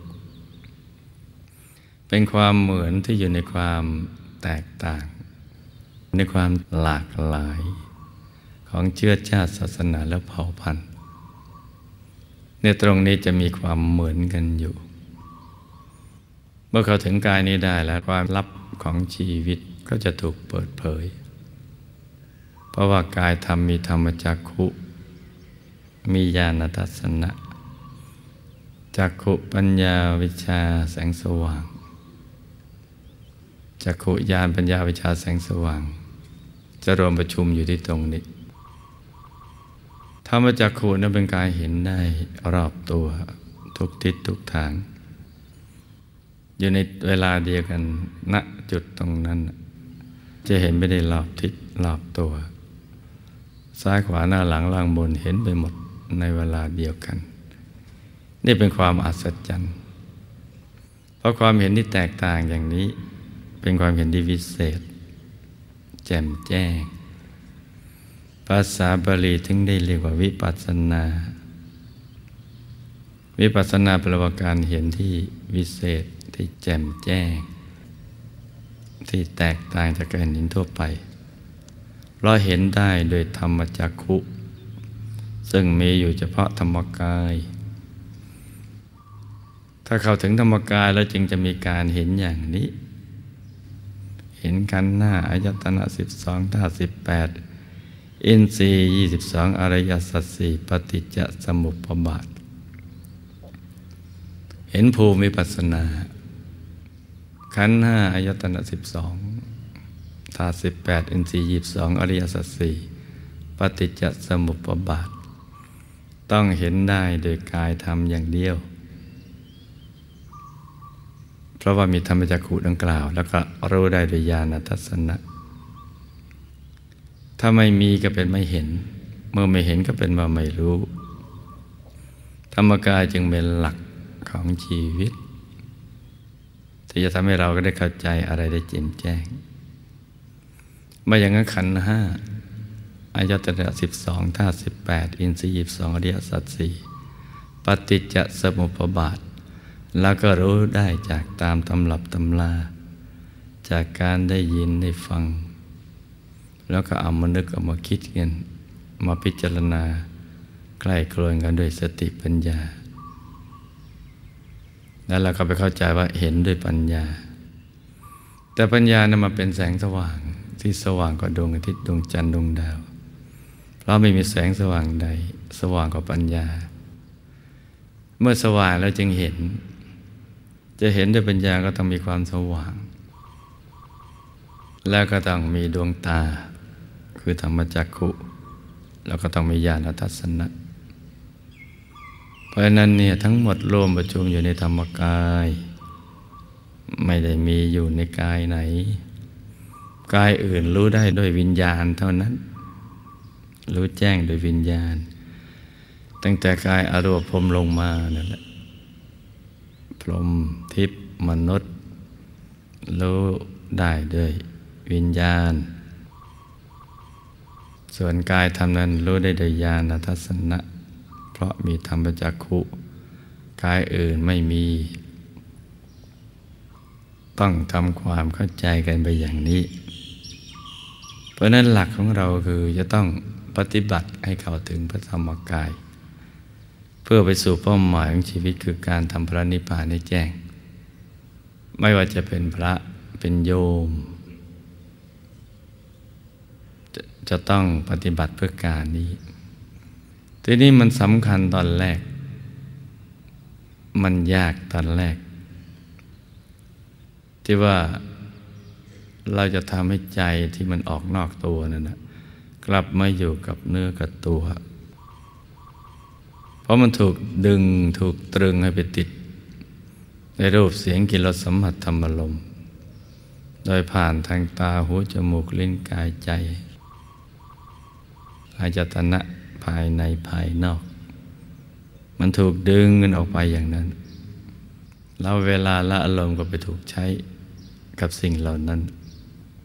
เป็นความเหมือนที่อยู่ในความแตกต่างในความหลากหลายของเชื้อชาติศาสนาและเผ่าพันธุ์ในตรงนี้จะมีความเหมือนกันอยู่เมื่อเข้าถึงกายนี้ได้แล้วความลับของชีวิตก็จะถูกเปิดเผยเพราะว่ากายธรรมมีธรรมจักขุมีญาณทัศนะจักขุปัญญาวิชาแสงสว่างจักขุญาณปัญญาวิชาแสงสว่างจะรวมประชุมอยู่ที่ตรงนี้ธรรมจักขุนั้นเป็นการเห็นได้รอบตัวทุกทิศทุกทางอยู่ในเวลาเดียวกันณจุดตรงนั้นจะเห็นไม่ได้รอบทิศรอบตัวซ้ายขวาหน้าหลังล่างบนเห็นไปหมดในเวลาเดียวกันนี่เป็นความอัศจรรย์เพราะความเห็นที่แตกต่างอย่างนี้เป็นความเห็นที่วิเศษแจ่มแจ้งภาษาบาลีถึงได้เรียกว่าวิปัสสนาวิปัสสนาแปลว่าการเห็นที่วิเศษที่แจ่มแจ้งที่แตกต่างจากการเห็นทั่วไปเราเห็นได้โดยธรรมจักขุซึ่งมีอยู่เฉพาะธรรมกายถ้าเข้าถึงธรรมกายแล้วจึงจะมีการเห็นอย่างนี้เห็นขันธ์5อายตนะ12ธาตุ18อินทรีย์22อริยสัจ4ปฏิจจสมุปบาทเห็นภูมิวิปัสสนาขันธ์5อายตนะ12ธาตุ18อินทรีย์22อริยสัจ4ปฏิจจสมุปบาทต้องเห็นได้โดยกายธรรมอย่างเดียวเพราะว่ามีธรรมจักขุดังกล่าวแล้วก็รู้ได้โดยญาณทัศนะถ้าไม่มีก็เป็นไม่เห็นเมื่อไม่เห็นก็เป็นว่าไม่รู้ธรรมกายจึงเป็นหลักของชีวิตที่จะทำให้เราก็ได้เข้าใจอะไรได้แจ่มแจ้งไม่อย่างนั้นขันธ์5อายตนะ12ธาตุ18อินทรีย์22อริยสัจ4ปฏิจจสมุปบาทแล้วก็รู้ได้จากตามตำรับตำราจากการได้ยินได้ฟังแล้วก็เอามานึกเอามาคิดกันมาพิจารณาใกล้ครวนกันด้วยสติปัญญาแล้วเราก็ไปเข้าใจว่าเห็นด้วยปัญญาแต่ปัญญานั้นมาเป็นแสงสว่างที่สว่างกว่าดวงอาทิตย์ดวงจันทร์ดวงดาวเพราะไม่มีแสงสว่างใดสว่างกว่าปัญญาเมื่อสว่างแล้วจึงเห็นจะเห็นด้วยปัญญาก็ต้องมีความสว่างแล้วก็ต้องมีดวงตาคือธรรมจักขุแล้วก็ต้องมีญาณทัศนะเพราะฉะนั้นเนี่ยทั้งหมดรวมประชุมอยู่ในธรรมกายไม่ได้มีอยู่ในกายไหนกายอื่นรู้ได้ด้วยวิญญาณเท่านั้นรู้แจ้งโดยวิญญาณตั้งแต่กายอรูปพรหมลงมานั่นแหละพรหมทิพย์มนุษย์รู้ได้ด้วยวิญญาณส่วนกายธรรมนั้นรู้ได้โดยญาณทัศนะเพราะมีธรรมจักขุกายอื่นไม่มีต้องทำความเข้าใจกันไปอย่างนี้เพราะนั้นหลักของเราคือจะต้องปฏิบัติให้เข้าถึงพระธรรมกายเพื่อไปสู่เป้าหมายของชีวิตคือการทำพระนิพพานให้แจ้งไม่ว่าจะเป็นพระเป็นโยมจะต้องปฏิบัติเพื่อการนี้ทีนี้มันสำคัญตอนแรกมันยากตอนแรกที่ว่าเราจะทำให้ใจที่มันออกนอกตัวนั่นนะกลับมาอยู่กับเนื้อกับตัวเพราะมันถูกดึงถูกตรึงให้ไปติดในรูปเสียงกลิ่นรสสัมผัสธรรมารมณ์โดยผ่านทางตาหูจมูกลิ้นกายใจอายตนะภายในภายนอกมันถูกดึงกันออกไปอย่างนั้นแล้วเวลาละอารมณ์ก็ไปถูกใช้กับสิ่งเหล่านั้น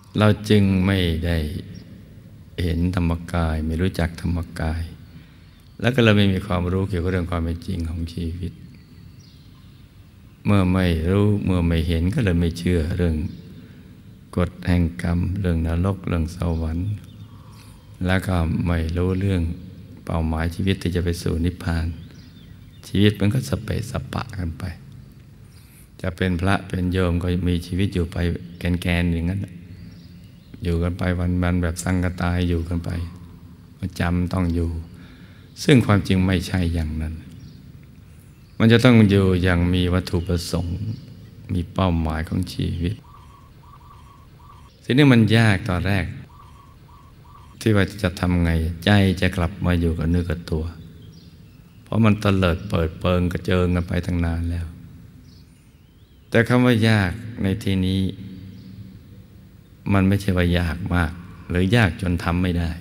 เราจึงไม่ได้เห็นธรรมกายไม่รู้จักธรรมกายแล้วก็เราไม่มีความรู้เกี่ยวกับเรื่องความเป็นจริงของชีวิตเมื่อไม่รู้เมื่อไม่เห็นก็เลยไม่เชื่อเรื่องกฎแห่งกรรมเรื่องนรกเรื่องสวรรค์แล้วก็ไม่รู้เรื่องเป้าหมายชีวิตที่จะไปสู่นิพพานชีวิตมันก็สเปะสปะกันไปจะเป็นพระเป็นโยมก็มีชีวิตอยู่ไปแกนๆอย่างนั้นอยู่กันไปวันๆแบบสังกตายอยู่กันไปประจำต้องอยู่ซึ่งความจริงไม่ใช่อย่างนั้นมันจะต้องอยู่อย่างมีวัตถุประสงค์มีเป้าหมายของชีวิตสิ่งนี้มันยากตอนแรกที่ว่าจะทำไงใจจะกลับมาอยู่กับเนื้อกับตัวเพราะมันเตลิดเปิดเปิงกระเจิงกันไปตั้งนานแล้วแต่คำว่ายากในที่นี้มันไม่ใช่ว่ายากมากหรือยากจนทำไม่ได้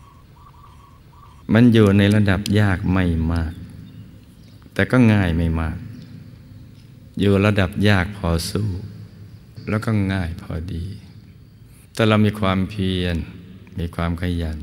มันอยู่ในระดับยากไม่มากแต่ก็ง่ายไม่มากอยู่ระดับยากพอสู้แล้วก็ง่ายพอดีแต่เรามีความเพียรมีความขยัน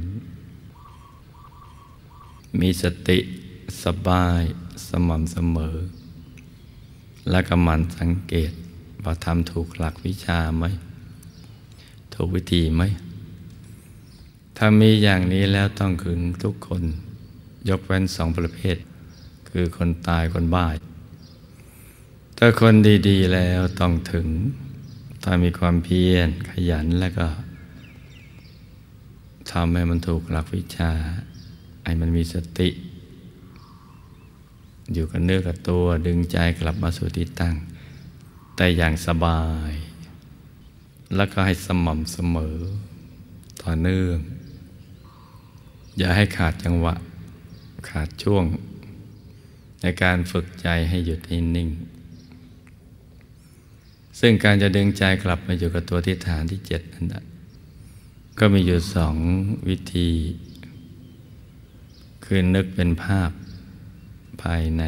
มีสติสบายสม่ำเสมอและก็หมั่นสังเกตว่าทำถูกหลักวิชาไหมถูกวิธีไหมถ้ามีอย่างนี้แล้วต้องถึงทุกคนยกเว้น2 ประเภทคือคนตายคนบ้าถ้าคนดีๆแล้วต้องถึงถ้ามีความเพียรขยันแล้วก็ทำให้มันถูกหลักวิชาให้มันมีสติอยู่กับเนื้อกับตัวดึงใจกลับมาสู่ที่ตั้งแต่อย่างสบายแล้วก็ให้สม่ำเสมอต่อเนื่องอย่าให้ขาดจังหวะขาดช่วงในการฝึกใจให้หยุดให้นิ่งซึ่งการจะดึงใจกลับมาอยู่กับตัวที่ฐานที่7นั่นก็มีอยู่2 วิธีคือนึกเป็นภาพภายใน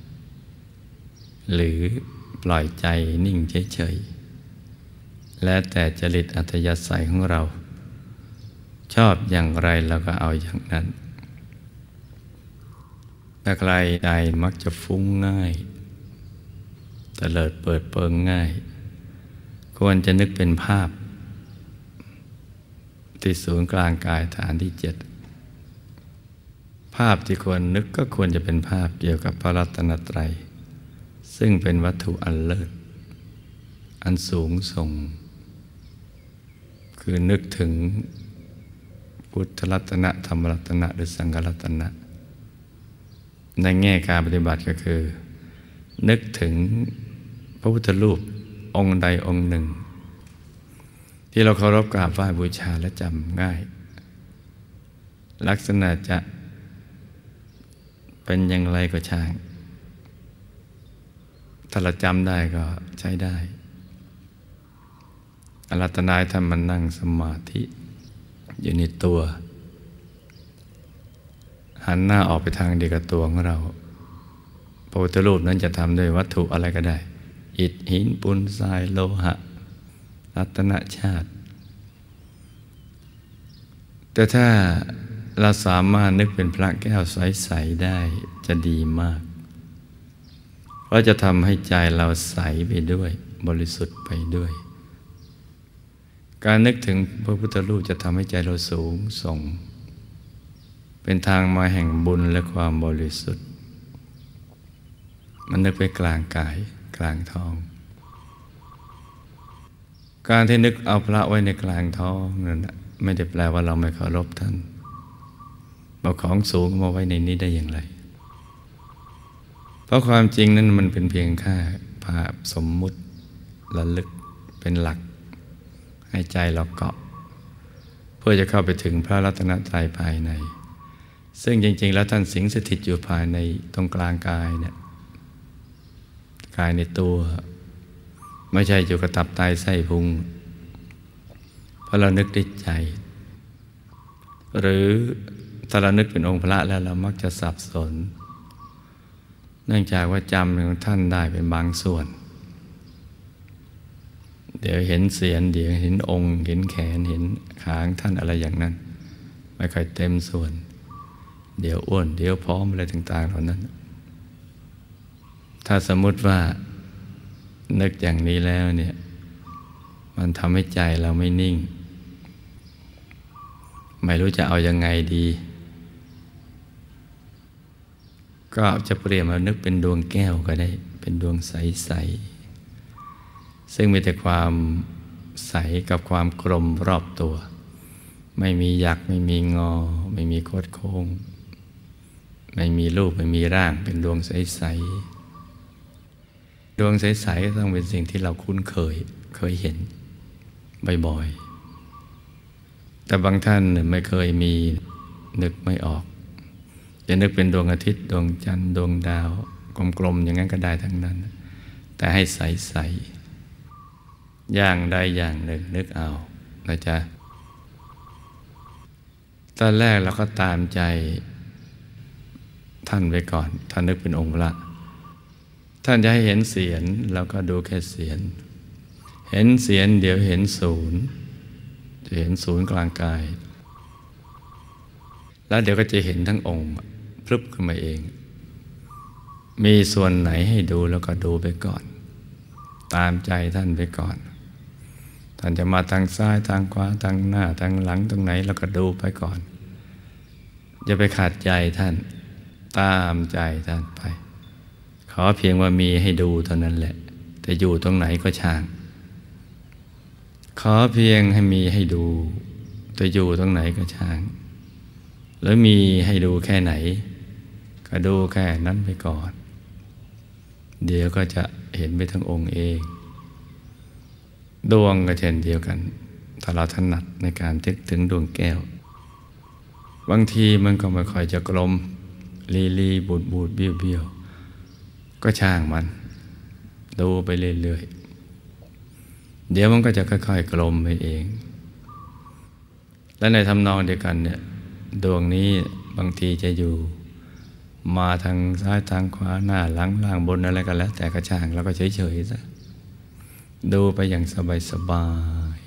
หรือปล่อยใจนิ่งเฉยๆและแต่จริตอัธยาศัยของเราชอบอย่างไรเราก็เอาอย่างนั้นถ้าใครใดมักจะฟุ้งง่ายเตลิดเปิดเปิงง่ายควรจะนึกเป็นภาพที่ศูนย์กลางกายฐานที่7ภาพที่ควรนึกก็ควรจะเป็นภาพเกี่ยวกับพระรัตนตรัยซึ่งเป็นวัตถุอันเลิศอันสูงส่งคือนึกถึงพุทธรัตนะธรรมรัตนะหรือสังฆรัตนะในแง่การปฏิบัติก็คือนึกถึงพระพุทธรูปองค์ใดองค์หนึ่งที่เราเคารพกราบไหว้บูชาและจำง่ายลักษณะจะเป็นอย่างไรก็ช่างถ้าเราจำได้ก็ใช้ได้อารัตนายท่านมันนั่งสมาธิอยู่ในตัวหันหน้าออกไปทางเดียวกับตัวของเราพระพุทธรูปนั้นจะทำด้วยวัตถุอะไรก็ได้อิฐหินปูนทรายโลหะรัตนชาติแต่ถ้าเราสามารถนึกเป็นพระแก้วใสๆได้จะดีมากเพราะจะทำให้ใจเราใสไปด้วยบริสุทธิ์ไปด้วยการนึกถึงพระพุทธรูปจะทำให้ใจเราสูงส่งเป็นทางมาแห่งบุญและความบริสุทธิ์มันนึกไปกลางกายกลางท้องการที่นึกเอาพระไว้ในกลางท้องนั่นไม่ได้แปลว่าเราไม่เคารพท่านเอาของสูงมาไว้ในนี้ได้อย่างไรเพราะความจริงนั้นมันเป็นเพียงแค่ภาพสมมุติระลึกเป็นหลักให้ใจเราเกาะเพื่อจะเข้าไปถึงพระรัตนตรัยภายในซึ่งจริงๆแล้วท่านสิงสถิตอยู่ภายในตรงกลางกายเนี่ยกายในตัวไม่ใช่อยู่กับตับไตไส้พุงเพราะเรานึกด้วยใจหรือถ้าเรานึกเป็นองค์พระแล้วเรามักจะสับสนเนื่องจากว่าจำของท่านได้เป็นบางส่วน เดี๋ยวเห็นเสียนเดี๋ยวเห็นองค์เห็นแขนเห็นขาของท่านอะไรอย่างนั้นไม่ค่อยเต็มส่วน เดี๋ยวอ้วนเดี๋ยวพร้อมอะไรต่างๆเหล่านั้นถ้าสมมุติว่านึกอย่างนี้แล้วเนี่ยมันทำให้ใจเราไม่นิ่งไม่รู้จะเอายังไงดีก็จะเปลี่ยนมานึกเป็นดวงแก้วก็ได้เป็นดวงใสๆซึ่งมีแต่ความใสกับความกลมรอบตัวไม่มีหยักไม่มีงอไม่มีโคดโค้งไม่มีรูปไม่มีร่างเป็นดวงใสๆดวงใสๆก็ต้องเป็นสิ่งที่เราคุ้นเคยเห็นบ่อยๆแต่บางท่านไม่เคยมีนึกไม่ออกจะนึกเป็นดวงอาทิตย์ดวงจันทร์ดวงดาวกลมๆอย่างนั้นก็ได้ทั้งนั้นแต่ให้ใสๆอย่างใดอย่างหนึ่งนึกเอานะจ๊ะตอนแรกเราก็ตามใจท่านไว้ก่อนท่านนึกเป็นองค์พระท่านจะให้เห็นเสียรเราก็ดูแค่เสียรเห็นเสียรเดี๋ยวเห็นศูนย์จะเห็นศูนย์กลางกายแล้วเดี๋ยวก็จะเห็นทั้งองค์พรึบขึ้นมาเองมีส่วนไหนให้ดูแล้วก็ดูไปก่อนตามใจท่านไปก่อนท่านจะมาทางซ้ายทางขวาทางหน้าทางหลังตรงไหนแล้วก็ดูไปก่อนอย่าไปขัดใจท่านตามใจท่านไปขอเพียงว่ามีให้ดูเท่านั้นแหละแต่อยู่ตรงไหนก็ช่างขอเพียงให้มีให้ดูแต่อยู่ตรงไหนก็ช่างแล้วมีให้ดูแค่ไหนก็ดูแค่นั้นไปก่อนเดี๋ยวก็จะเห็นไปทั้งองค์เองดวงก็เช่นเดียวกันถ้าเราถนัดในการนึกถึงดวงแก้วบางทีมันก็ไม่ค่อยจะกลมลีบูดเบี้ยวก็ช่างมันดูไปเรื่อยๆเดี๋ยวมันก็จะค่อยๆกลมไปเองและในทำนองเดียวกันเนี่ยดวงนี้บางทีจะอยู่มาทางซ้ายทางขวาหน้าหลังล่างบนอะไรก็แล้วแต่กระช่างแล้วก็เฉยๆซะดูไปอย่างสบาย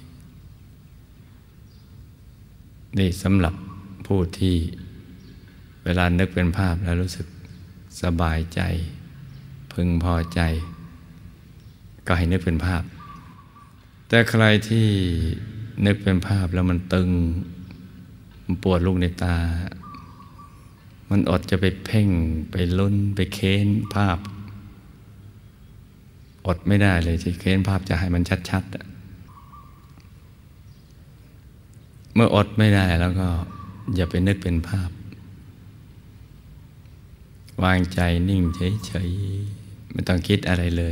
ๆนี่สำหรับผู้ที่เวลานึกเป็นภาพแล้วรู้สึกสบายใจพึงพอใจก็ให้นึกเป็นภาพแต่ใครที่นึกเป็นภาพแล้วมันตึงมันปวดลูกในตามันอดจะไปเพ่งไปลุ้นไปเค้นภาพอดไม่ได้เลยที่เค้นภาพจะให้มันชัดๆเมื่ออดไม่ได้แล้วก็อย่าไปนึกเป็นภาพวางใจนิ่งเฉยๆไม่ต้องคิดอะไรเล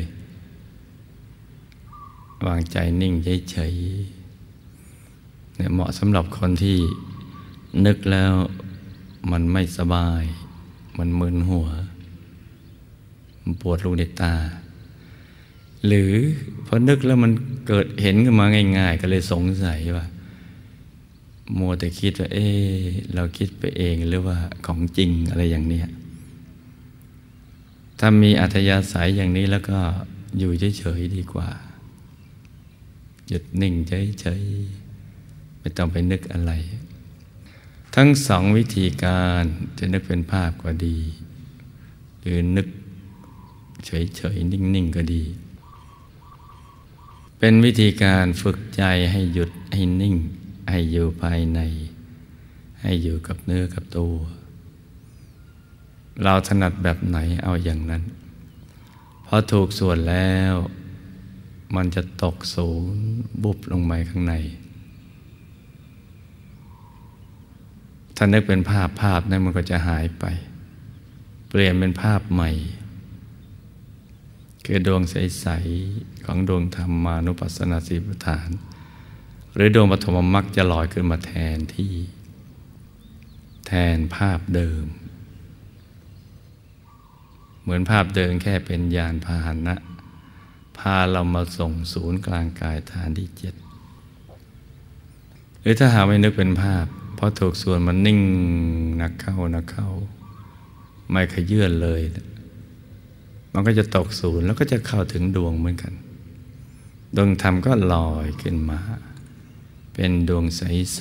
ยวางใจนิ่งเฉยๆเนี่ยเหมาะสำหรับคนที่นึกแล้วมันไม่สบายมันมึนหัวมันปวดลูกในตาหรือพอนึกแล้วมันเกิดเห็นขึ้นมาง่ายๆก็เลยสงสัยว่ามัวแต่คิดว่าเราคิดไปเองหรือว่าของจริงอะไรอย่างเนี้ยถ้ามีอัธยาศัยอย่างนี้แล้วก็อยู่เฉยๆดีกว่าหยุดนิ่งเฉยๆไม่ต้องไปนึกอะไรทั้งสองวิธีการจะนึกเป็นภาพก็ดีหรือนึกเฉยๆนิ่งๆก็ดีเป็นวิธีการฝึกใจให้หยุดให้นิ่งให้อยู่ภายในให้อยู่กับเนื้อกับตัวเราถนัดแบบไหนเอาอย่างนั้นพอถูกส่วนแล้วมันจะตกศูนย์บุบลงไปข้างในถ้านึกเป็นภาพนั้นมันก็จะหายไปเปลี่ยนเป็นภาพใหม่คือดวงใสๆของดวงธรรมานุปัสสนาสีปัฏฐานหรือดวงปฐมมรรคจะลอยขึ้นมาแทนภาพเดิมเหมือนภาพเดิมแค่เป็นยานพาหนะพาเรามาส่งศูนย์กลางกายฐานที่7หรือถ้าหาไม่นึกเป็นภาพพอถูกส่วนมันนิ่งนักเข้าไม่ขยื่นเลยมันก็จะตกศูนย์แล้วก็จะเข้าถึงดวงเหมือนกันดวงธรรมก็ลอยขึ้นมาเป็นดวงใส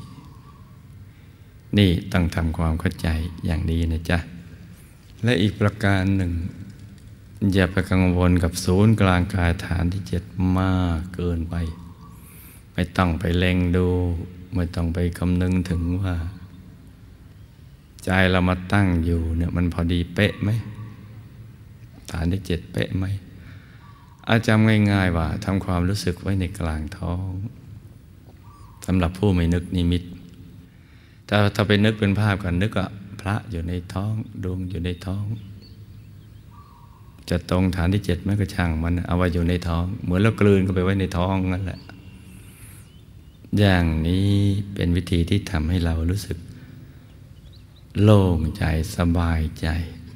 ๆนี่ต้องทำความเข้าใจอย่างดีนะจ๊ะและอีกประการหนึ่งอย่าไปกังวลกับศูนย์กลางกายฐานที่7มากเกินไปไม่ต้องไปเล็งดูไม่ต้องไปคำนึงถึงว่าใจเรามาตั้งอยู่เนี่ยมันพอดีเป๊ะไหมฐานที่7เป๊ะไหมอาจำง่ายๆว่าทำความรู้สึกไว้ในกลางท้องสำหรับผู้ไม่นึกนิมิตถ้าไปนึกเป็นภาพกันนึกว่าพระอยู่ในท้องดวงอยู่ในท้องจะตรงฐานที่7มันก็ช่างมันเอาไว้อยู่ในท้องเหมือนเรากลืนเข้าไปไว้ในท้องนั่นแหละอย่างนี้เป็นวิธีที่ทำให้เรารู้สึกโล่งใจสบายใจ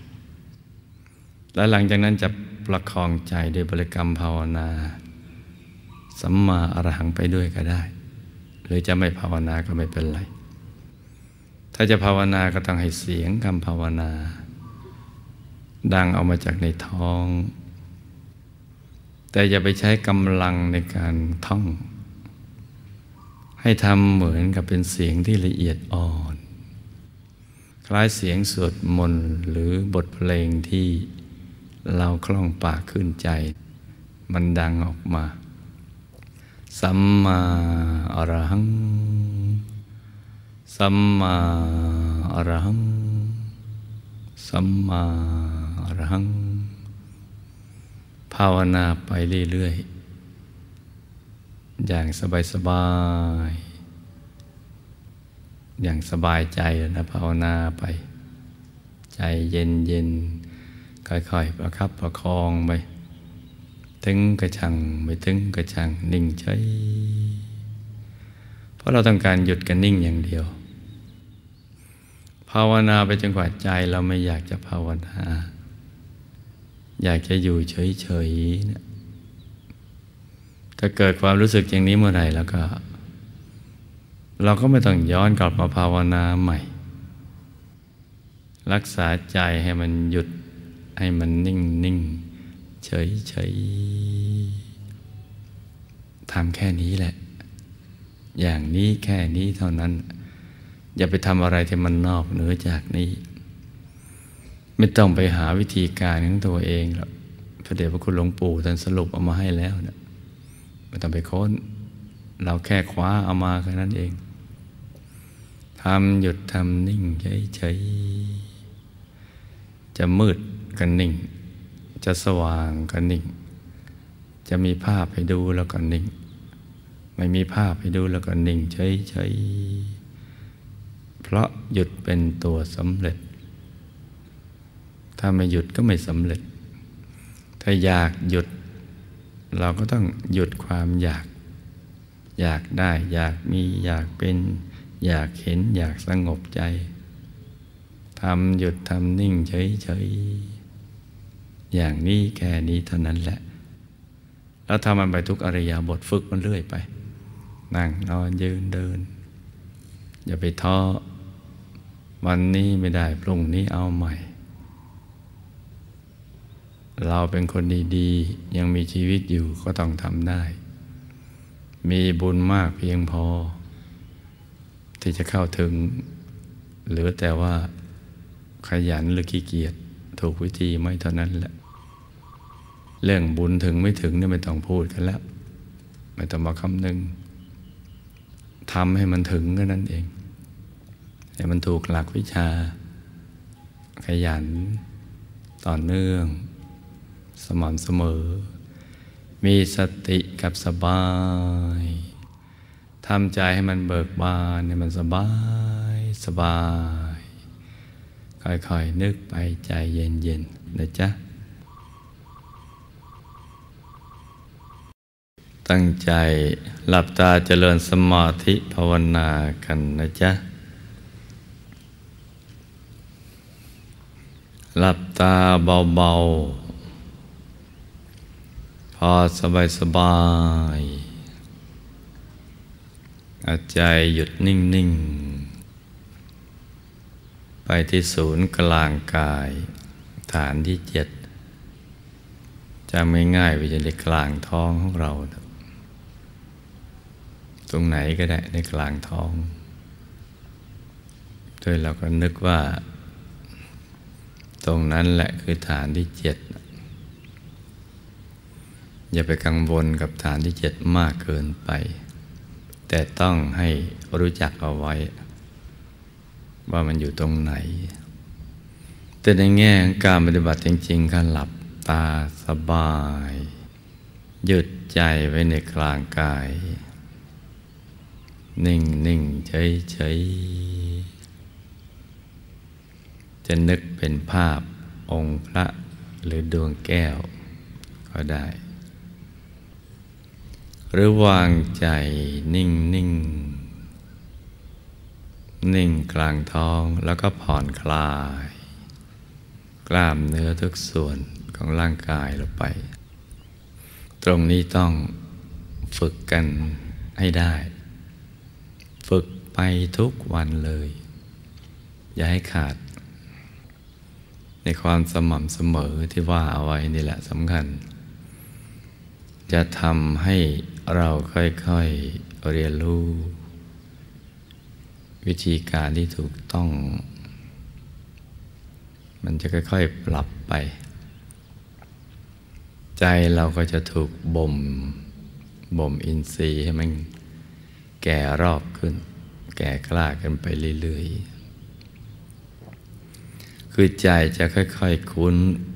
และหลังจากนั้นจะประคองใจด้วยบริกรรมภาวนาสัมมาอรหังไปด้วยก็ได้หรือจะไม่ภาวนาก็ไม่เป็นไรถ้าจะภาวนาก็ต้องให้เสียงคำภาวนาดังออกมาจากในท้องแต่อย่าไปใช้กำลังในการท่องให้ทำเหมือนกับเป็นเสียงที่ละเอียดอ่อนคล้ายเสียงสวดมนต์หรือบทเพลงที่เราคล่องปากขึ้นใจมันดังออกมาสัมมาอรหังสัมมาอรหังสัมมาอรหังภาวนาไปเรื่อยๆอย่างสบายๆอย่างสบายใจนะภาวนาไปใจเย็นๆค่อยๆประคับประคองไปถึงกระชังไม่ถึงกระชังนิ่งเฉยเพราะเราต้องการหยุดกันนิ่งอย่างเดียวภาวนาไปจนกว่าใจเราไม่อยากจะภาวนาอยากจะอยู่เฉยๆเนี่ยถ้าเกิดความรู้สึกอย่างนี้เมื่อไหร่แล้วก็เราก็ไม่ต้องย้อนกลับมาภาวนาใหม่รักษาใจให้มันหยุดให้มันนิ่งๆเฉยๆทำแค่นี้แหละอย่างนี้แค่นี้เท่านั้นอย่าไปทำอะไรที่มันนอกเหนือจากนี้ไม่ต้องไปหาวิธีการของตัวเองหรอกพระเดชพระคุณหลวงปู่ท่านสรุปเอามาให้แล้วนะไม่ต้องไปค้นเราแค่คว้าเอามาแค่นั้นเองทำหยุดทำนิ่งเฉยๆจะมืดก็นิ่งจะสว่างก็นิ่งจะมีภาพให้ดูแล้วก็นิ่งไม่มีภาพให้ดูแล้วก็นิ่งเฉยๆเพราะหยุดเป็นตัวสำเร็จถ้าไม่หยุดก็ไม่สำเร็จถ้าอยากหยุดเราก็ต้องหยุดความอยากได้อยากมีอยากเป็นอยากเห็นอยากสงบใจทำหยุดทำนิ่งเฉยๆอย่างนี้แค่นี้เท่านั้นแหละแล้วทำมันไปทุกอริยบทฝึกมันเรื่อยไปนั่งนอนยืนเดินอย่าไปท้อวันนี้ไม่ได้พรุ่งนี้เอาใหม่เราเป็นคนดีๆยังมีชีวิตอยู่ก็ต้องทำได้มีบุญมากเพียงพอที่จะเข้าถึงหรือแต่ว่าขยันหรือขี้เกียจถูกวิธีไม่เท่านั้นแหละเรื่องบุญถึงไม่ถึงเนี่ยไม่ต้องพูดกันแล้วไม่ต้องมาคำนึงทำให้มันถึงก็นั่นเองให้มันถูกหลักวิชาขยันต่อเนื่องสม่ำเสมอมีสติกับสบายทำใจให้มันเบิกบานให้มันสบายค่อยๆนึกไปใจเย็นๆนะจ๊ะตั้งใจหลับตาเจริญสมาธิภาวนากันนะจ๊ะหลับตาเบาๆพอสบายเอาใจหยุดนิ่งๆไปที่ศูนย์กลางกายฐานที่7 จำง่ายๆไว้จะในกลางท้องของเราตรงไหนก็ได้ในกลางท้องโดยเราก็นึกว่าตรงนั้นแหละคือฐานที่7อย่าไปกังวลกับฐานที่7มากเกินไปแต่ต้องให้รู้จักเอาไว้ว่ามันอยู่ตรงไหนแต่ในแง่ของการปฏิบัติจริงๆการหลับตาสบายหยุดใจไว้ในกลางกายนิ่งๆเฉยๆจะนึกเป็นภาพองค์พระหรือดวงแก้วก็ได้หรือวางใจนิ่งกลางท้องแล้วก็ผ่อนคลายกล้ามเนื้อทุกส่วนของร่างกายลงไปตรงนี้ต้องฝึกกันให้ได้ฝึกไปทุกวันเลยอย่าให้ขาดในความสม่ำเสมอที่ว่าเอาไว้นี่แหละสำคัญจะทำให้เราค่อยๆเรียนรู้วิธีการที่ถูกต้องมันจะค่อยๆปรับไปใจเราก็จะถูกบ่มอินทรีย์ให้มันแก่รอบขึ้นแก่กล้ากันไปเรื่อยๆคือใจจะค่อยๆคุ้น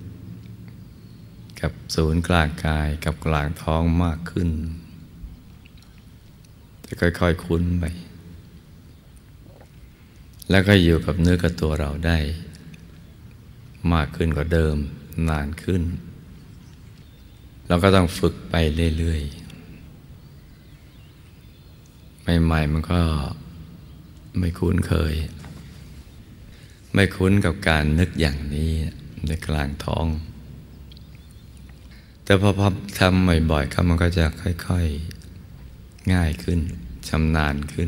กับศูนย์กลางกายกับกลางท้องมากขึ้นจะค่อยๆคุ้นไปแล้วก็อยู่กับเนื้อกับตัวเราได้มากขึ้นกว่าเดิมนานขึ้นเราก็ต้องฝึกไปเรื่อยๆใหม่ๆมันก็ไม่คุ้นเคยไม่คุ้นกับการนึกอย่างนี้ในกลางท้องแต่พอทำบ่อยๆครับมันก็จะค่อยๆง่ายขึ้นชำนาญขึ้น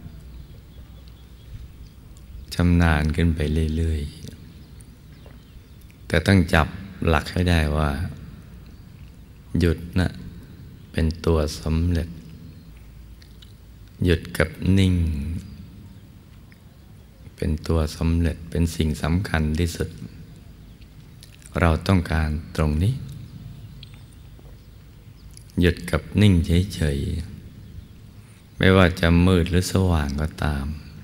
ไปเรื่อยๆแต่ต้องจับหลักให้ได้ว่าหยุดนะเป็นตัวสำเร็จหยุดกับนิ่งเป็นตัวสำเร็จเป็นสิ่งสำคัญที่สุดเราต้องการตรงนี้หยุดกับนิ่งเฉยๆไม่ว่าจะมืดหรือสว่างก็ตาม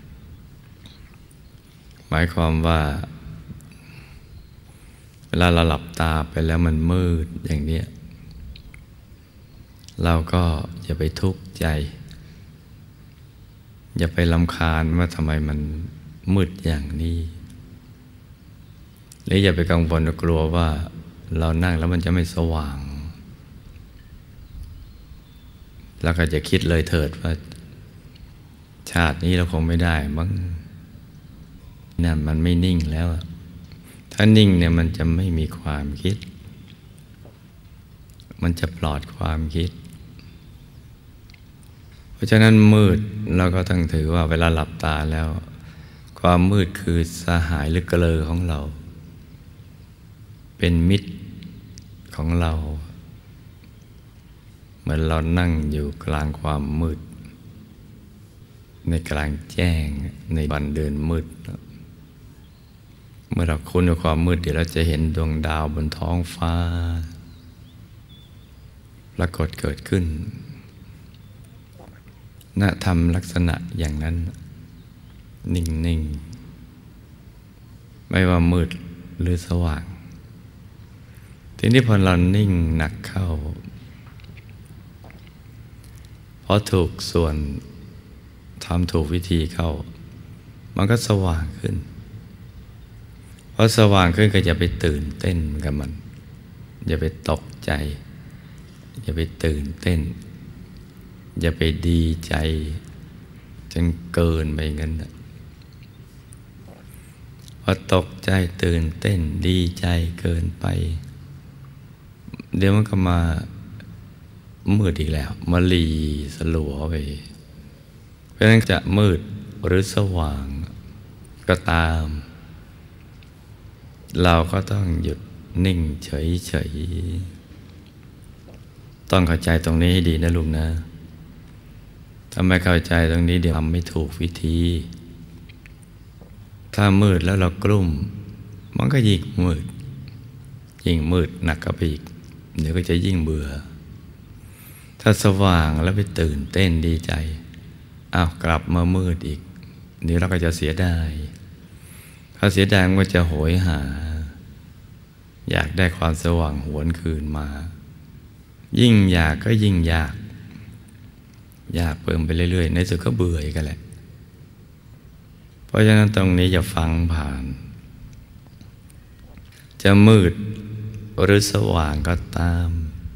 หมายความว่าเวลาเราหลับตาไปแล้วมันมืดอย่างนี้เราก็อย่าไปทุกข์ใจอย่าไปรำคาญว่าทำไมมันมืดอย่างนี้หรืออย่าไปกังวลกลัวว่าเรานั่งแล้วมันจะไม่สว่างแล้วก็จะคิดเลยเถิดว่าชาตินี้เราคงไม่ได้มั้งนั่นมันไม่นิ่งแล้วถ้านิ่งเนี่ยมันจะไม่มีความคิดมันจะปลอดความคิดเพราะฉะนั้นมืดเราก็ต้องถือว่าเวลาหลับตาแล้วความมืดคือสหายหรือเกลอของเราเป็นมิตรของเราเหมือนเรานั่งอยู่กลางความมืดในกลางแจ้งในวันเดือนมืดเมื่อเราคุ้นกับความมืดเดี๋ยวเราจะเห็นดวงดาวบนท้องฟ้าปรากฏเกิดขึ้นน่าทำลักษณะอย่างนั้นนิ่งๆไม่ว่ามืดหรือสว่างทีนี้พอเรานิ่งหนักเข้าพอถูกส่วนทำถูกวิธีเข้ามันก็สว่างขึ้นพอสว่างขึ้นก็อย่าไปตื่นเต้นกับมันอย่าไปตกใจอย่าไปตื่นเต้นอย่าไปดีใจจนเกินไปงั้นพอตกใจตื่นเต้นดีใจเกินไปเดี๋ยวมันก็มามืดอีกแล้วมาลีสลัวไปเพราะฉะนั้นจะมืดหรือสว่างก็ตามเราก็ต้องหยุดนิ่งเฉยต้องเข้าใจตรงนี้ให้ดีนะลุงนะถ้าไม่เข้าใจตรงนี้เดี๋ยวทำไม่ถูกวิธีถ้ามืดแล้วเรากลุ้มมันก็ยิ่งมืดหนักกว่าไปอีกเดี๋ยวก็จะยิ่งเบื่อถ้าสว่างแล้วไปตื่นเต้นดีใจกลับมามืดอีกเดี๋ยวเราก็จะเสียดายถ้าเสียดายมันก็จะโหยหาอยากได้ความสว่างหวนคืนมายิ่งอยากก็ยิ่งอยากเพิ่มไปเรื่อยๆในสุดก็เบื่อกันแหละเพราะฉะนั้นตรงนี้อย่าฟังผ่านจะมืดหรือสว่างก็ตาม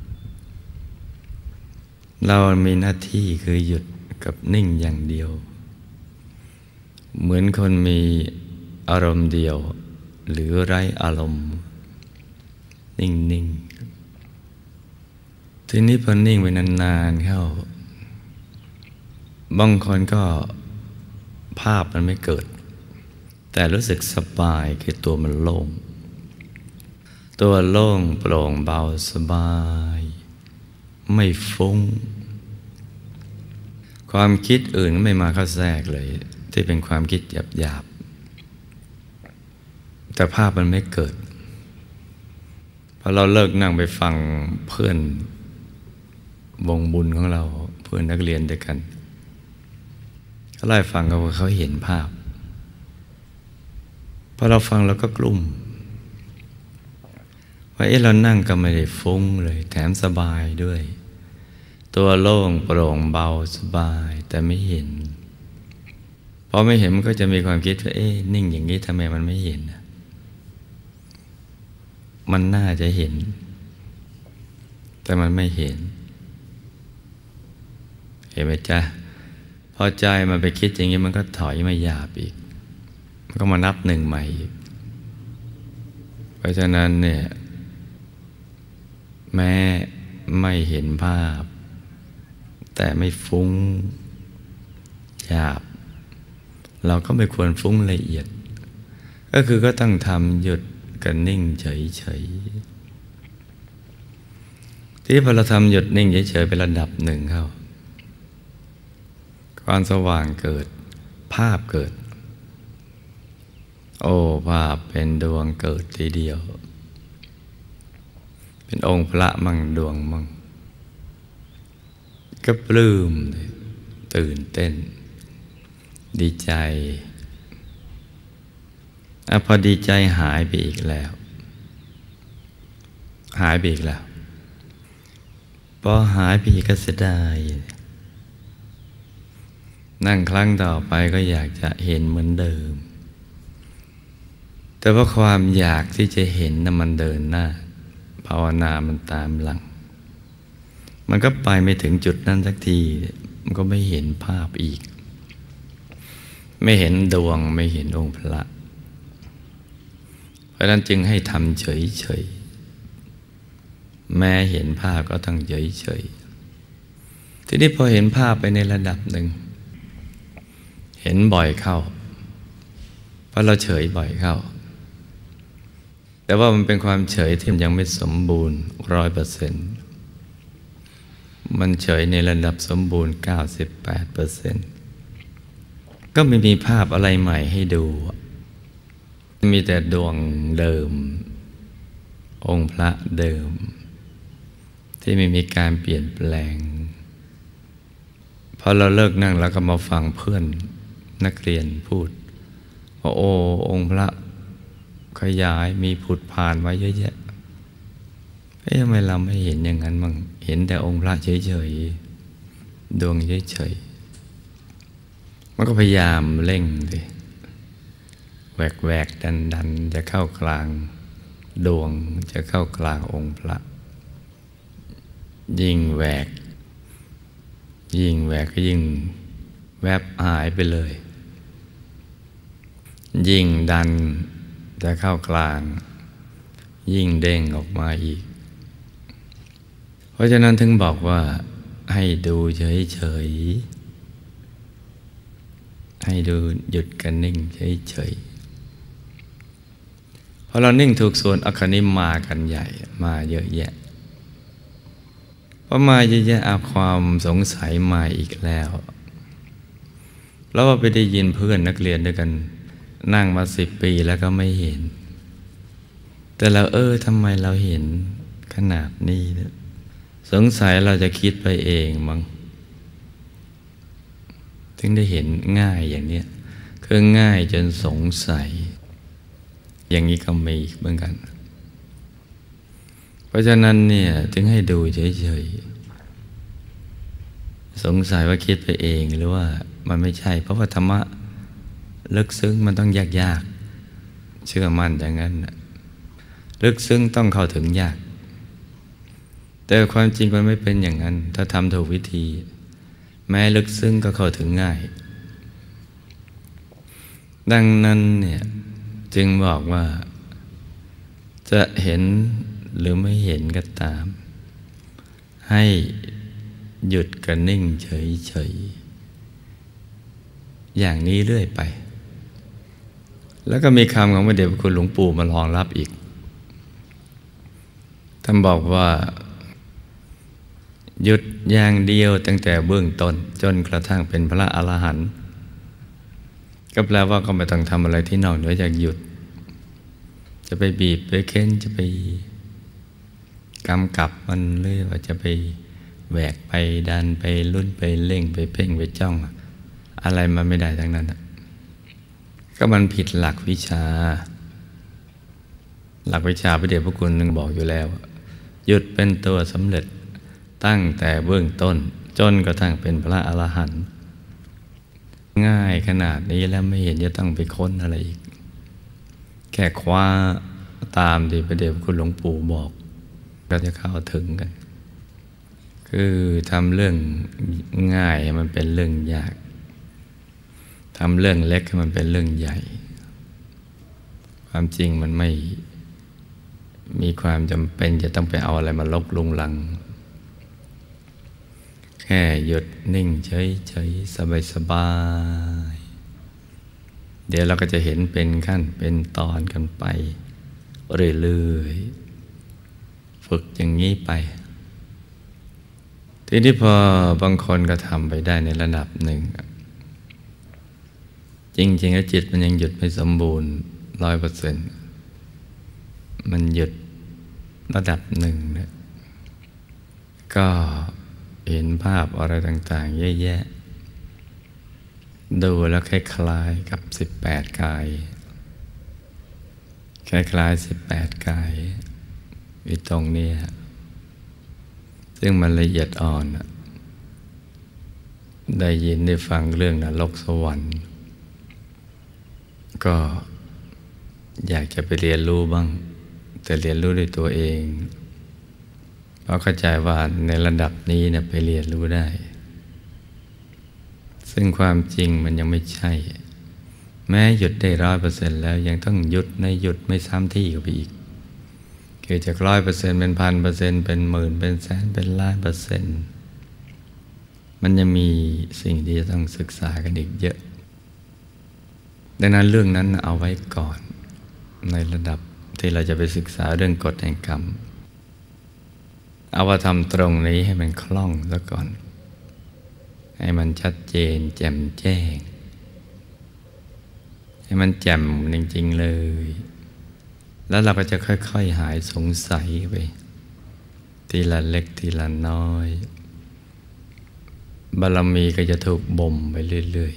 เรามีหน้าที่คือหยุดกับนิ่งอย่างเดียวเหมือนคนมีอารมณ์เดียวหรือไร้อารมณ์นิ่งๆทีนี้พอนิ่งไปนานๆเข้าบางคนก็ภาพมันไม่เกิดแต่รู้สึกสบายคือตัวมันโล่งโปร่งเบาสบายไม่ฟุ้งความคิดอื่นไม่มาเข้าแทรกเลยที่เป็นความคิดหยาบๆแต่ภาพมันไม่เกิดพอเราเลิกนั่งไปฟังเพื่อนวงบุญของเราเพื่อนนักเรียนด้วยกันเขาไล่ฟังเขาว่าเขาเห็นภาพพอเราฟังเราก็กลุ้มว่าเรานั่งก็ไม่ได้ฟุ้งเลยแถมสบายด้วยตัวโล่งโปร่งเบาสบายแต่ไม่เห็นพอไม่เห็นมันก็จะมีความคิดว่านิ่งอย่างนี้ทำไมมันไม่เห็นมันน่าจะเห็นแต่มันไม่เห็นเห็นไหมจ๊ะพอใจมันไปคิดอย่างนี้มันก็ถอยมาหยาบอีกมันก็มานับหนึ่งใหม่อีกเพราะฉะนั้นเนี่ยแม้ไม่เห็นภาพแต่ไม่ฟุ้งหยาบเราก็ไม่ควรฟุ้งละเอียดก็คือก็ต้องทำหยุดกันนิ่งเฉยๆที่พอเราทำหยุดนิ่งเฉยๆเป็นระดับหนึ่งเข้าความสว่างเกิดภาพเกิดภาพเป็นดวงเกิดทีเดียวเป็นองค์พระมั่งดวงมั่งก็ปลื้มตื่นเต้นดีใจพอดีใจหายไปอีกแล้วพอหายไปอีกก็เสียดายนั่งครั้งต่อไปก็อยากจะเห็นเหมือนเดิมแต่ว่าความอยากที่จะเห็นน่ะมันเดินหน้าภาวนามันตามหลังมันก็ไปไม่ถึงจุดนั้นสักทีมันก็ไม่เห็นภาพอีกไม่เห็นดวงไม่เห็นองค์พระเพราะนั้นจึงให้ทำเฉยๆแม้เห็นภาพก็ต้องเฉยๆทีนี้พอเห็นภาพไปในระดับหนึ่งเห็นบ่อยเข้าเพราะเราเฉยบ่อยเข้าแต่ว่ามันเป็นความเฉยที่ยังไม่สมบูรณ์ 100%มันเฉยในระดับสมบูรณ์ 98%ก็ไม่มีภาพอะไรใหม่ให้ดูมีแต่ดวงเดิมองค์พระเดิมที่ไม่มีการเปลี่ยนแปลงพอเราเลิกนั่งแล้วก็มาฟังเพื่อนนักเรียนพูดว่าองค์พระขยายมีผุดผ่านไว้เยอะแยะทำไมเราไม่เห็นอย่างนั้นมั่งเห็นแต่องค์พระเฉยๆดวงเฉยๆมันก็พยายามเร่งดิแหวกดันจะเข้ากลางดวงจะเข้ากลางองค์พระยิ่งแหวกก็ยิ่งแวบหายไปเลยยิ่งดันจะเข้ากลางยิ่งเด้งออกมาอีกเพราะฉะนั้นถึงบอกว่าให้ดูเฉยๆให้ดูหยุดกันนิ่งเฉยๆพอเรานิ่งถูกส่วนอคนิมากันใหญ่มาเยอะแยะเพราะมาจะเอาความสงสัยมาอีกแล้วแล้วว่าไปได้ยินเพื่อนนักเรียนด้วยกันนั่งมา10 ปีแล้วก็ไม่เห็นแต่เราทำไมเราเห็นขนาดนี้นะสงสัยเราจะคิดไปเองมั้งถึงได้เห็นง่ายอย่างเนี้ยคือง่ายจนสงสัยอย่างนี้ก็มีเหมือนกันเพราะฉะนั้นเนี่ยถึงให้ดูเฉยๆสงสัยว่าคิดไปเองหรือว่ามันไม่ใช่เพราะว่าธรรมะลึกซึ้งมันต้องยากๆเชื่อมั่นอย่างนั้นลึกซึ้งต้องเข้าถึงยากแต่ความจริงมันไม่เป็นอย่างนั้นถ้าทำถูกวิธีแม้ลึกซึ้งก็เข้าถึงง่ายดังนั้นเนี่ยจึงบอกว่าจะเห็นหรือไม่เห็นก็ตามให้หยุดกับนิ่งเฉยๆอย่างนี้เรื่อยไปแล้วก็มีคำของพระเดชพระคุณหลวงปู่มารองรับอีกท่านบอกว่าหยุดอย่างเดียวตั้งแต่เบื้องต้นจนกระทั่งเป็นพระอรหันต์ก็แปลว่าก็ไม่ต้องทำอะไรที่นอกเหนือจากหยุดจะไปบีบไปเค้นจะไปกำกับมันหรือว่าจะไปแหวกไปดันไปลุ้นไปเร่งไปเพ่งไปจ้องอะไรมันไม่ได้ทั้งนั้นก็มันผิดหลักวิชาพระเดชพระคุณนึงบอกอยู่แล้วหยุดเป็นตัวสำเร็จตั้งแต่เบื้องต้นจนกระทั่งเป็นพระอรหันต์ง่ายขนาดนี้แล้วไม่เห็นจะต้องไปค้นอะไรอีกแค่คว้าตามที่พระเดชพระคุณหลวงปู่บอกก็จะเข้าถึงกันคือทำเรื่องง่ายให้มันเป็นเรื่องยากทำเรื่องเล็กให้มันเป็นเรื่องใหญ่ความจริงมันไม่มีความจำเป็นจะต้องไปเอาอะไรมาลบลุงลังแค่หยุดนิ่งเฉยๆสบายๆเดี๋ยวเราก็จะเห็นเป็นขั้นเป็นตอนกันไปเรื่อยๆฝึกอย่างนี้ไปทีนี้พอบางคนก็ทำไปได้ในระดับหนึ่งจริงๆแล้วจิตมันยังหยุดไม่สมบูรณ์ 100%มันหยุดระดับหนึ่งเนี่ยก็เห็นภาพอะไรต่างๆเยอะแยะดูแล้วคล้ายๆกับ18 กายคล้ายๆ18 กายอยู่ตรงนี้ซึ่งมันละเอียดอ่อนได้ยินได้ฟังเรื่องนรกสวรรค์ก็อยากจะไปเรียนรู้บ้างแต่เรียนรู้ด้วยตัวเองเพราะเข้าใจว่าในระดับนี้เนี่ยไปเรียนรู้ได้ซึ่งความจริงมันยังไม่ใช่แม้หยุดได้100%แล้วยังต้องหยุดไม่ซ้ำที่กับไปอีกคือจาก100%เป็น1,000%เป็นหมื่นเป็นแสนเป็นล้าน%มันยังมีสิ่งที่จะต้องศึกษากันอีกเยอะดังนั้นเรื่องนั้นเอาไว้ก่อนในระดับที่เราจะไปศึกษาเรื่องกฎแห่งกรรมเอาว่าทำตรงนี้ให้มันคล่องซะก่อนให้มันชัดเจนแจ่มแจ้งให้มันแจ่มจริงๆเลยแล้วเราก็จะค่อยๆหายสงสัยไปทีละเล็กทีละน้อยบารมีก็จะถูกบ่มไปเรื่อย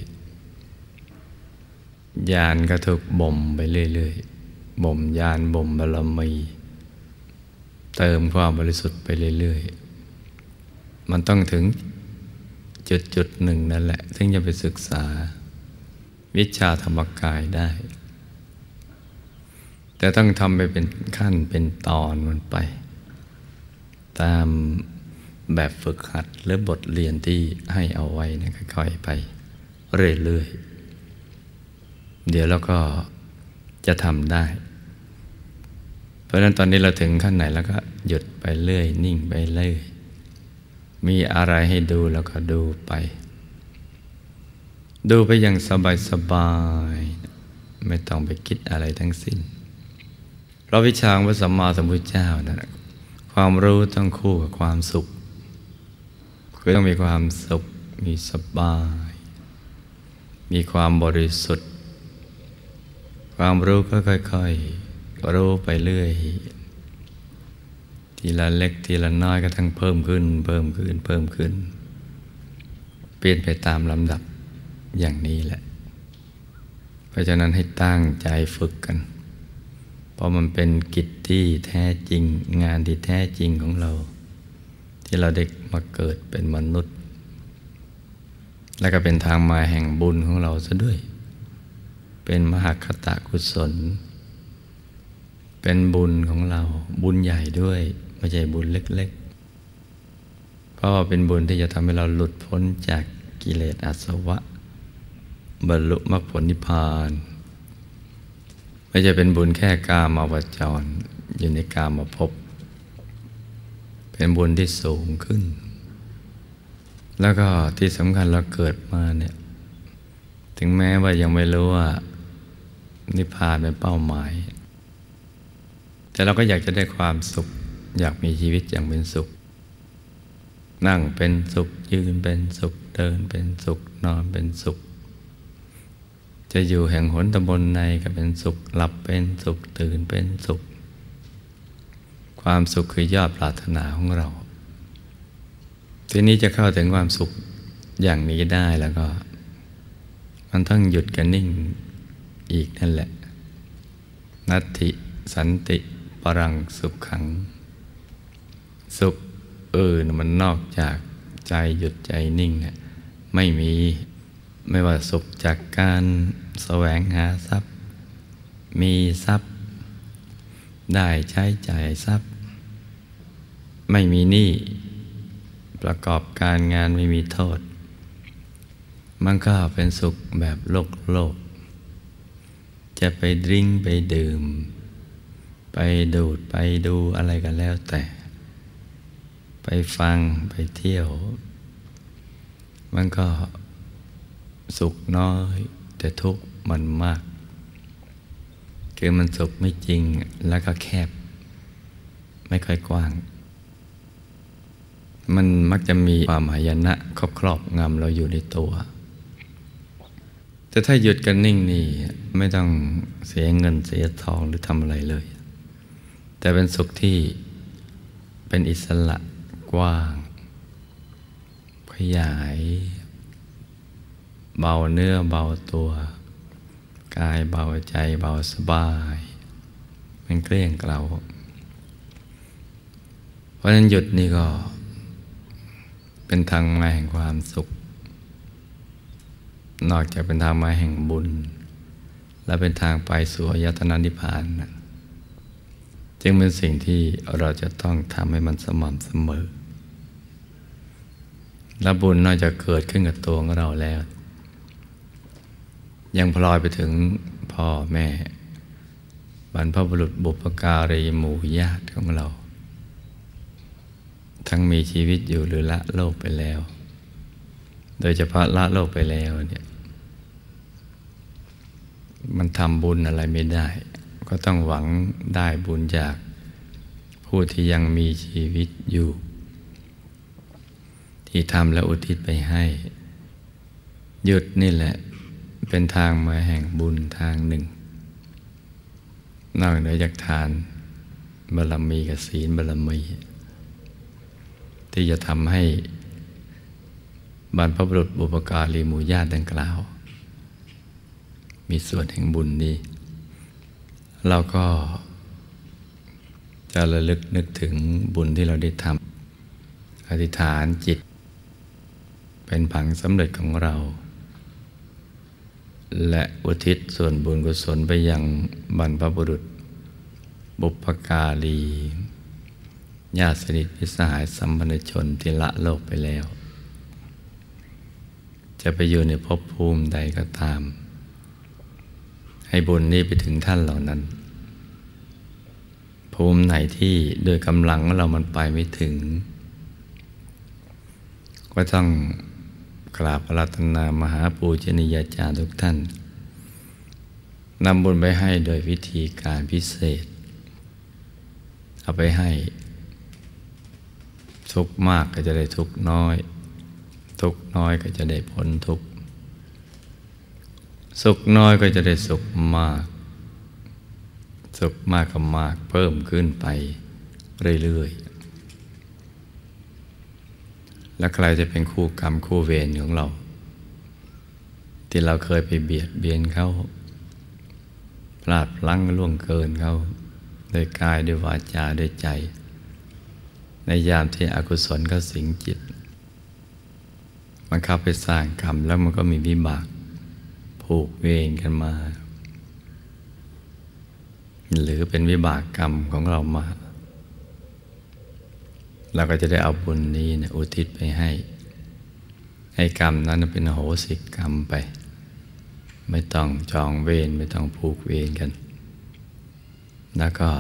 ๆญาณก็ถูกบ่มไปเรื่อยๆบ่มญาณบ่มบารมีเติมความบริสุทธิ์ไปเรื่อยๆมันต้องถึงจุดหนึ่งนั่นแหละถึงจะไปศึกษาวิชาธรรมกายได้แต่ต้องทำไปเป็นขั้นเป็นตอนมันไปตามแบบฝึกหัดหรือบทเรียนที่ให้เอาไว้นะค่อยๆไปเรื่อยๆเดี๋ยวเราก็จะทำได้เพราะฉะนั้นตอนนี้เราถึงขั้นไหนแล้วก็หยุดไปเรื่อยนิ่งไปเรื่อยมีอะไรให้ดูแล้วก็ดูไปอย่างสบายๆไม่ต้องไปคิดอะไรทั้งสิ้นเพราะวิชาของพระสัมมาสัมพุทธเจ้านะความรู้ต้องคู่กับความสุขคือต้องมีความสุขมีสบาย มีความบริสุทธิ์ความรู้ก็ค่อยๆรู้ไปเรื่อยทีละเล็กทีละน้อยก็ทั้งเพิ่มขึ้นเพิ่มขึ้นเพิ่มขึ้นเปลี่ยนไปตามลำดับอย่างนี้แหละเพราะฉะนั้นให้ตั้งใจฝึกกันเพราะมันเป็นกิจที่แท้จริงงานที่แท้จริงของเราที่เราได้มาเกิดเป็นมนุษย์และก็เป็นทางมาแห่งบุญของเราซะด้วยเป็นมหคตกุศลเป็นบุญของเราบุญใหญ่ด้วยไม่ใช่บุญเล็กๆเพราะว่าเป็นบุญที่จะทำให้เราหลุดพ้นจากกิเลสอาสวะบรรลุมรรคผลนิพพานไม่ใช่เป็นบุญแค่กามาวจรอยู่ในกามภพเป็นบุญที่สูงขึ้นแล้วก็ที่สำคัญเราเกิดมาเนี่ยถึงแม้ว่ายังไม่รู้ว่านิพพานเป็นเป้าหมายแต่เราก็อยากจะได้ความสุขอยากมีชีวิตอย่างเป็นสุขนั่งเป็นสุขยืนเป็นสุขเดินเป็นสุขนอนเป็นสุขจะอยู่แห่งหนตำบลในก็เป็นสุขหลับเป็นสุขตื่นเป็นสุขความสุขคือยอดปรารถนาของเราทีนี้จะเข้าถึงความสุขอย่างนี้ได้แล้วก็มันต้องหยุดกันนิ่งอีกนั่นแหละนัตถิสันติปรังสุขขังสุขอื่นมันนอกจากใจหยุดใจนิ่งเนี่ยไม่มีไม่ว่าสุขจากการแสวงหาทรัพย์มีทรัพย์ได้ใช้จ่ายทรัพย์ไม่มีหนี้ประกอบการงานไม่มีโทษมันก็เป็นสุขแบบโลกจะไปดื่มไปดื่มไปดูดไปดูอะไรกันแล้วแต่ไปฟังไปเที่ยวมันก็สุขน้อยแต่ทุกข์มันมากคือมันสุขไม่จริงแล้วก็แคบไม่ค่อยกว้างมันมักจะมีความหายนะครอบงำเราอยู่ในตัวแต่ถ้าหยุดกันนิ่งนี่ไม่ต้องเสียเงินเสียทองหรือทำอะไรเลยแต่เป็นสุขที่เป็นอิสระกว้างขยายเบาเนื้อเบาตัวกายเบาใจเบาสบายมันเกลี้ยงเกลาเพราะฉะนั้นหยุดนี่ก็เป็นทางมาแห่งความสุขนอกจากเป็นทางมาแห่งบุญและเป็นทางไปสู่อายตนะนิพพานจึงเป็นสิ่งที่เราจะต้องทำให้มันสม่ำเสมอและบุญนอกจากเกิดขึ้นกับตัวของเราแล้วยังพลอยไปถึงพ่อแม่บรรพบุรุษบุพการีหมู่ญาติของเราทั้งมีชีวิตอยู่หรือละโลกไปแล้วโดยเฉพาะละโลกไปแล้วเนี่ยมันทำบุญอะไรไม่ได้ก็ต้องหวังได้บุญจากผู้ที่ยังมีชีวิตอยู่ที่ทำและอุทิศไปให้หยุดนี่แหละเป็นทางมาแห่งบุญทางหนึ่งนอกเหนือจากทานบารมีกับศีลบารมีที่จะทำให้บรรพบุรุษบุพการีหมู่ญาติดังกล่าวมีส่วนแห่งบุญนี้เราก็จะระลึกนึกถึงบุญที่เราได้ทำอธิษฐานจิตเป็นผังสำเร็จของเราและอุทิศส่วนบุญกุศลไปยังบรรพบุรุษบุพการีญาติสนิทมิตรสหายสัมพันธชนที่ละโลกไปแล้วจะไปอยู่ในภพภูมิใดก็ตามให้บุญนี้ไปถึงท่านเหล่านั้นภูมิไหนที่โดยกำลังของเรามันไปไม่ถึงก็ต้องกราบอาราธนามหาปูชนียาจารย์ทุกท่านนำบุญไปให้โดยวิธีการพิเศษเอาไปให้ทุกข์มากก็จะได้ทุกข์น้อยทุกข์น้อยก็จะได้พ้นทุกข์สุขน้อยก็จะได้สุขมากสุขมากก็มากเพิ่มขึ้นไปเรื่อยๆและใครจะเป็นคู่กรรมคู่เวรของเราที่เราเคยไปเบียดเบียนเขาพลาดพลั้งล่วงเกินเขาด้วยกายด้วยวาจาด้วยใจในยามที่อกุศลเขาสิงจิตมันเข้าไปสร้างกรรมแล้วมันก็มีวิบากผูกเวรกันมาหรือเป็นวิบากกรรมของเรามาเราก็จะได้เอาบุญนี้เนี่ยอุทิศไปให้กรรมนั้นเป็นอโหสิกรรมไปไม่ต้องจองเวรไม่ต้องผูกเวรกันแล้วก็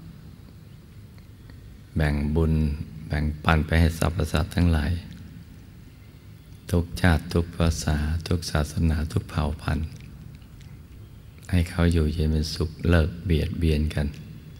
แบ่งบุญแบ่งปันไปให้สรรพสัตว์ทั้งหลายทุกชาติทุกภาษาทุกศาสนาทุกเผ่าพันธุ์ให้เขาอยู่เย็นเป็นสุขเลิกเบียดเบียนกัน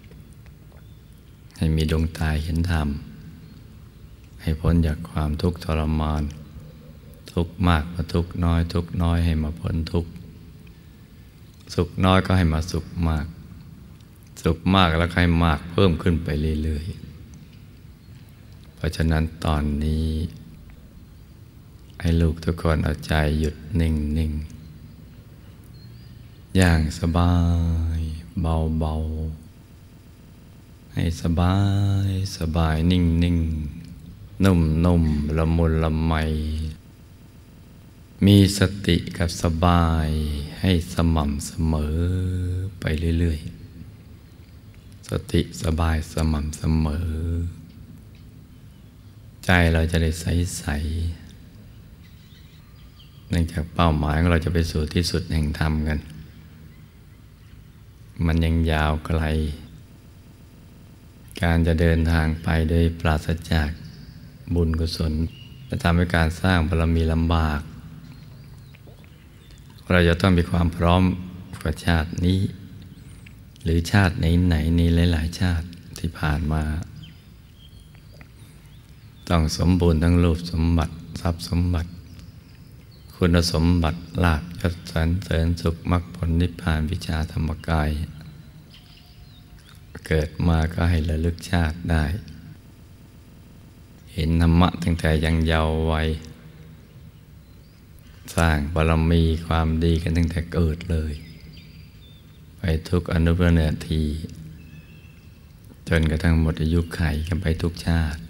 ให้มีดวงตาเห็นธรรมให้พ้นจากความทุกข์ทรมานทุกข์มากมาทุกข์น้อยทุกข์น้อยให้มาพ้นทุกข์สุขน้อยก็ให้มาสุขมากสุขมากแล้วให้มากเพิ่มขึ้นไปเรื่อยๆเพราะฉะนั้นตอนนี้ให้ลูกทุกคนเอาใจหยุดนิ่งๆอย่างสบายเบาๆให้สบายนิ่งๆนุ่มๆละมุนละไมมีสติกับสบายให้สม่ำเสมอไปเรื่อยๆสติสบายสม่ำเสมอใจเราจะได้ใสๆเนื่องจากเป้าหมายของเราจะไปสู่ที่สุดแห่งธรรมกันมันยังยาวไกลการจะเดินทางไปโดยปราศจากบุญกุศลจะทำให้การสร้างบารมีลำบากเราจะต้องมีความพร้อมกว่าชาตินี้หรือชาติไหนๆในหลายๆชาติที่ผ่านมาต้องสมบูรณ์ทั้งรูปสมบัติทรัพย์สมบัติคุณสมบัติลาภยศสรรเสริญสุขมรรคผลนิพพานวิชาธรรมกายเกิดมาก็ให้ระลึกชาติได้เห็นธรรมะตั้งแต่ยังเยาว์วัยสร้างบารมีความดีกันตั้งแต่เกิดเลยไปทุกอนุปนาทีจนกระทั่งหมดอายุขัยกันไปทุกชาติ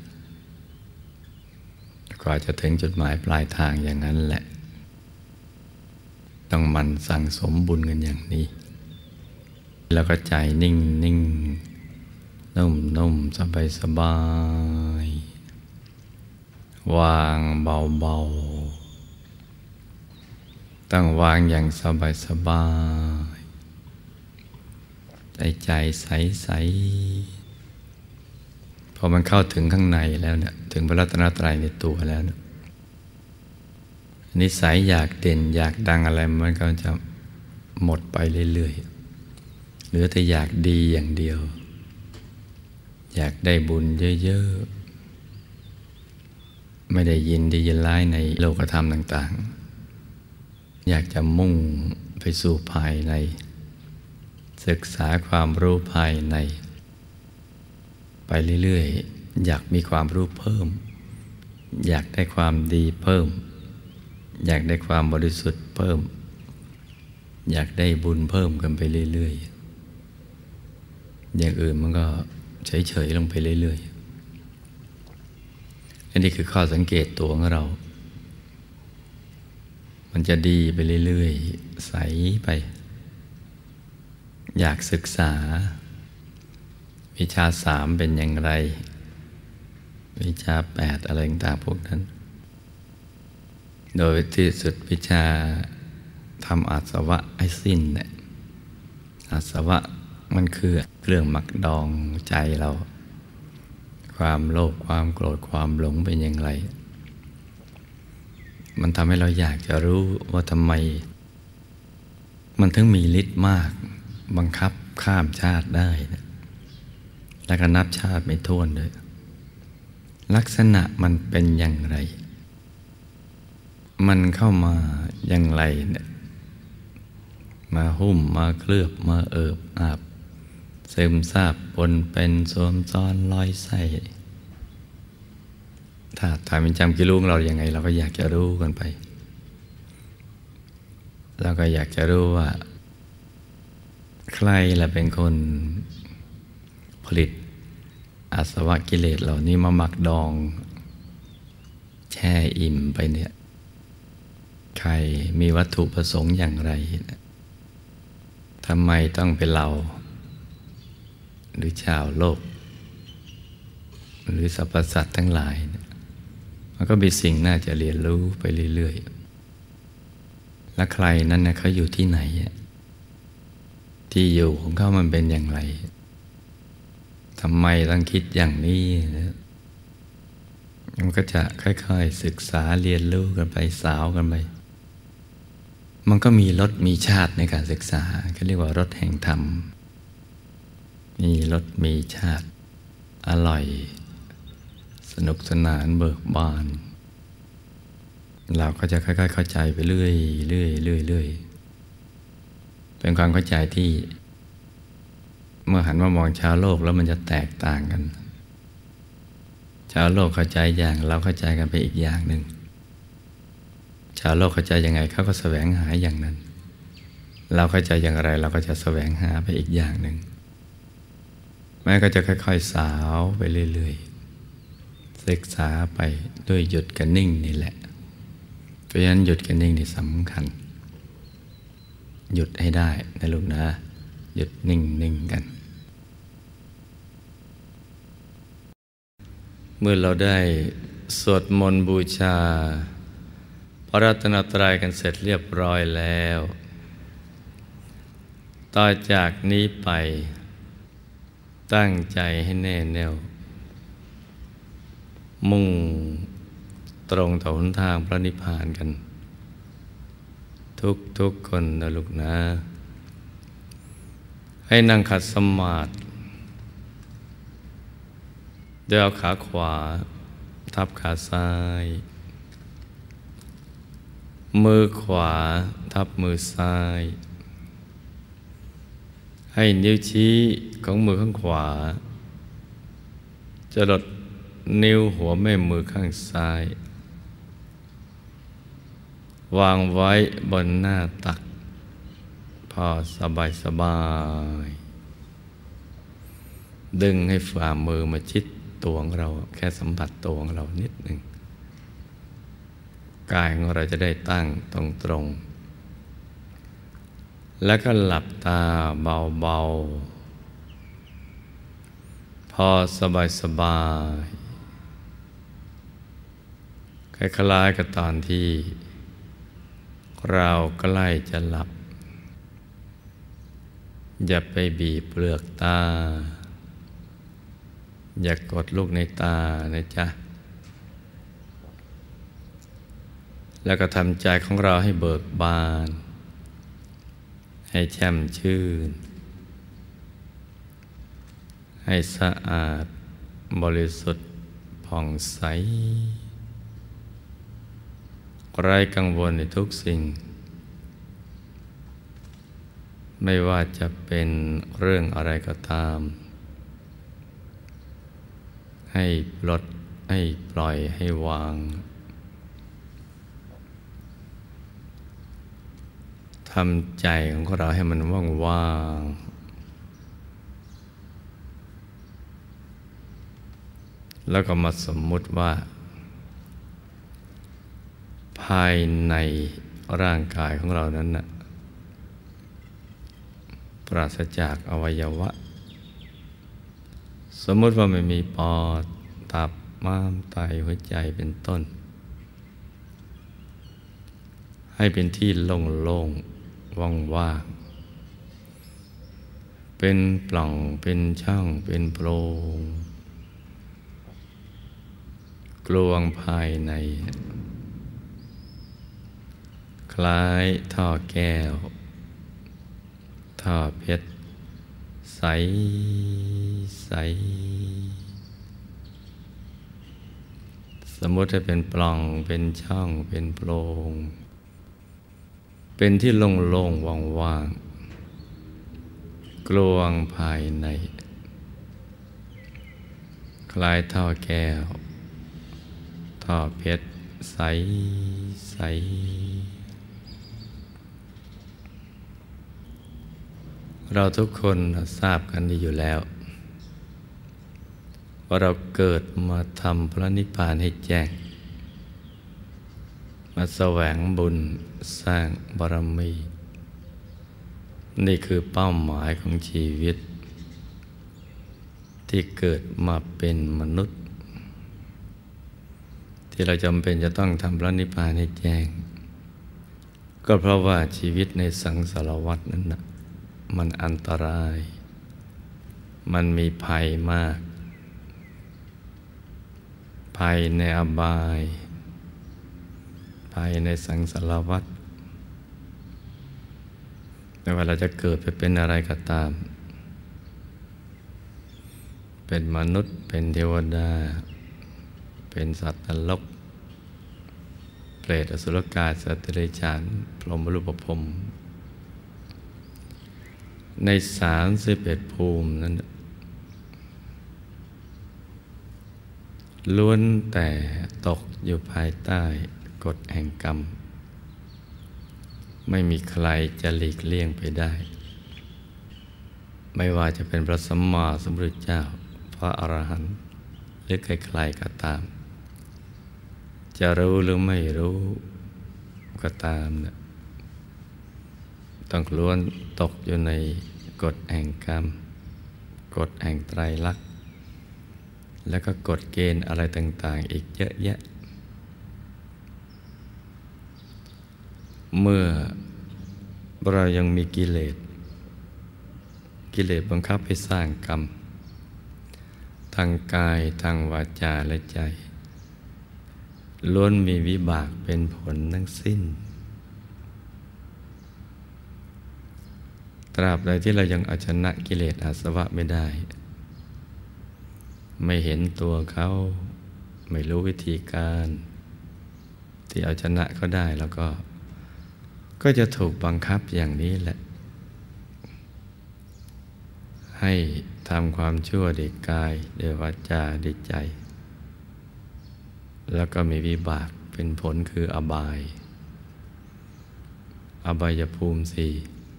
กว่าจะถึงจุดหมายปลายทางอย่างนั้นแหละต้องมันสั่งสมบุญกันอย่างนี้แล้วก็ใจนิ่งนุ่มสบายๆวางเบาๆต้องวางอย่างสบายใจใสๆพอมันเข้าถึงข้างในแล้วเนี่ยถึงพระรัตนตรัยในตัวแล้วเนี่ยนิสัยอยากเด่นอยากดังอะไรมันก็จะหมดไปเรื่อยๆเหลือแต่อยากดีอย่างเดียวอยากได้บุญเยอะๆไม่ได้ยินดียินร้ายในโลกธรรมต่างๆอยากจะมุ่งไปสู่ภายในศึกษาความรู้ภายในไปเรื่อยๆอยากมีความรู้เพิ่มอยากได้ความดีเพิ่มอยากได้ความบริสุทธิ์เพิ่มอยากได้บุญเพิ่มกันไปเรื่อยๆอย่างอื่นมันก็เฉยๆลงไปเรื่อยๆอันนี้คือข้อสังเกตตัวของเรามันจะดีไปเรื่อยๆใสไปอยากศึกษาวิชา3เป็นอย่างไรวิชา8อะไรต่างๆพวกนั้นโดยที่สุดวิชาทำอาสวะให้สิ้นเนี่ยอาสวะมันคือเครื่องหมักดองใจเราความโลภความโกรธความหลงเป็นอย่างไรมันทำให้เราอยากจะรู้ว่าทำไมมันถึงมีฤทธิ์มากบังคับข้ามชาติได้นะแล้วก็นับชาติไม่ถ้วนเลยลักษณะมันเป็นอย่างไรมันเข้ามาอย่างไรเนี่ยมาหุ้มมาเคลือบมาเอิบอาบซึมซาบปนเป็นสวมซ้อนลอยไส้ถ้าถามเป็นจำกิรู้ของเราอย่างไงเราก็อยากจะรู้กันไปเราก็อยากจะรู้ว่าใครล่ะเป็นคนผลิตอาสวะกิเลสเหล่านี้มาหมักดองแช่อิ่มไปเนี่ยใครมีวัตถุประสงค์อย่างไรทำไมต้องเป็นเราหรือชาวโลกหรือสรรพสัตว์ทั้งหลายมันก็มีสิ่งน่าจะเรียนรู้ไปเรื่อยๆและใครนั้นนะเขาอยู่ที่ไหนที่อยู่ของเขามันเป็นอย่างไรทำไมต้องคิดอย่างนี้มันก็จะค่อยๆศึกษาเรียนรู้กันไปสาวกันไปมันก็มีรสมีชาติในการศึกษาเขาเรียกว่ารสแห่งธรรมมีรสมีชาติอร่อยสนุกสนานเบิกบานเราก็จะค่อยๆเข้าใจไปเรื่อยเป็นความเข้าใจที่เมื่อหันมามองชาวโลกแล้วมันจะแตกต่างกันชาวโลกเข้าใจอย่างเราเข้าใจกันไปอีกอย่างหนึ่งชาวโลกเข้าใจยังไงเขาก็แสวงหาอย่างนั้นเราเข้าใจอย่างไรเราก็จะแสวงหาไปอีกอย่างหนึ่งแม้ก็จะค่อยๆสาวไปเรื่อยๆศึกษาไปด้วยหยุดกับนิ่งนี่แหละเพราะฉะนั้นหยุดกับนิ่งนี่สำคัญหยุดให้ได้นะลูกนะหยุดนิ่งกันเมื่อเราได้สวดมนต์บูชาพระรัตนตรัยกันเสร็จเรียบร้อยแล้วต่อจากนี้ไปตั้งใจให้แน่แน่วมุ่งตรงต่อหนทางพระนิพพานกันทุกคนนะลูกนะให้นั่งขัดสมาธิโดยเอาขาขวาทับขาซ้ายมือขวาทับมือซ้ายให้นิ้วชี้ของมือข้างขวาจรดนิ้วหัวแม่มือข้างซ้ายวางไว้บนหน้าตักพอสบายดึงให้ฝ่ามือมาชิดตัวของเราแค่สัมผัสตัวของเรานิดหนึ่งกายของเราจะได้ตั้งตรงแล้วก็หลับตาเบาๆพอสบายคล้ายๆกับตอนที่เราใกล้จะหลับอย่าไปบีบเปลือกตาอย่ากดลูกในตานะจ๊ะแล้วก็ทำใจของเราให้เบิกบานให้แช่มชื่นให้สะอาดบริสุทธิ์ผ่องใสไร้กังวลในทุกสิ่งไม่ว่าจะเป็นเรื่องอะไรก็ตามให้ปลดให้ปล่อยให้วางทำใจของเราให้มันว่างๆแล้วก็มาสมมุติว่าภายในร่างกายของเรานั้นน่ะปราศจากอวัยวะสมมติว่าไม่มีปอดตับม้ามไตหัวใจเป็นต้นให้เป็นที่โล่งๆว่างๆเป็นปล่องเป็นช่องเป็นโพรงกลวงภายในคล้ายท่อแก้วท่อเพชรใสสมมติให้เป็นปล่องเป็นช่องเป็นโพรงเป็นที่โล่งๆว่างๆกลวงภายในคล้ายท่อแก้วท่อเพชรใสใสเราทุกคนทราบกันดีอยู่แล้วว่าเราเกิดมาทำพระนิพพานให้แจ้งมาแสวงบุญสร้างบารมี นี่คือเป้าหมายของชีวิตที่เกิดมาเป็นมนุษย์ที่เราจำเป็นจะต้องทำพระนิพพานให้แจ้งก็เพราะว่าชีวิตในสังสารวัฏนั้นนะมันอันตรายมันมีภัยมากภัยในอบายภัยในสังสารวัฏไม่ว่าเราจะเกิดไปเป็นอะไรก็ตามเป็นมนุษย์เป็นเทวดาเป็นสัตว์นรกเปรตอสุรกายสัตว์เดรัจฉานพรหมรูปพรหมใน31ภูมินั้นล้วนแต่ตกอยู่ภายใต้กฎแห่งกรรมไม่มีใครจะหลีกเลี่ยงไปได้ไม่ว่าจะเป็นพระสัมมาสัมพุทธเจ้าพระอรหันต์หรือใครๆก็ตามจะรู้หรือไม่รู้ก็ตามนะต้องล้วนตกอยู่ในกฎแห่งกรรมกฎแห่งไตรลักษณ์แล้วก็กฎเกณฑ์อะไรต่างๆอีกเยอะแยะเมื่อเรายังมีกิเลสบังคับให้สร้างกรรมทางกายทางวาจาและใจล้วนมีวิบากเป็นผลทั้งสิ้นตราบใดที่เรายังเอาชนะกิเลสอาสวะไม่ได้ไม่เห็นตัวเขาไม่รู้วิธีการที่เอาชนะเขาได้แล้วก็จะถูกบังคับอย่างนี้แหละให้ทำความชั่วด้วยกายด้วยวาจาด้วยใจแล้วก็มีวิบากเป็นผลคืออบายภูมิสี่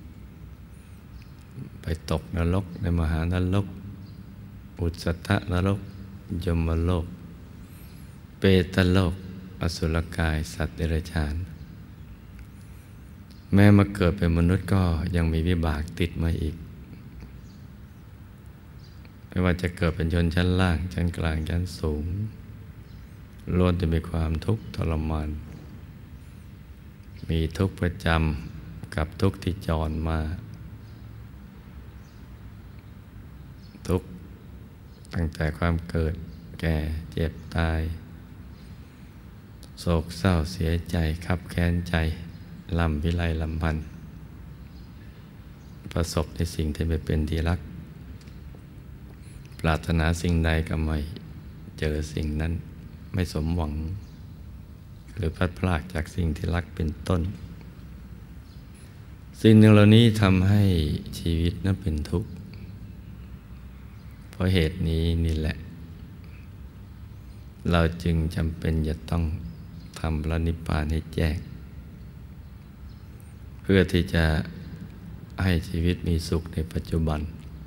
ไปตกนรกในมหานรกอุสสนรกยมโลกเปตโลกอสุรกายสัตว์เดรัจฉานแม้มาเกิดเป็นมนุษย์ก็ยังมีวิบากติดมาอีกไม่ว่าจะเกิดเป็นชนชั้นล่างชั้นกลางชั้นสูงล้วนจะมีความทุกข์ทรมานมีทุกข์ประจำกับทุกข์ที่จรมาทุกข์ตั้งแต่ความเกิดแก่เจ็บตายโศกเศร้าเสียใจคับแค้นใจลำพิไรลำพันธ์ประสบในสิ่งที่ไม่เป็นที่รักปรารถนาสิ่งใดก็ไม่เจอสิ่งนั้นไม่สมหวังหรือพลัดพรากจากสิ่งที่รักเป็นต้นสิ่งหนึ่งเหล่านี้ทำให้ชีวิตนั้นเป็นทุกข์เพราะเหตุนี้นี่แหละเราจึงจำเป็นจะต้องทำพระนิพพานให้แจ้งเพื่อที่จะให้ชีวิตมีสุขในปัจจุบัน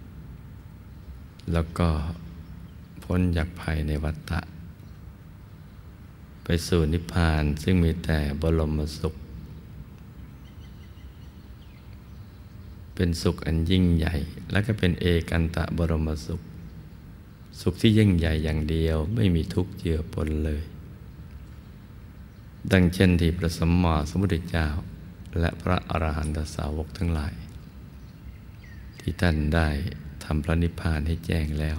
แล้วก็พ้นจากภัยในวัฏฏะไปสู่นิพพานซึ่งมีแต่บรมสุขเป็นสุขอันยิ่งใหญ่และก็เป็นเอกันตะบรมสุขสุขที่ยิ่งใหญ่อย่างเดียวไม่มีทุกข์เจือปนเลยดังเช่นที่พระสัมมาสัมพุทธเจ้าและพระอรหันตสาวกทั้งหลายที่ท่านได้ทำพระนิพพานให้แจ้งแล้ว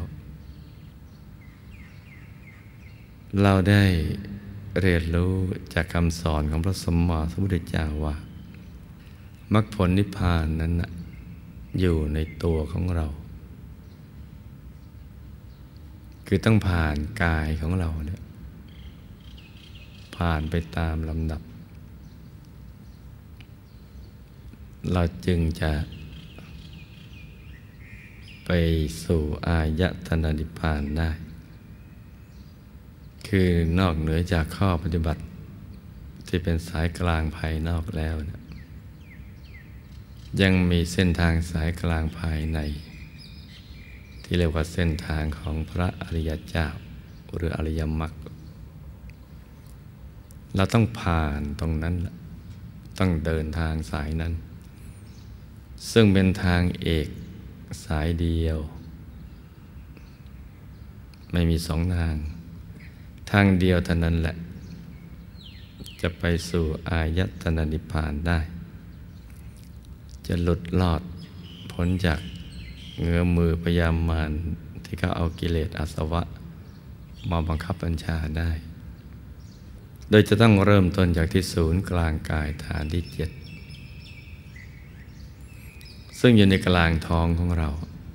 เราได้เรียนรู้จากคำสอนของพระสัมมาสัมพุทธเจ้าว่ามรรคผลนิพพานนั้นอยู่ในตัวของเราคือต้องผ่านกายของเราเนี่ยผ่านไปตามลำดับเราจึงจะไปสู่อายตนะนิพพานได้คือนอกเหนือจากข้อปฏิบัติที่เป็นสายกลางภายนอกแล้วนะยังมีเส้นทางสายกลางภายในที่เรียกว่าเส้นทางของพระอริยเจ้าหรืออริยมรรคเราต้องผ่านตรงนั้นต้องเดินทางสายนั้นซึ่งเป็นทางเอกสายเดียวไม่มีสองทางทางเดียวเท่านั้นแหละจะไปสู่อายตนะนิพพานได้จะหลุดรอดพ้นจากเงื้อมือพยามารที่เขาเอากิเลสอาสวะมาบังคับบัญชาได้โดยจะต้องเริ่มต้นจากที่ศูนย์กลางกายฐานที่7ซึ่งอยู่ในกลางท้องของเรา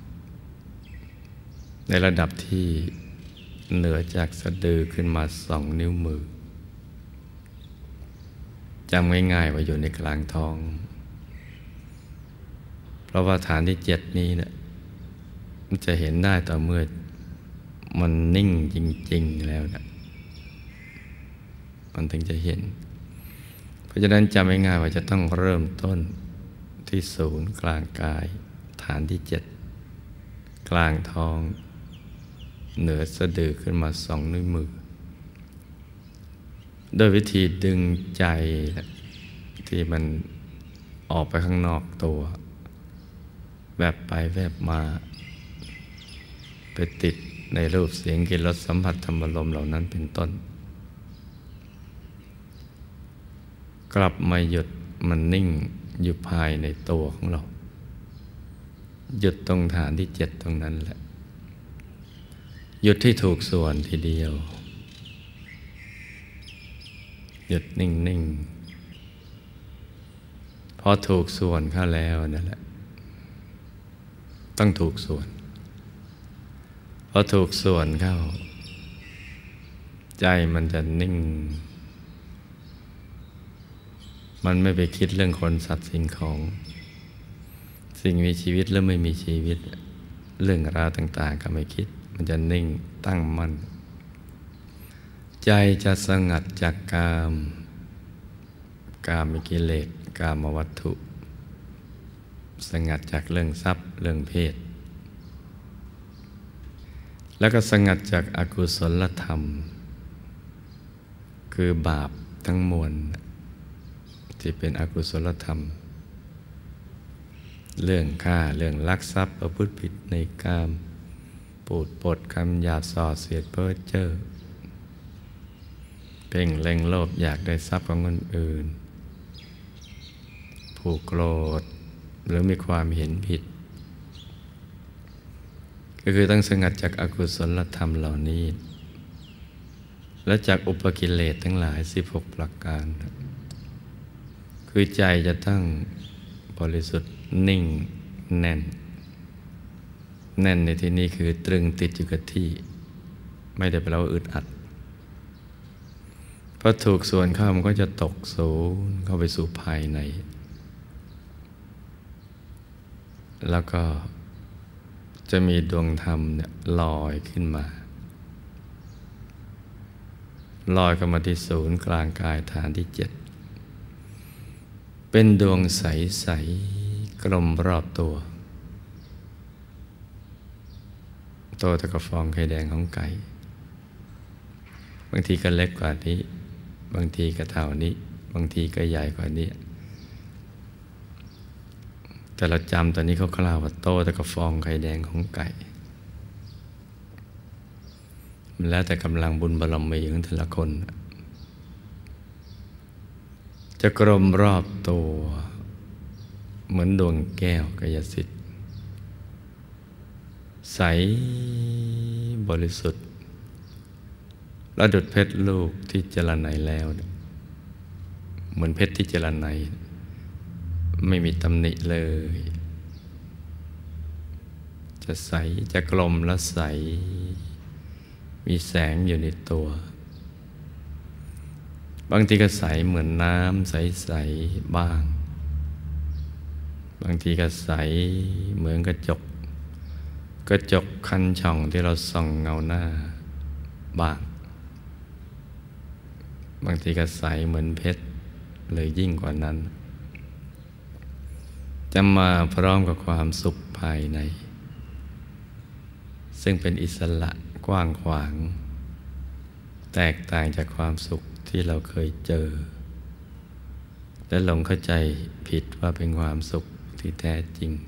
ในระดับที่เหนือจากสะดือขึ้นมา2 นิ้วมือจำง่ายๆว่าอยู่ในกลางท้องเพราะว่าฐานที่7นี้เนี่ยมันจะเห็นได้ต่อเมื่อมันนิ่งจริงๆแล้วนะมันถึงจะเห็นเพราะฉะนั้นจำง่ายๆว่าจะต้องเริ่มต้นที่ศูนย์กลางกายฐานที่7กลางท้องเหนือสะดือขึ้นมา2 นิ้วมือโดยวิธีดึงใจที่มันออกไปข้างนอกตัวแวบไปแวบมาไปติดในรูปเสียงกลิ่นรสสัมผัสธรรมารมณ์เหล่านั้นเป็นต้นกลับมาหยุดมันนิ่งอยู่ภายในตัวของเราหยุดตรงฐานที่7ตรงนั้นแหละหยุดที่ถูกส่วนทีเดียวหยุดนิ่งๆพอถูกส่วนเข้าแล้วนั่นแหละต้องถูกส่วนพอถูกส่วนเข้าใจมันจะนิ่งมันไม่ไปคิดเรื่องคนสัตว์สิ่งของสิ่งมีชีวิตและไม่มีชีวิตเรื่องราวต่างๆก็ไม่คิดมันจะนิ่งตั้งมั่นใจจะสงัดจากกามกิเลสกามวัตถุสงัดจากเรื่องทรัพย์เรื่องเพศแล้วก็สงัดจากอกุศลธรรมคือบาปทั้งมวลที่เป็นอกุศลธรรมเรื่องฆ่าเรื่องลักทรัพย์ประพฤติผิดในกามพูดปดคำหยาบส่อเสียดเพ้อเจ้อเพ่งเล็งโลภอยากได้ทรัพย์ของคนอื่นผูกโกรธหรือมีความเห็นผิดก็คือต้องสงัดจากอกุศลธรรมเหล่านี้และจากอุปกิเลสทั้งหลาย16ประการคือใจจะต้องบริสุทธิ์นิ่งแน่นในที่นี้คือตรึงติดอยู่กับที่ไม่ได้แปลว่าอึดอัดพอถูกส่วนเข้ามันก็จะตกศูนย์เข้าไปสู่ภายในแล้วก็จะมีดวงธรรมเนี่ยลอยขึ้นมาลอยเข้ามาที่ศูนย์กลางกายฐานที่7เป็นดวงใสๆกลมรอบตัวโตเท่ากับฟองไข่แดงของไก่บางทีก็เล็กกว่านี้บางทีก็เท่านี้บางทีก็ใหญ่กว่านี้แต่เราจำตอนนี้เขากล่าวว่าโตเท่ากับฟองไข่แดงของไก่มันแล้วแต่กำลังบุญบารมีของแต่ละคนจะกลมรอบตัวเหมือนดวงแก้วกายสิทธิ์ใสบริสุทธิ์และดุจเพชรลูกที่เจรไนแล้วเหมือนเพชรที่เจรไนไม่มีตำหนิเลยจะใสจะกลมและใสมีแสงอยู่ในตัวบางทีก็ใสเหมือนน้ำใสๆบ้างบางทีก็ใสเหมือนกระจกคันช่องที่เราส่องเงาหน้าบ้างบางทีก็ใสเหมือนเพชรเลยยิ่งกว่านั้นจะมาพร้อมกับความสุขภายในซึ่งเป็นอิสระกว้างขวางแตกต่างจากความสุขที่เราเคยเจอและหลงเข้าใจผิดว่าเป็นความสุขที่แท้จริง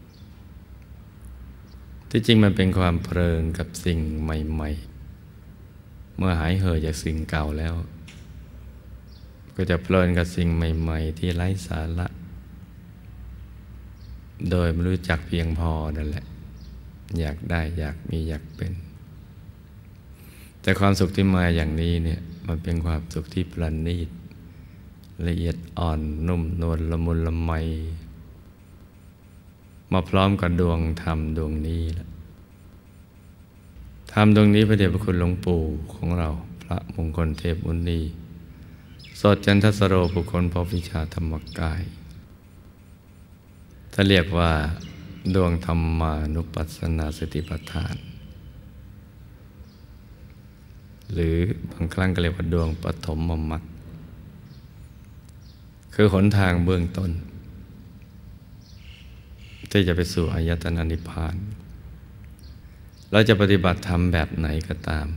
ที่จริงมันเป็นความเพลินกับสิ่งใหม่ๆเมื่อหายเห่อจากสิ่งเก่าแล้วก็จะเพลินกับสิ่งใหม่ๆที่ไร้สาระโดยไม่รู้จักเพียงพอนั่นแหละอยากได้อยากมีอยากเป็นแต่ความสุขที่มาอย่างนี้เนี่ยมันเป็นความสุขที่ประณีตละเอียดอ่อนนุ่มนวลละมุนละไมมาพร้อมกับดวงธรรมดวงนี้แหละธรรมดวงนี้พระเดชพระคุณหลวงปู่ของเราพระมงคลเทพมุนีสดจันทสโรบุคคลพบวิชาธรรมกายถ้าเรียกว่าดวงธรรมานุปัสสนาสติปัฏฐานหรือบางครั้งก็เรียกว่าดวงปฐมมรรคคือหนทางเบื้องต้นที่จะไปสู่อายตนะนิพพานเราจะปฏิบัติธรรมแบบไหนก็ตาม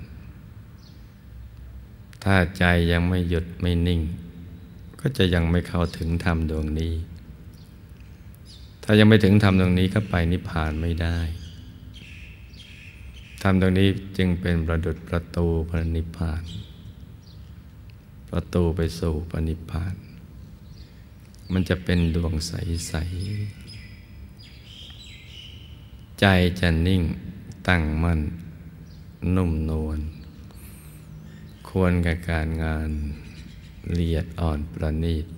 ถ้าใจยังไม่หยุดไม่นิ่งก็จะยังไม่เข้าถึงธรรมดวงนี้ถ้ายังไม่ถึงธรรมดวงนี้ก็ไปนิพพานไม่ได้ธรรมดวงนี้จึงเป็นประดุจประตูพระนิพพานประตูไปสู่พระนิพพานมันจะเป็นดวงใสๆใจจะนิ่งตั้งมั่นนุ่มนวลควรกับการงานละเอียดอ่อนประณีต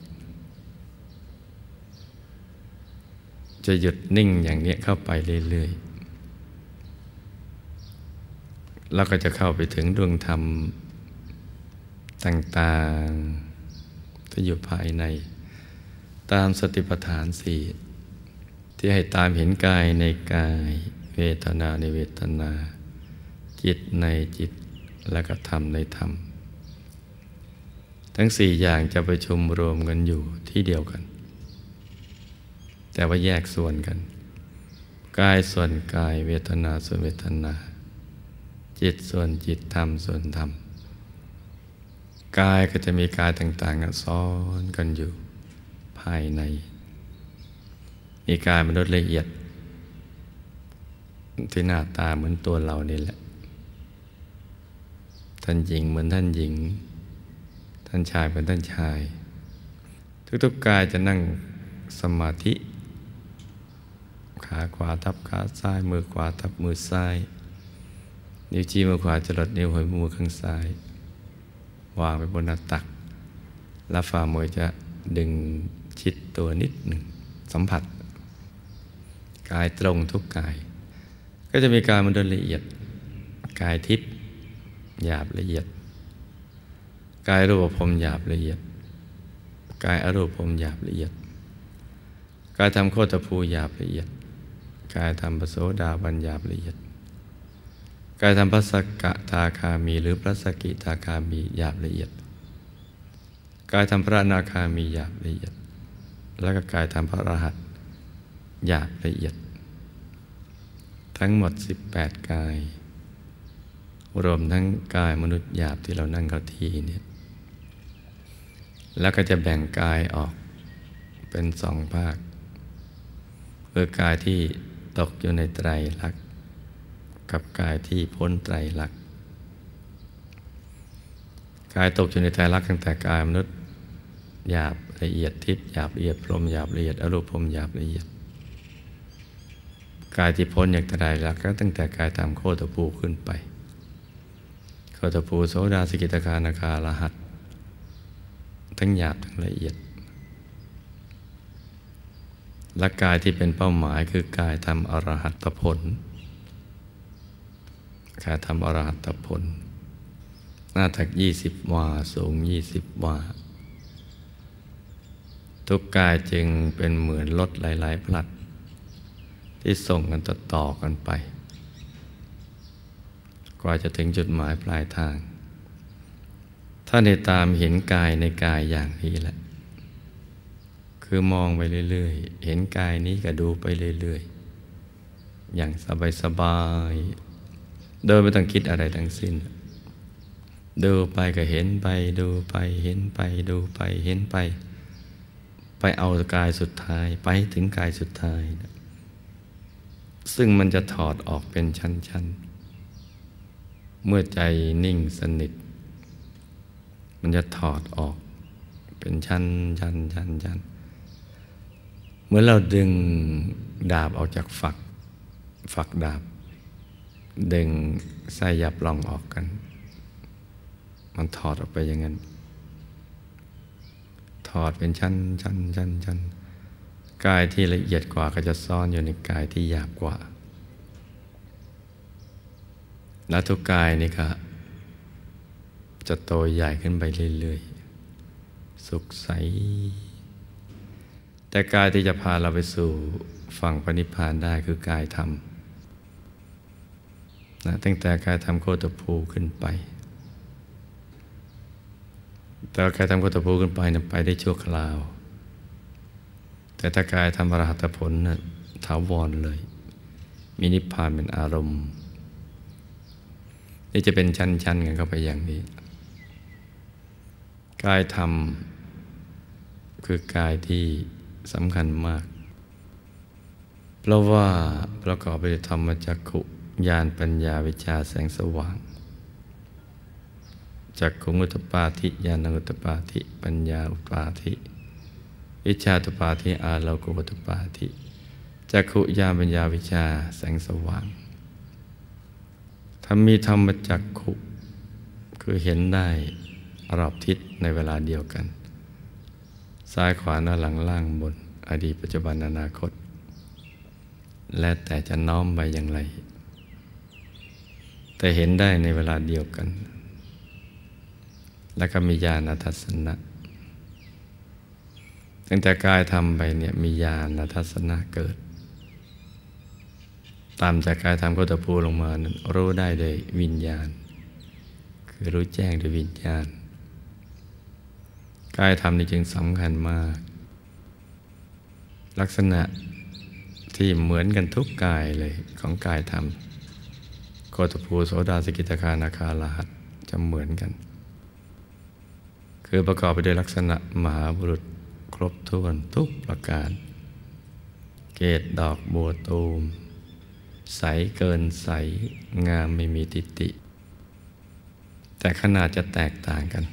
จะหยุดนิ่งอย่างนี้เข้าไปเรื่อยๆแล้วก็จะเข้าไปถึงดวงธรรมต่างๆที่อยู่ภายในตามสติปัฏฐานสี่ที่ให้ตามเห็นกายในกายเวทนาในเวทนาจิตในจิตและก็ธรรมในธรรมทั้งสี่อย่างจะประชุมรวมกันอยู่ที่เดียวกันแต่ว่าแยกส่วนกันกายส่วนกายเวทนาส่วนเวทนาจิตส่วนจิตธรรมส่วนธรรมกายก็จะมีกายต่างๆซ้อนกันอยู่ภายในมีกายมนุษย์ละเอียดที่หน้าตาเหมือนตัวเรานี่แหละท่านหญิงเหมือนท่านหญิงท่านชายเหมือนท่านชายทุกๆกายจะนั่งสมาธิขาขวาทับขาซ้ายมือขวาทับมือซ้ายนิ้วชี้มือขวาจรดนิ้วหัวมือข้างซ้ายวางไปบนหน้าตักแล้วฝ่ามือจะดึงชิดตัวนิดหนึ่งสัมผัสกายตรงทุกกายก็จะมีกายมนุษย์ละเอียดกายทิพย์หยาบละเอียดกายรูปภพหยาบละเอียดกายอรูปภพหยาบละเอียดกายธรรมโคตภูหยาบละเอียดกายธรรมปโสดาบันหยาบละเอียดกายธรรมพระสกทาคามีหรือพระสกิทาคามีหยาบละเอียดกายธรรมพระอนาคามีหยาบละเอียดแล้วก็กายธรรมพระอรหันต์หยาบละเอียดทั้งหมด18กายรวมทั้งกายมนุษย์หยาบที่เรานั่งเข้าที่เนี่ยแล้วก็จะแบ่งกายออกเป็น2 ภาคคือกายที่ตกอยู่ในไตรลักษณ์กับกายที่พ้นไตรลักษณ์กายตกอยู่ในไตรลักษณ์ตั้งแต่กายมนุษย์หยาบละเอียดทิพย์หยาบละเอียดพรหมหยาบละเอียดอรูปพรหมหยาบละเอียดกายที่พ้นจากไตรลักษณ์ก็ตั้งแต่กายตามโคตภูขึ้นไปโคตภูโสดาสกิทาคานาคาอรหัตทั้งหยาบทั้งละเอียดและกายที่เป็นเป้าหมายคือกายทำอรหัตผลกายทำอรหัตผลหน้าตัก20 วาสูง20 วาทุกกายจึงเป็นเหมือนรถหลายๆพลัดที่ส่งกันต่อกันไปกว่าจะถึงจุดหมายปลายทางถ้าได้ตามเห็นกายในกายอย่างนี้แหละคือมองไปเรื่อยๆเห็นกายนี้ก็ดูไปเรื่อยๆอย่างสบายๆโดยไม่ต้องคิดอะไรทั้งสิ้นดูไปก็เห็นไปดูไปเห็นไปดูไปเห็นไปไปเอากายสุดท้ายไปถึงกายสุดท้ายซึ่งมันจะถอดออกเป็นชั้นๆเมื่อใจนิ่งสนิทมันจะถอดออกเป็นชั้นเหมือนเราดึงดาบออกจากฝักดาบดึงไส้ยับร่องออกกันมันถอดออกไปอย่างนั้นถอดเป็นชั้นกายที่ละเอียดกว่าก็จะซ่อนอยู่ในกายที่หยาบกว่าและทุกกายนี่ก็จะโตใหญ่ขึ้นไปเรื่อยๆสุขใสแต่กายที่จะพาเราไปสู่ฝั่งพระนิพพานได้คือกายธรรมนะตั้งแต่กายธรรมโคตภูขึ้นไปแต่กายธรรมโคตภูขึ้นไปนะไปได้ชั่วคราวแต่ถ้ากายธรรมอรหัตผลนะถาวรเลยมีนิพพานเป็นอารมณ์นี่จะเป็นชั้นๆกันเข้าไปอย่างนี้กายธรรมคือกายที่สำคัญมากเพราะว่าประกอบไปด้วยธรรมจักขุญาณปัญญาวิชาแสงสว่างจักขุงอุตตปาธิญาณอุตตปาธิปัญญาอุตตปาธิวิชาอุตตปาธิอาโลกุอุตตปาธิจักขุญาณปัญญาวิชาแสงสว่างถ้ามีธรรมจักขุคือเห็นได้รอบทิศในเวลาเดียวกันซ้ายขวาหน้าหลังล่างบนอดีตปัจจุบันอนาคตและแต่จะน้อมไปอย่างไรแต่เห็นได้ในเวลาเดียวกันและก็มีญาณทัศนะตั้งแต่กายทำไปเนี่ยมีญาณทัศนะเกิดตามจากกายทำโคตภูลงมานั้นรู้ได้โดยวิญญาณคือรู้แจ้งโดยวิญญาณกายธรรมนี่จึงสำคัญมากลักษณะที่เหมือนกันทุกกายเลยของกายธรรมโคตภูโสดาสกิทาคานาคาอรหัตจะเหมือนกันคือประกอบไปด้วยลักษณะมหาบุรุษครบถ้วนทุกประการเกศดอกบัวตูมใสเกินใสงามไม่มีทิฏฐิแต่ขนาดจะแตกต่างกัน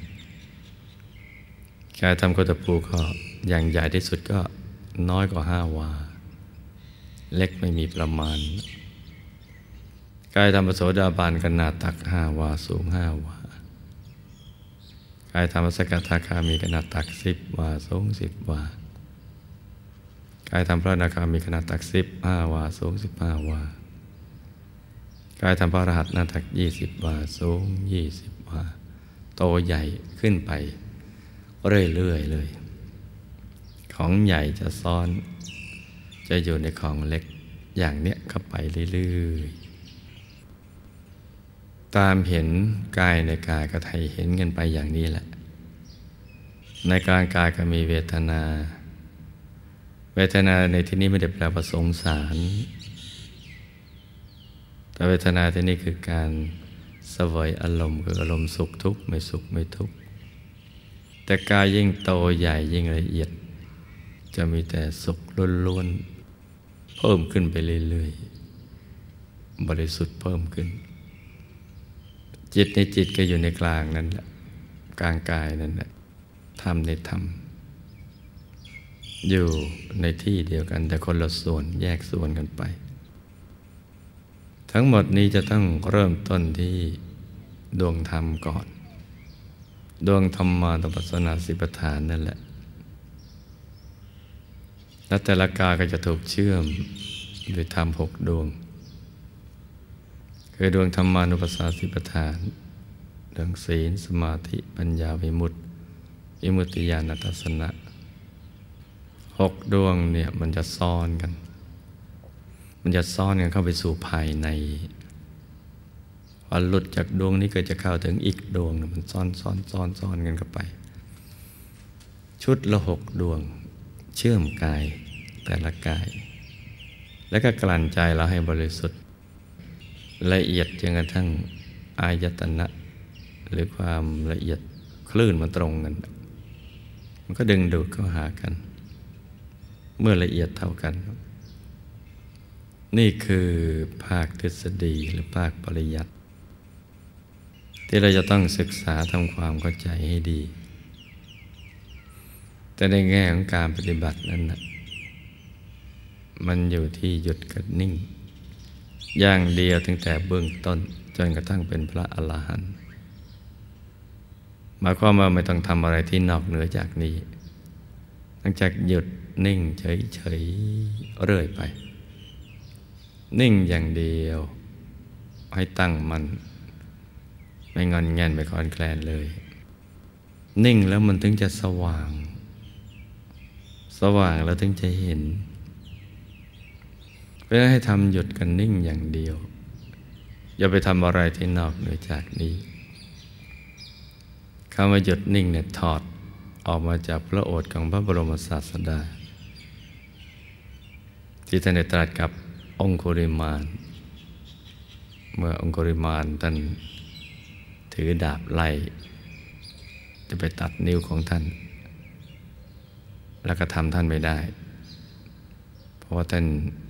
กายธรรมโคตภูก็อย่างใหญ่ที่สุดก็น้อยกว่า5 วาเล็กไม่มีประมาณกายธรรมโสดาบันขนาดตัก5 วาสูง5 วากายธรรมสกทาคามีขนาดตัก10 วาสูง10 วากายธรรมพระอนาคามีขนาดตัก15 วาสูง15 วากายธรรมพระอรหันต์หน้าตัก20 วาสูง20 วาโตใหญ่ขึ้นไปเรื่อยๆเลยของใหญ่จะซ้อนจะอยู่ในของเล็กอย่างเนี้ยเข้าไปเรื่อยๆตามเห็นกายในกายก็ไทยเห็นกันไปอย่างนี้แหละในกลางกายก็มีเวทนาในที่นี้ไม่ได้แปลว่าสงสารแต่เวทนาที่นี่คือการเสวยอารมณ์คืออารมณ์สุขทุกข์ไม่สุขไม่ทุกข์แต่กายยิ่งโตใหญ่ยิ่งละเอียดจะมีแต่สุขล้วนๆเพิ่มขึ้นไปเรื่อยๆบริสุทธิ์เพิ่มขึ้นจิตในจิตก็อยู่ในกลางนั่นแหละกลางกายนั่นแหละธรรมในธรรมอยู่ในที่เดียวกันแต่คนละส่วนแยกส่วนกันไปทั้งหมดนี้จะต้องเริ่มต้นที่ดวงธรรมก่อนดวงธรรมานุปัสสนาสิปฐานนั่นแหละและแต่ละกายก็จะถูกเชื่อมด้วยธรรม6 ดวงคือดวงธรรมานุปัสสนาสิปฐานเรื่องศีลสมาธิปัญญาวิมุตติวิมุตติญาณทัสสนะ6 ดวงเนี่ยมันจะซ้อนกันเข้าไปสู่ภายในพอหลุดจากดวงนี้ก็จะเข้าถึงอีกดวงมันซ้อนกันเข้าไปชุดละ6 ดวงเชื่อมกายแต่ละกายแล้วก็กลั่นใจเราให้บริสุทธิ์ละเอียดจนกระทั่งอายตนะหรือความละเอียดคลื่นมันตรงกันมันก็ดึงดูดเข้าหากันเมื่อละเอียดเท่ากันนี่คือภาคทฤษฎีหรือภาคปริยัติที่เราจะต้องศึกษาทำความเข้าใจให้ดีแต่ในแง่ของการปฏิบัตินั้นนะมันอยู่ที่หยุดกับนิ่งอย่างเดียวตั้งแต่เบื้องต้นจนกระทั่งเป็นพระอรหันต์หมายความว่าไม่ต้องทำอะไรที่นอกเหนือจากนี้หลังจากหยุดนิ่งเฉยๆเรื่อยไปนิ่งอย่างเดียวให้ตั้งมันไม่งอนแงนไม่คลอนแคลนเลยนิ่งแล้วมันถึงจะสว่างแล้วถึงจะเห็นเพราะฉะนั้นให้ทำหยุดกันนิ่งอย่างเดียวอย่าไปทำอะไรที่นอกเหนือจากนี้คำว่าหยุดนิ่งเนี่ยถอดออกมาจากพระโอษฐ์ของพระบรมศาสดาที่ท่านได้ตรัสกับองคุลิมานเมื่อองคุลิมานท่านถือดาบไล่จะไปตัดนิ้วของท่านแล้วก็ทำท่านไม่ได้เพราะว่าท่าน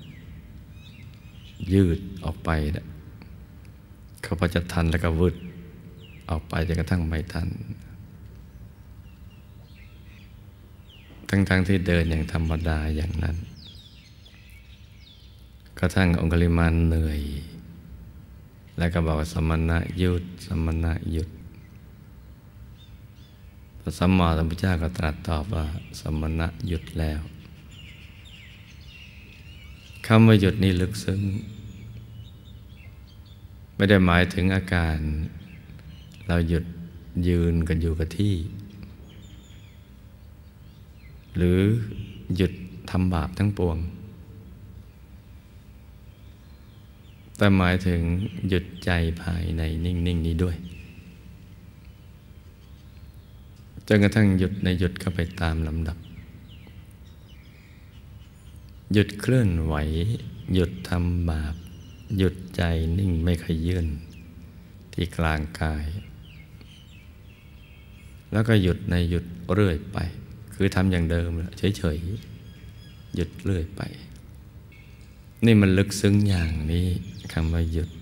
ยืดออกไปเขาพอจะทันแล้วก็วืดออกไปจนกระทั่งไม่ทันทั้งที่เดินอย่างธรรมดาอย่างนั้นกระทั่งองคุลิมานเหนื่อยแล้วก็บอกสมณะหยุดสมณะหยุดพระสัมมาสัมพุทธเจ้าก็ตรัสตอบว่าสมณะหยุดแล้วคำว่าหยุดนี่ลึกซึ้งไม่ได้หมายถึงอาการเราหยุดยืนกันอยู่กับที่หรือหยุดทำบาปทั้งปวงแต่หมายถึงหยุดใจภายในนิ่งๆนี้ด้วยจนกระทั่งหยุดเข้าไปตามลำดับหยุดเคลื่อนไหวหยุดทำบาปหยุดใจนิ่งไม่ขยื่นที่กลางกายแล้วก็หยุดเรื่อยไปคือทำอย่างเดิมเฉยๆหยุดเรื่อยไปนี่มันลึกซึ้งอย่างนี้คำว่าหยุด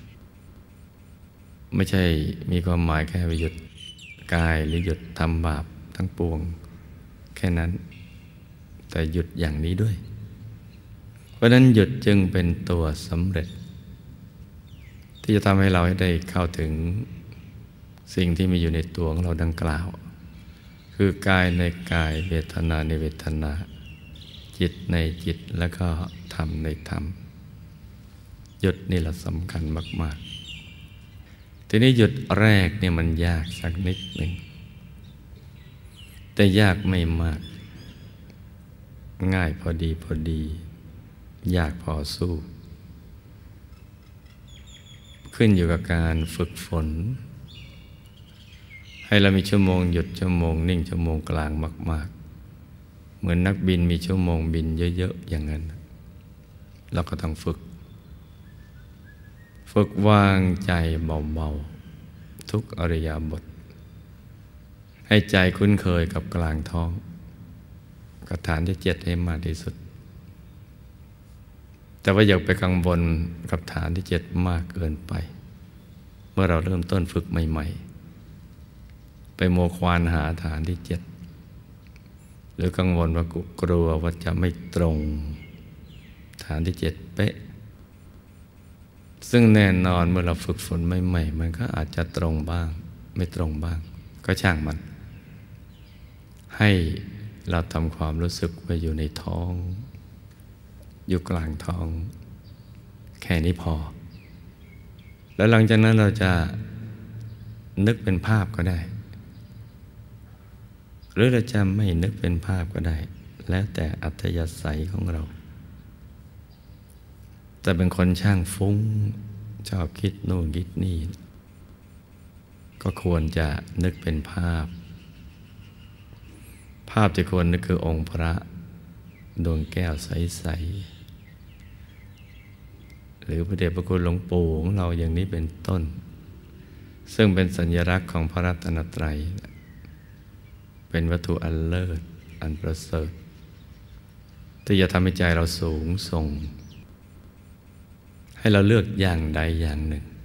ไม่ใช่มีความหมายแค่ว่าหยุดกายหรือหยุดทำบาปทั้งปวงแค่นั้นแต่หยุดอย่างนี้ด้วยเพราะนั้นหยุดจึงเป็นตัวสำเร็จที่จะทำให้เราได้เข้าถึงสิ่งที่มีอยู่ในตัวของเราดังกล่าวคือกายในกายเวทนาในเวทนาจิตในจิตแล้วก็ธรรมในธรรมหยุดนี่แหละสำคัญมากๆทีนี้หยุดแรกเนี่ยมันยากสักนิดหนึ่งแต่ยากไม่มากง่ายพอดียากพอสู้ขึ้นอยู่กับการฝึกฝนให้เรามีชั่วโมงหยุดชั่วโมงนิ่งชั่วโมงกลางมากๆเหมือนนักบินมีชั่วโมงบินเยอะๆอย่างนั้นเราก็ต้องฝึกวางใจเบาๆทุกอริยบทให้ใจคุ้นเคยกับกลางท้องกับฐานที่7ให้มากที่สุดแต่ว่าอย่าไปกังวลกับฐานที่7มากเกินไปเมื่อเราเริ่มต้นฝึกใหม่ๆไปโมควานหาฐานที่7หรือกังวลว่ากลัวว่าจะไม่ตรงฐานที่7เป๊ะซึ่งแน่นอนเมื่อเราฝึกฝนใหม่ๆมันก็อาจจะตรงบ้างไม่ตรงบ้างก็ช่างมันให้เราทำความรู้สึกว่าอยู่ในท้องอยู่กลางท้องแค่นี้พอแล้วหลังจากนั้นเราจะนึกเป็นภาพก็ได้หรือเราจะไม่นึกเป็นภาพก็ได้แล้วแต่อัธยาศัยของเราแต่เป็นคนช่างฟุ้งชอบคิดโน่นคิดนี่ก็ควรจะนึกเป็นภาพที่ควรนึกคือองค์พระดวงแก้วใสๆหรือพระเดชพระคุณหลวงปู่ของเราอย่างนี้เป็นต้นซึ่งเป็นสัญลักษณ์ของพระรัตนตรัยเป็นวัตถุอันเลิศอันประเสริฐที่จะทำให้ใจเราสูงส่งให้เราเลือกอย่างใดอย่างหนึ่ง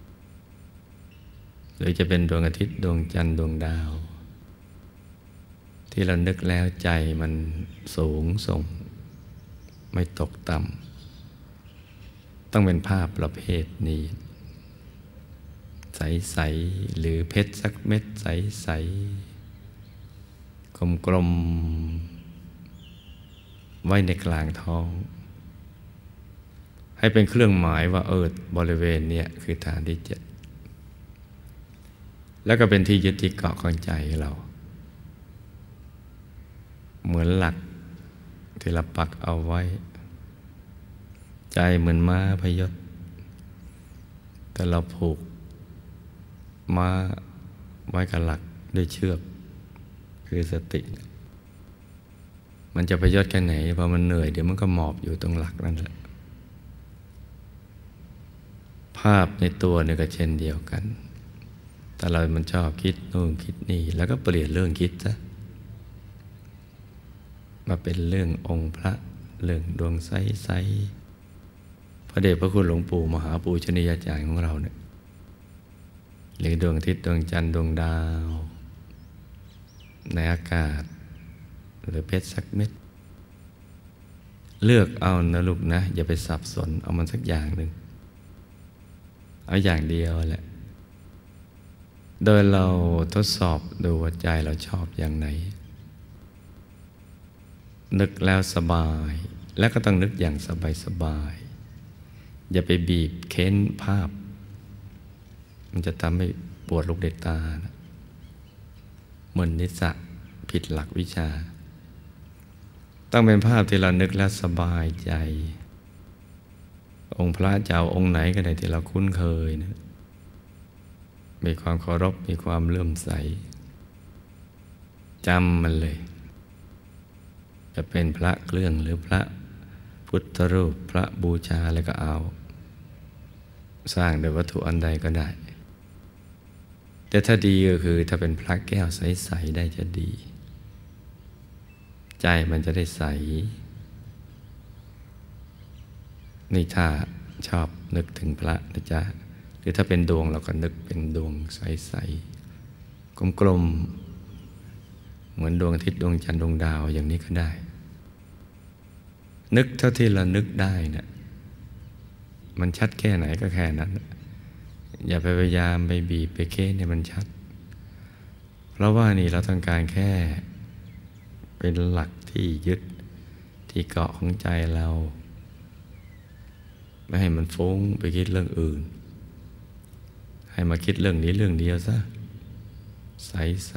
หรือจะเป็นดวงอาทิตย์ดวงจันทร์ดวงดาวที่เรานึกแล้วใจมันสูงส่งไม่ตกต่ำต้องเป็นภาพประเภทนี้ใสๆหรือเพชรสักเม็ดใสๆกลมๆไว้ในกลางท้องให้เป็นเครื่องหมายว่าบริเวณนี้คือฐานที่7แล้วก็เป็นที่ยึดที่เกาะของใจเราเหมือนหลักที่เราปักเอาไว้ใจเหมือนม้าพยศแต่เราผูกม้าไว้กับหลักด้วยเชือกคือสติมันจะพยศแค่ไหนพอมันเหนื่อยเดี๋ยวมันก็หมอบอยู่ตรงหลักนั่นแหละภาพในตัวเนี่ยก็เช่นเดียวกันแต่เรามันชอบคิดโน่นคิดนี่แล้วก็เปลี่ยนเรื่องคิดซะมาเป็นเรื่ององค์พระเรื่องดวงใสๆพระเดชพระคุณหลวงปู่มหาปูชนียาจารย์ของเราเนี่ยหรือดวงอาทิตย์ดวงจันทร์ดวงดาวในอากาศหรือเพชรสักเม็ดเลือกเอานะลูกนะอย่าไปสับสนเอามันสักอย่างหนึ่งเอาอย่างเดียวแหละโดยเราทดสอบดูว่าใจเราชอบอย่างไหนนึกแล้วสบายแล้วก็ต้องนึกอย่างสบายอย่าไปบีบเค้นภาพมันจะทำให้ปวดลูกในตานะเหมือนนิสสะผิดหลักวิชาต้องเป็นภาพที่เรานึกแล้วสบายใจองค์พระเจ้าองค์ไหนก็ได้ที่เราคุ้นเคยนะมีความเคารพมีความเลื่อมใสจำมันเลยจะเป็นพระเครื่องหรือพระพุทธรูปพระบูชาอะไรก็เอาสร้างโดยวัตถุอันใดก็ได้แต่ถ้าดีก็คือถ้าเป็นพระแก้วใสๆได้จะดีใจมันจะได้ใสนี่ถ้าชอบนึกถึงพระนะจ๊ะหรือถ้าเป็นดวงเราก็นึกเป็นดวงใสๆกลมๆเหมือนดวงอาทิตย์ดวงจันทร์ดวงดาวอย่างนี้ก็ได้นึกเท่าที่เรานึกได้นะมันชัดแค่ไหนก็แค่นั้นอย่าไปพยายามไปบีบไปเค้นให้มันชัดเพราะว่านี่เราต้องการแค่เป็นหลักที่ยึดที่เกาะของใจเราไม่ให้มันฟุ้งไปคิดเรื่องอื่นให้มาคิดเรื่องนี้เรื่องเดียวซะใส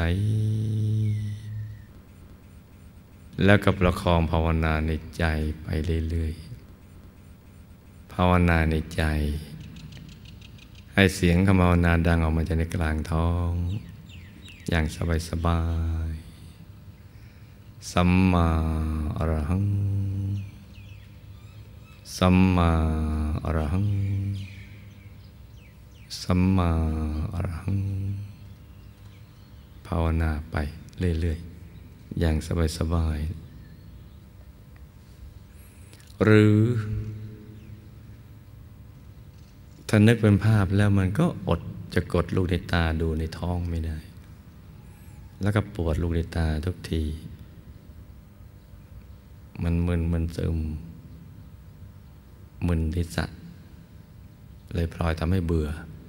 ๆแล้วก็ประคองภาวนาในใจไปเรื่อยๆภาวนาในใจให้เสียงคำภาวนาดังออกมาจากในกลางท้องอย่างสบายๆสัมมาอรหังสัมมาอรหังสัมมาอรหังภาวนาไปเรื่อยๆอย่างสบายๆหรือถ้านึกเป็นภาพแล้วมันก็อดจะกดลูกในตาดูในท้องไม่ได้แล้วก็ปวดลูกในตาทุกทีมันมึนมันซึมมึนทิศะเลยพลอยทำให้เบื่อ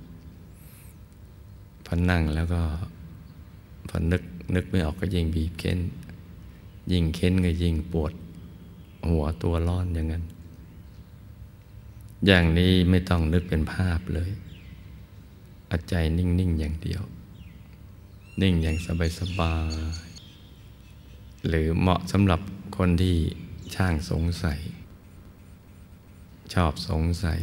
พอนั่งแล้วก็พอนึกไม่ออกก็ยิ่งบีบเค้นยิ่งเค้นก็ยิ่งปวดหัวตัวร้อนอย่างนั้นอย่างนี้ไม่ต้องนึกเป็นภาพเลยเอาใจนิ่งๆอย่างเดียวนิ่งอย่างสบายๆหรือเหมาะสำหรับคนที่ช่างสงสัยชอบสงสัย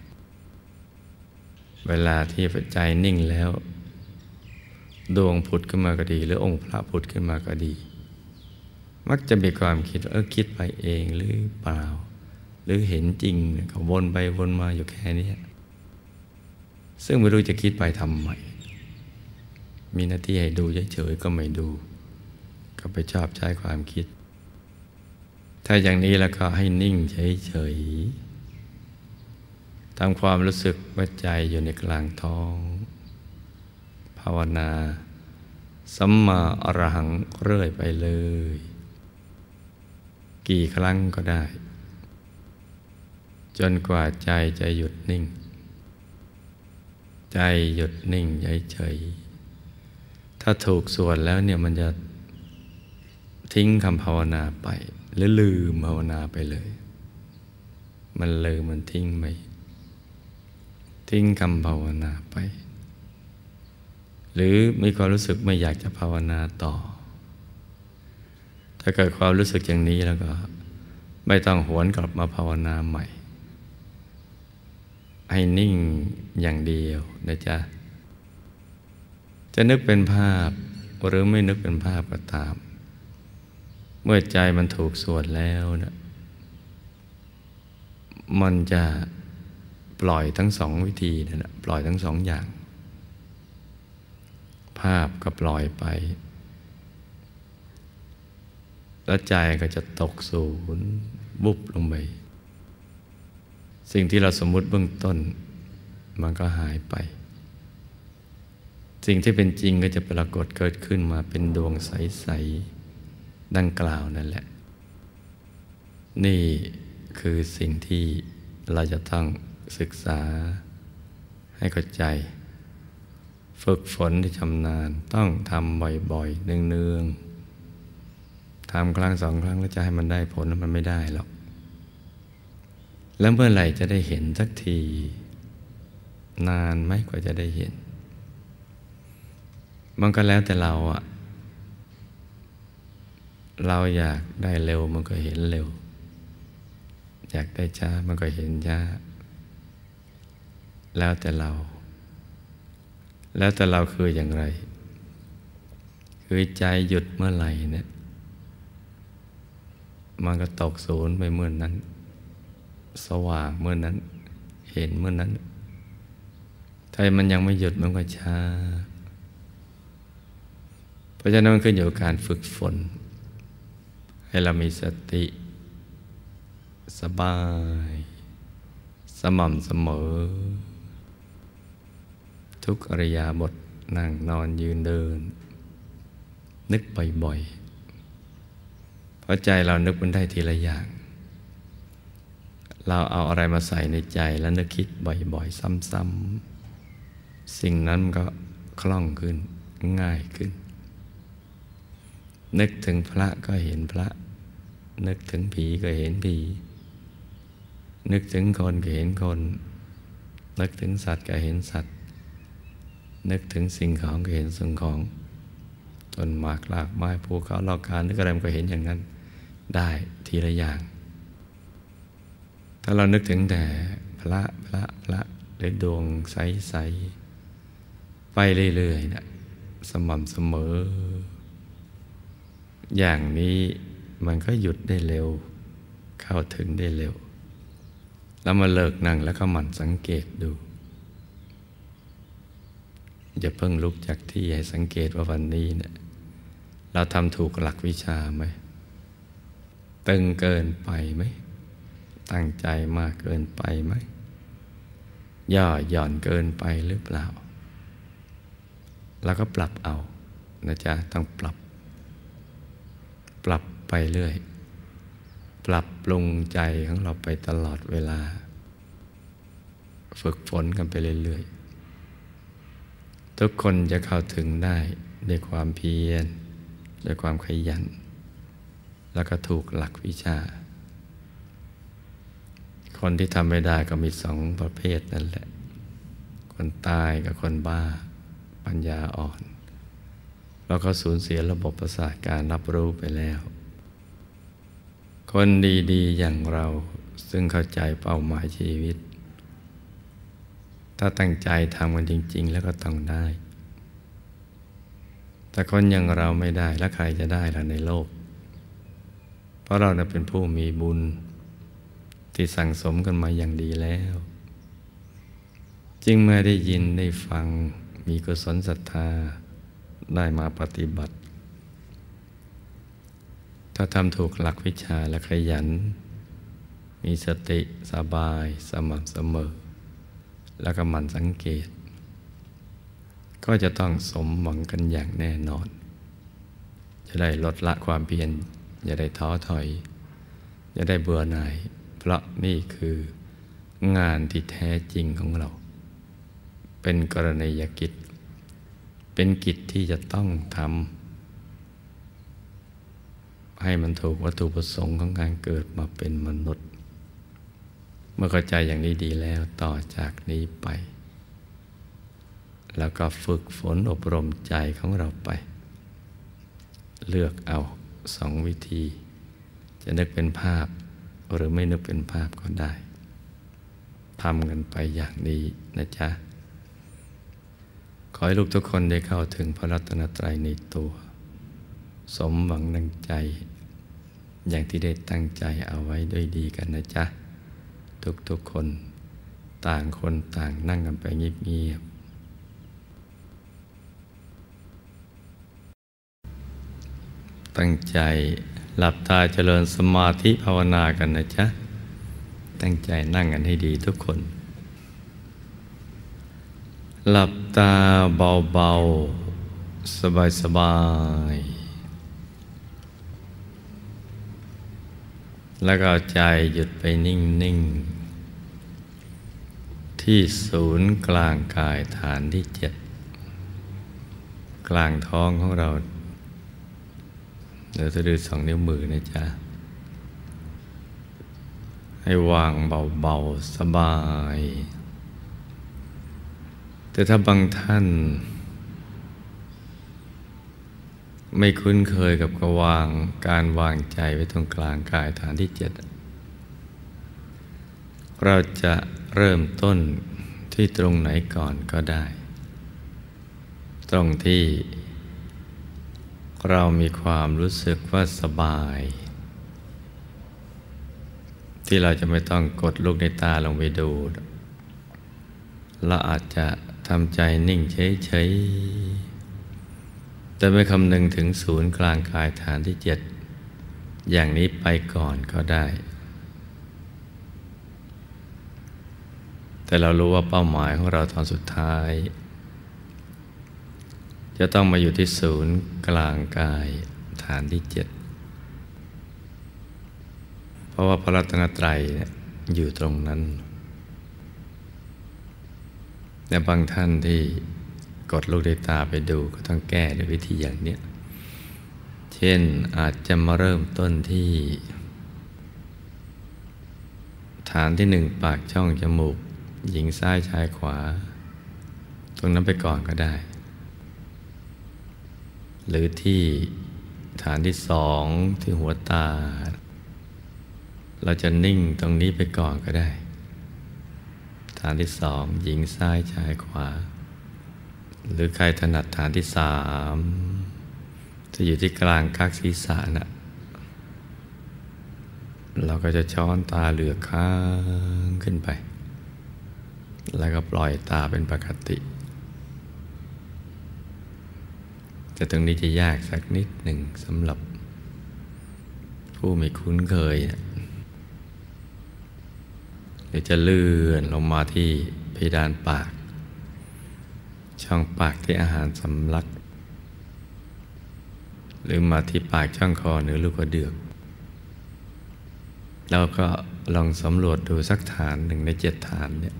เวลาที่ใจนิ่งแล้วดวงผุดขึ้นมาก็ดีหรือองค์พระผุดขึ้นมาก็ดีมักจะมีความคิดว่าคิดไปเองหรือเปล่าหรือเห็นจริงก็วนไปวนมาอยู่แค่นี้ซึ่งไม่รู้จะคิดไปทำไมมีหน้าที่ให้ดูเฉยๆก็ไม่ดูก็ไปชอบใช้ความคิดถ้าอย่างนี้แล้วก็ให้นิ่งเฉยๆทำความรู้สึกว่าใจอยู่ในกลางท้องภาวนาสัมมาอรหังเรื่อยไปเลยกี่ครั้งก็ได้จนกว่าใจจะหยุดนิ่งใจหยุดนิ่งเฉยๆถ้าถูกส่วนแล้วเนี่ยมันจะทิ้งคำภาวนาไปหรือลืมภาวนาไปเลยมันลืมมันทิ้งไปทิ้งคำภาวนาไปหรือมีความรู้สึกไม่อยากจะภาวนาต่อถ้าเกิดความรู้สึกอย่างนี้แล้วก็ไม่ต้องหวนกลับมาภาวนาใหม่ให้นิ่งอย่างเดียวนะจ๊ะจะนึกเป็นภาพหรือไม่นึกเป็นภาพก็ตามเมื่อใจมันถูกส่วนแล้วนะมันจะปล่อยทั้งสองวิธีนั่นแหละปล่อยทั้งสองอย่างภาพก็ปล่อยไปแล้วใจก็จะตกศูนย์บุบลงไปสิ่งที่เราสมมุติเบื้องต้นมันก็หายไปสิ่งที่เป็นจริงก็จะปรากฏเกิดขึ้นมาเป็นดวงใสๆดังกล่าวนั่นแหละนี่คือสิ่งที่เราจะต้องศึกษาให้เข้าใจฝึกฝนที่ชำนาญต้องทำบ่อยๆเนืองๆทำครั้งสองครั้งแล้วจะให้มันได้ผลมันไม่ได้หรอกแล้วเมื่อไหร่จะได้เห็นสักทีนานไหมกว่าจะได้เห็นมันก็แล้วแต่เราอะเราอยากได้เร็วมันก็เห็นเร็วอยากได้ช้ามันก็เห็นช้าแล้วแต่เราคืออย่างไรคือใจหยุดเมื่อไหร่เนี่ยมันก็ตกศูนย์ไปเมื่อนั้นสว่างเมื่อนั้นเห็นเมื่อนั้นถ้ามันยังไม่หยุดมันก็ช้าเพราะฉะนั้นมันขึ้นอยู่กับการฝึกฝนให้เรามีสติสบายสม่ำเสมอทุกอิริยาบถนั่งนอนยืนเดินนึกบ่อยๆเพราะใจเรานึกมันได้ทีละอย่างเราเอาอะไรมาใส่ในใจแล้วนึกคิดบ่อยๆซ้ำๆสิ่งนั้นมันก็คล่องขึ้นง่ายขึ้นนึกถึงพระก็เห็นพระนึกถึงผีก็เห็นผีนึกถึงคนก็เห็นคนนึกถึงสัตว์ก็เห็นสัตว์นึกถึงสิ่งของก็เห็นสิ่งของต้นหมากรากไม้ภูเขาลอกคานึกอะไรมันก็เห็นอย่างนั้นได้ทีละอย่างถ้าเรานึกถึงแต่พระหรือดวงใสๆไปเรื่อยๆนะสม่ำเสมออย่างนี้มันก็หยุดได้เร็วเข้าถึงได้เร็วแล้วมาเลิกนั่งแล้วก็หมั่นสังเกตดูอย่าเพิ่งลุกจากที่ให้สังเกตว่าวันนี้เนี่ยเราทำถูกหลักวิชาไหมตึงเกินไปไหมตั้งใจมากเกินไปไหมย่อหย่อนเกินไปหรือเปล่าแล้วก็ปรับเอานะจ๊ะต้องปรับไปเรื่อยปรับปรุงใจของเราไปตลอดเวลาฝึกฝนกันไปเรื่อยๆทุกคนจะเข้าถึงได้ด้วยความเพียรด้วยความขยันแล้วก็ถูกหลักวิชาคนที่ทำไม่ได้ก็มีสองประเภทนั่นแหละคนตายกับคนบ้าปัญญาอ่อนเราก็สูญเสียระบบประสาทการรับรู้ไปแล้วคนดีๆอย่างเราซึ่งเข้าใจเป้าหมายชีวิตถ้าตั้งใจทำกันจริงๆแล้วก็ต้องได้แต่คนอย่างเราไม่ได้แล้วใครจะได้ล่ะในโลกเพราะเราเป็นผู้มีบุญที่สั่งสมกันมาอย่างดีแล้วจึงเมื่อได้ยินได้ฟังมีกุศลศรัทธาได้มาปฏิบัติถ้าทำถูกหลักวิชาและขยันมีสติสบายสม่ำเสมอแล้วก็หมั่นสังเกตก็จะต้องสมหวังกันอย่างแน่นอนจะได้ลดละความเพียรอย่าได้ท้อถอยอย่าได้เบื่อหน่ายเพราะนี่คืองานที่แท้จริงของเราเป็นกรณียกิจเป็นกิจที่จะต้องทำให้มันถูกวัตถุประสงค์ของการเกิดมาเป็นมนุษย์เมื่อเข้าใจอย่างนี้ดีแล้วต่อจากนี้ไปแล้วก็ฝึกฝนอบรมใจของเราไปเลือกเอา2 วิธีจะนึกเป็นภาพหรือไม่นึกเป็นภาพก็ได้ทำกันไปอย่างนี้นะจ๊ะขอให้ลูกทุกคนได้เข้าถึงพระรัตนตรัยในตัวสมหวังดังใจอย่างที่ได้ตั้งใจเอาไว้ด้วยดีกันนะจ๊ะทุกคนต่างคนต่างนั่งกันไปเงียบๆตั้งใจหลับตาเจริญสมาธิภาวนากันนะจ๊ะตั้งใจนั่งกันให้ดีทุกคนหลับตาเบาๆสบายๆแล้วก็เอาใจหยุดไปนิ่งๆที่ศูนย์กลางกายฐานที่7กลางท้องของเราเดี๋ยวจะดู2 นิ้วมือนะจ๊ะให้วางเบาๆสบายแต่ถ้าบางท่านไม่คุ้นเคยกับการวางใจไว้ตรงกลางกายฐานที่7เราจะเริ่มต้นที่ตรงไหนก่อนก็ได้ตรงที่เรามีความรู้สึกว่าสบายที่เราจะไม่ต้องกดลูกในตาลงไปดูเราอาจจะทำใจนิ่งเฉยๆแต่ไม่คำนึงถึงศูนย์กลางกายฐานที่7อย่างนี้ไปก่อนก็ได้แต่เรารู้ว่าเป้าหมายของเราตอนสุดท้ายจะต้องมาอยู่ที่ศูนย์กลางกายฐานที่7เพราะว่าพระรัตนตรัยอยู่ตรงนั้นแต่บางท่านที่กดลูกในตาไปดูก็ต้องแก้ด้วยวิธีอย่างนี้เช่นอาจจะมาเริ่มต้นที่ฐานที่1ปากช่องจมูกหญิงซ้ายชายขวาตรงนั้นไปก่อนก็ได้หรือที่ฐานที่2ที่หัวตาเราจะนิ่งตรงนี้ไปก่อนก็ได้ฐานที่2หญิงซ้ายชายขวาหรือใครถนัดฐานที่3จะอยู่ที่กลางกักศีรษะนะเราก็จะช้อนตาเหลือกค้างขึ้นไปแล้วก็ปล่อยตาเป็นปกติแต่ตรงนี้จะยากสักนิดหนึ่งสำหรับผู้ไม่คุ้นเคยหรือจะเลื่อนลงมาที่เพดานปากช่องปากที่อาหารสำลักหรือมาที่ปากช่องคอหรือลูกกระเดือกแล้วก็ลองสำรวจดูสักฐาน1ใน7ฐานเนี่ย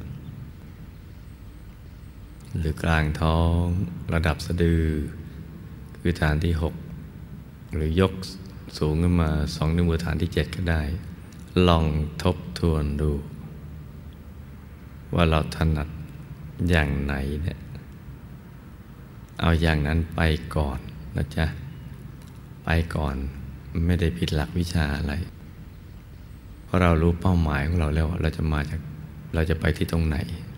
หรือกลางท้องระดับสะดือคือฐานที่6หรือยกสูงขึ้นมา2 นิ้วมือฐานที่7ก็ได้ลองทบทวนดูว่าเราถนัดอย่างไหนเนี่ยเอาอย่างนั้นไปก่อนนะจ๊ะไปก่อนไม่ได้ผิดหลักวิชาอะไรเพราะเรารู้เป้าหมายของเราแล้วเราจะไปที่ตรงไหน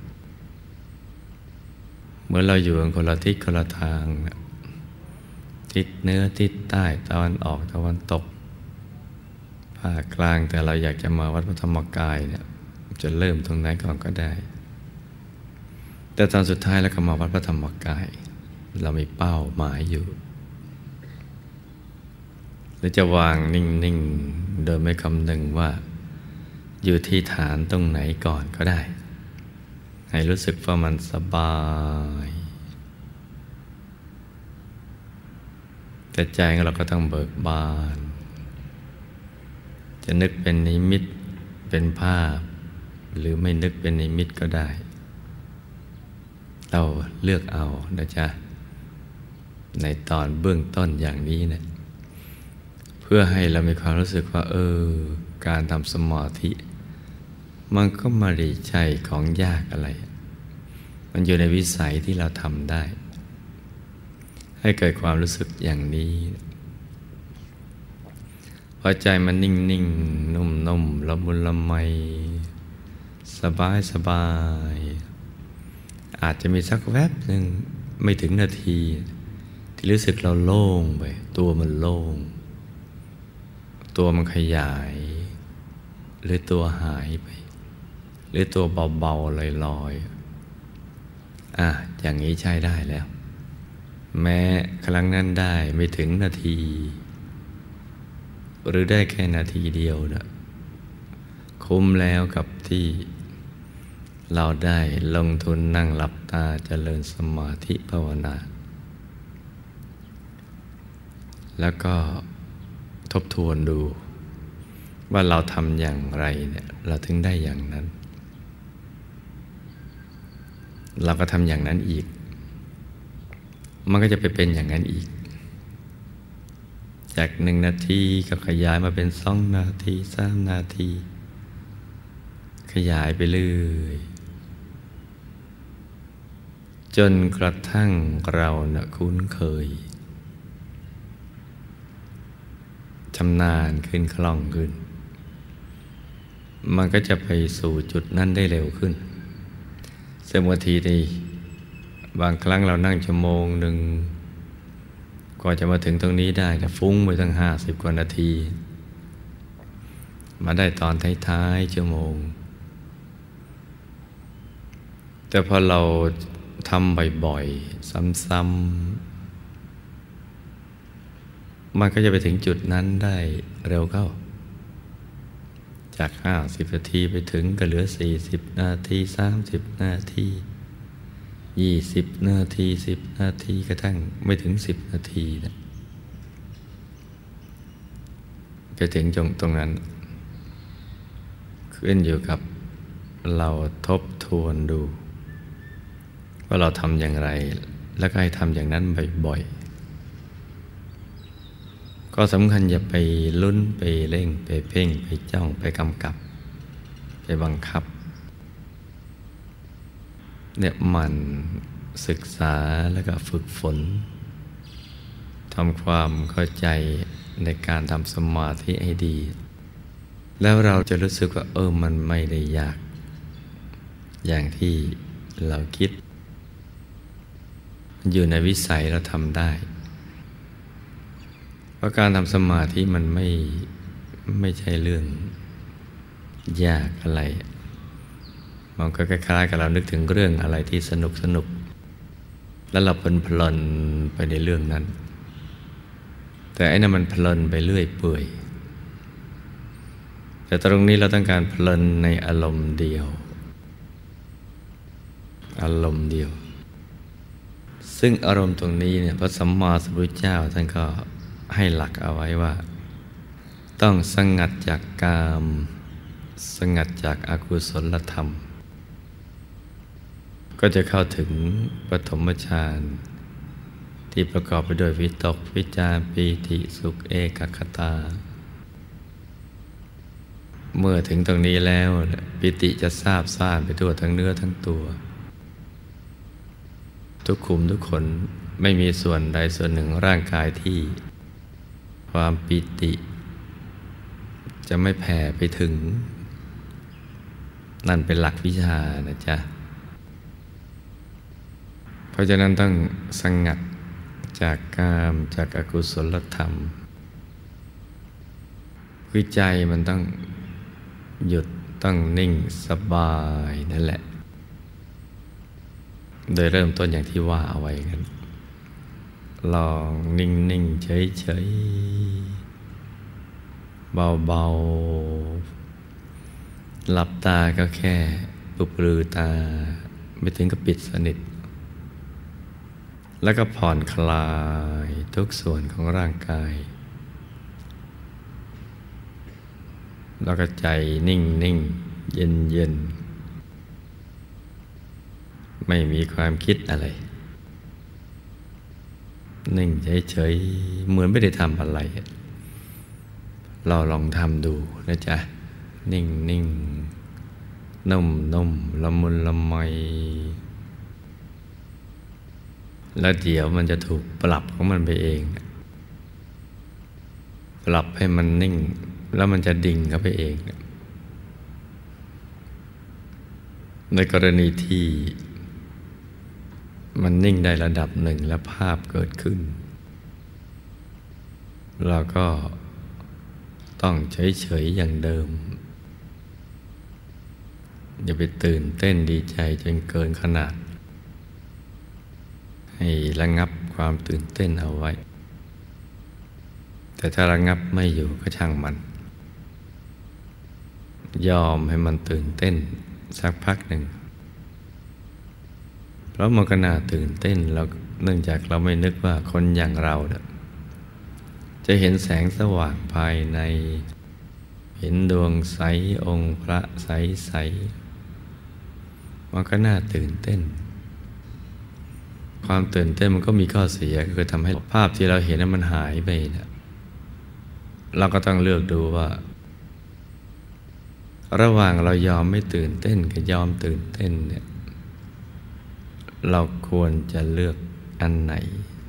เมื่อเราอยู่กันคนละทิศคนละทางนะทิศเหนือทิศใต้ตะวันออกตะวันตกภาคกลางแต่เราอยากจะมาวัดพระธรรมกายเนี่ยจะเริ่มตรงไหนก่อนก็ได้แต่ตอนสุดท้ายแล้วก็มาวัดพระธรรมกายเรามีเป้าหมายอยู่หรือจะวางนิ่งๆโดยไม่คำนึงว่าอยู่ที่ฐานตรงไหนก่อนก็ได้ให้รู้สึกว่ามันสบายแต่ใจของเราก็ต้องเบิกบานจะนึกเป็นนิมิตเป็นภาพหรือไม่นึกเป็นนิมิตก็ได้เราเลือกเอานะจ๊ะในตอนเบื้องต้นอย่างนี้นะเพื่อให้เรามีความรู้สึกว่าการทำสมาธิมันก็ไม่ได้ใช่ของยากอะไรมันอยู่ในวิสัยที่เราทำได้ให้เกิดความรู้สึกอย่างนี้พอใจมันนิ่งๆนุ่มๆละมุนละไมสบายอาจจะมีสักแวบหนึ่งไม่ถึงนาทีที่รู้สึกเราโล่งไปตัวมันโล่งตัวมันขยายหรือตัวหายไปหรือตัวเบาๆลอยๆอย่างนี้ใช้ได้แล้วแม้ครั้งนั้นได้ไม่ถึงนาทีหรือได้แค่นาทีเดียวนะคุ้มแล้วกับที่เราได้ลงทุนนั่งหลับตาเจริญสมาธิภาวนาแล้วก็ทบทวนดูว่าเราทำอย่างไรเนี่ยเราถึงได้อย่างนั้นเราก็ทำอย่างนั้นอีกมันก็จะไปเป็นอย่างนั้นอีกจาก1 นาทีก็ขยายมาเป็น2 นาที3 นาทีขยายไปเรื่อยจนกระทั่งเราคุ้นเคยชำนาญขึ้นคล่องขึ้นมันก็จะไปสู่จุดนั้นได้เร็วขึ้นซึ่งบางทีบางครั้งเรานั่งชั่วโมงหนึ่งกว่าจะมาถึงตรงนี้ได้แต่ฟุ้งไปตั้ง50 กว่านาทีมาได้ตอนท้ายๆชั่วโมงแต่พอเราทำบ่อยๆซ้ำๆมันก็จะไปถึงจุดนั้นได้เร็วเข้าจาก50 นาทีไปถึงก็เหลือ40 นาที30 นาที20 นาที10 นาทีกระทั่งไม่ถึง10 นาทีนะไปถึงตรงนั้นขึ้นอยู่กับเราทบทวนดูว่าเราทำอย่างไรแล้วก็ให้ทำอย่างนั้นบ่อยๆก็สำคัญอย่าไปลุ้นไปเร่งไปเพ่งไปจ้องไปกำกับไปบังคับเนี่ยมันศึกษาแล้วก็ฝึกฝนทำความเข้าใจในการทำสมาธิให้ดีแล้วเราจะรู้สึกว่ามันไม่ได้ยากอย่างที่เราคิดอยู่ในวิสัยเราทำได้เพราะการทำสมาธิมันไม่ใช่เรื่องยากอะไรมันก็คล้ายๆกับเรานึกถึงเรื่องอะไรที่สนุกแล้วเราเพลินไปในเรื่องนั้นแต่ไอ้นั่นมันเพลินไปเรื่อยเปื่อยแต่ตรงนี้เราต้องการเพลินในอารมณ์เดียวซึ่งอารมณ์ตรงนี้เนี่ยพระสัมมาสัมพุทธเจ้าท่านก็ให้หลักเอาไว้ว่าต้องสงัดจากกามสงัดจากอกุศลธรรมก็จะเข้าถึงปฐมฌานที่ประกอบไปด้วยวิตกวิจารปีติสุขเอกคตาเมื่อถึงตรงนี้แล้วปิติจะซาบซ่านไปทั่วทั้งเนื้อทั้งตัวทุกขุมทุกคนไม่มีส่วนใดส่วนหนึ่งร่างกายที่ความปิติจะไม่แผ่ไปถึงนั่นเป็นหลักวิชานะจ๊ะเพราะฉะนั้นต้องสงัดจากกามจากอกุศลธรรมคือใจมันต้องหยุดต้องนิ่งสบายนั่นแหละโดยเริ่มต้นอย่างที่ว่าเอาไว้กันลองนิ่งๆเฉยๆเบาๆหลับตาก็แค่ปุบปลือตาไม่ถึงกับปิดสนิทแล้วก็ผ่อนคลายทุกส่วนของร่างกายแล้วก็ใจนิ่งๆเย็นๆไม่มีความคิดอะไรนิ่งเฉยๆเหมือนไม่ได้ทำอะไรเราลองทำดูนะจ๊ะนิ่งๆนุ่มๆละมุนละไมแล้วเดี๋ยวมันจะถูกปรับของมันไปเองปรับให้มันนิ่งแล้วมันจะดิ่งเข้าไปเองในกรณีที่มันนิ่งได้ระดับหนึ่งแล้วภาพเกิดขึ้นเราก็ต้องเฉยๆอย่างเดิมอย่าไปตื่นเต้นดีใจจนเกินขนาดให้ระงับความตื่นเต้นเอาไว้แต่ถ้าระงับไม่อยู่ก็ช่างมันยอมให้มันตื่นเต้นสักพักหนึ่งเพราะมันก็น่าตื่นเต้นแล้วเนื่องจากเราไม่นึกว่าคนอย่างเราจะเห็นแสงสว่างภายในเห็นดวงใสองค์พระใสมันก็น่าตื่นเต้นความตื่นเต้นมันก็มีข้อเสียคือทำให้ภาพที่เราเห็นนั้นมันหายไปนะเราก็ต้องเลือกดูว่าระหว่างเรายอมไม่ตื่นเต้นกับยอมตื่นเต้นเนี่ยเราควรจะเลือกอันไหน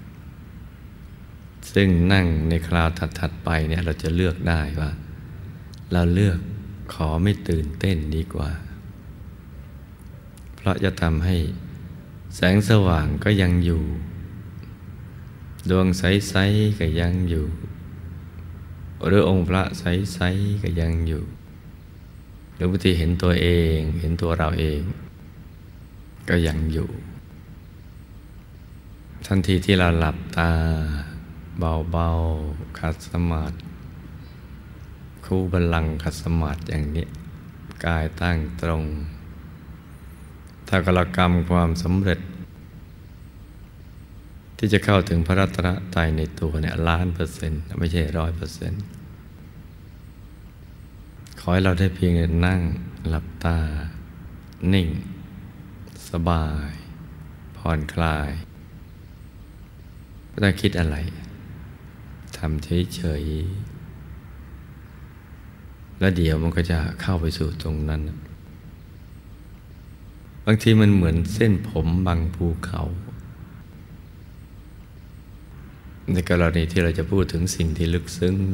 ซึ่งนั่งในคราวถัดๆไปเนี่ยเราจะเลือกได้ว่าเราเลือกขอไม่ตื่นเต้นดีกว่าเพราะจะทำให้แสงสว่างก็ยังอยู่ดวงใสๆก็ยังอยู่หรือองค์พระใสๆก็ยังอยู่หรือบางทีเห็นตัวเองเห็นตัวเราเองก็ยังอยู่ทันทีที่เราหลับตาเบาๆขัดสมาธิคู่บัลลังก์ขัดสมาธิอย่างนี้กายตั้งตรงถ้ากรรมความสำเร็จที่จะเข้าถึงพระรัตนตรัยในตัวเนี่ย1,000,000%ไม่ใช่100%ขอให้เราได้เพียงนั่งหลับตานิ่งสบายผ่อนคลายไม่ต้องคิดอะไรทำเฉยๆแล้วเดี๋ยวมันก็จะเข้าไปสู่ตรงนั้นบางทีมันเหมือนเส้นผมบังภูเขาในกรณีที่เราจะพูดถึงสิ่งที่ลึกซึ้ง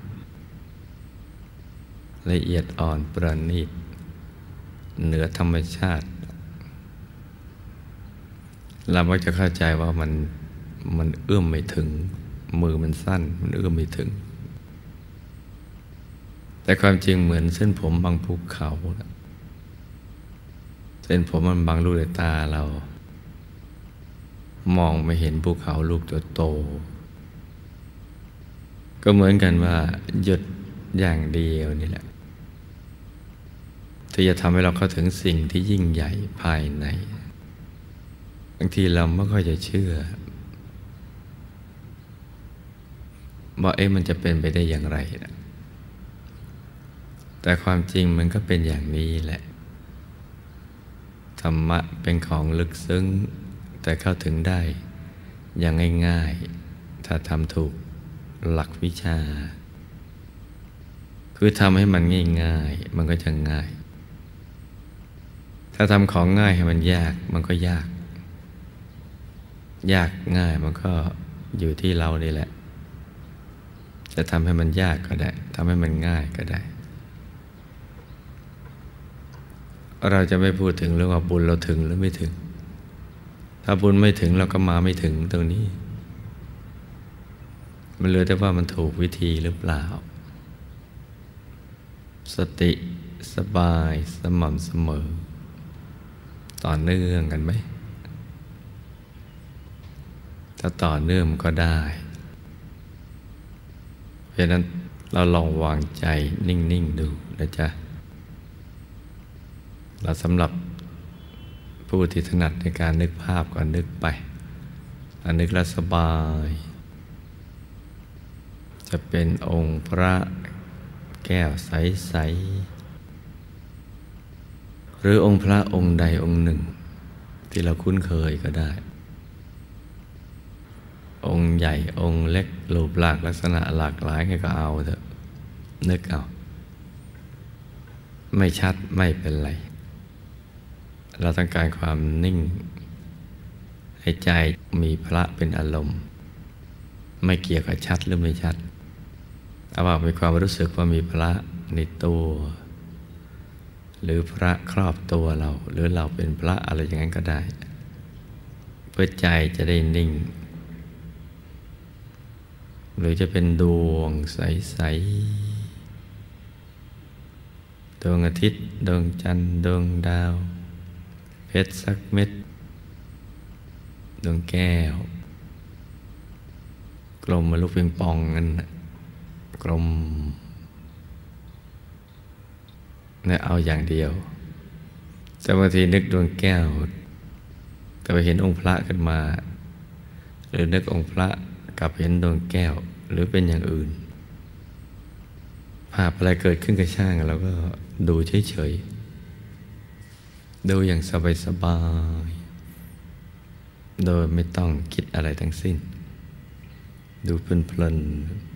ละเอียดอ่อนประณีตเหนือธรรมชาติเราก็จะเข้าใจว่ามันเอื้อมไม่ถึงมือมันสั้นมันเอื้อมไม่ถึงแต่ความจริงเหมือนเส้นผมบางภูเขาเส้นผมมันบังลูกในตาเรามองไม่เห็นภูเขาลูกโตก็เหมือนกันว่าหยุดอย่างเดียวนี่แหละที่จะทำให้เราเข้าถึงสิ่งที่ยิ่งใหญ่ภายในบางทีเราไม่ค่อยจะเชื่อว่ามันจะเป็นไปได้อย่างไรนะแต่ความจริงมันก็เป็นอย่างนี้แหละธรรมะเป็นของลึกซึ้งแต่เข้าถึงได้อย่างง่ายๆถ้าทำถูกหลักวิชาคือทำให้มันง่ายๆมันก็จะง่ายถ้าทำของง่ายให้มันยากมันก็ยากยากง่ายมันก็อยู่ที่เรานี่แหละจะทำให้มันยากก็ได้ทำให้มันง่ายก็ได้เราจะไม่พูดถึงเรื่องว่าบุญเราถึงหรือไม่ถึงถ้าบุญไม่ถึงเราก็มาไม่ถึงตรงนี้มันเหลือแต่ว่ามันถูกวิธีหรือเปล่าสติสบายสม่ำเสมอต่อเนื่องกันไหมถ้าต่อเนื่องก็ได้เพราะนั้นเราลองวางใจนิ่งๆดูนะจ๊ะเราสำหรับผู้ที่ถนัดในการนึกภาพก็นึกไปถ้านึกแล้วสบายจะเป็นองค์พระแก้วใสๆหรือองค์พระองค์ใดองค์หนึ่งที่เราคุ้นเคยก็ได้องค์ใหญ่องค์เล็กรูปร่างลักษณะหลากหลายก็เอาเถอะนึกเอาไม่ชัดไม่เป็นไรเราต้องการความนิ่งให้ใจมีพระเป็นอารมณ์ไม่เกี่ยวกับชัดหรือไม่ชัดเอาว่ามีความรู้สึกว่ามีพระในตัวหรือพระครอบตัวเราหรือเราเป็นพระอะไรอย่างนั้นก็ได้เพื่อใจจะได้นิ่งหรือจะเป็นดวงใสๆดวงอาทิตย์ดวงจันทร์ดวงดาวเพชรสักเม็ดดวงแก้วกลมมาลูกปิงปองนั่นกลมเนี่ยเอาอย่างเดียวแต่บางทีนึกดวงแก้วแต่ไปเห็นองค์พระขึ้นมาหรือนึกองค์พระกับเห็นดวงแก้วหรือเป็นอย่างอื่นภาพอะไรเกิดขึ้นกับช่างเราก็ดูเฉยๆดูอย่างสบายๆโดยไม่ต้องคิดอะไรทั้งสิ้นดูเพลินๆ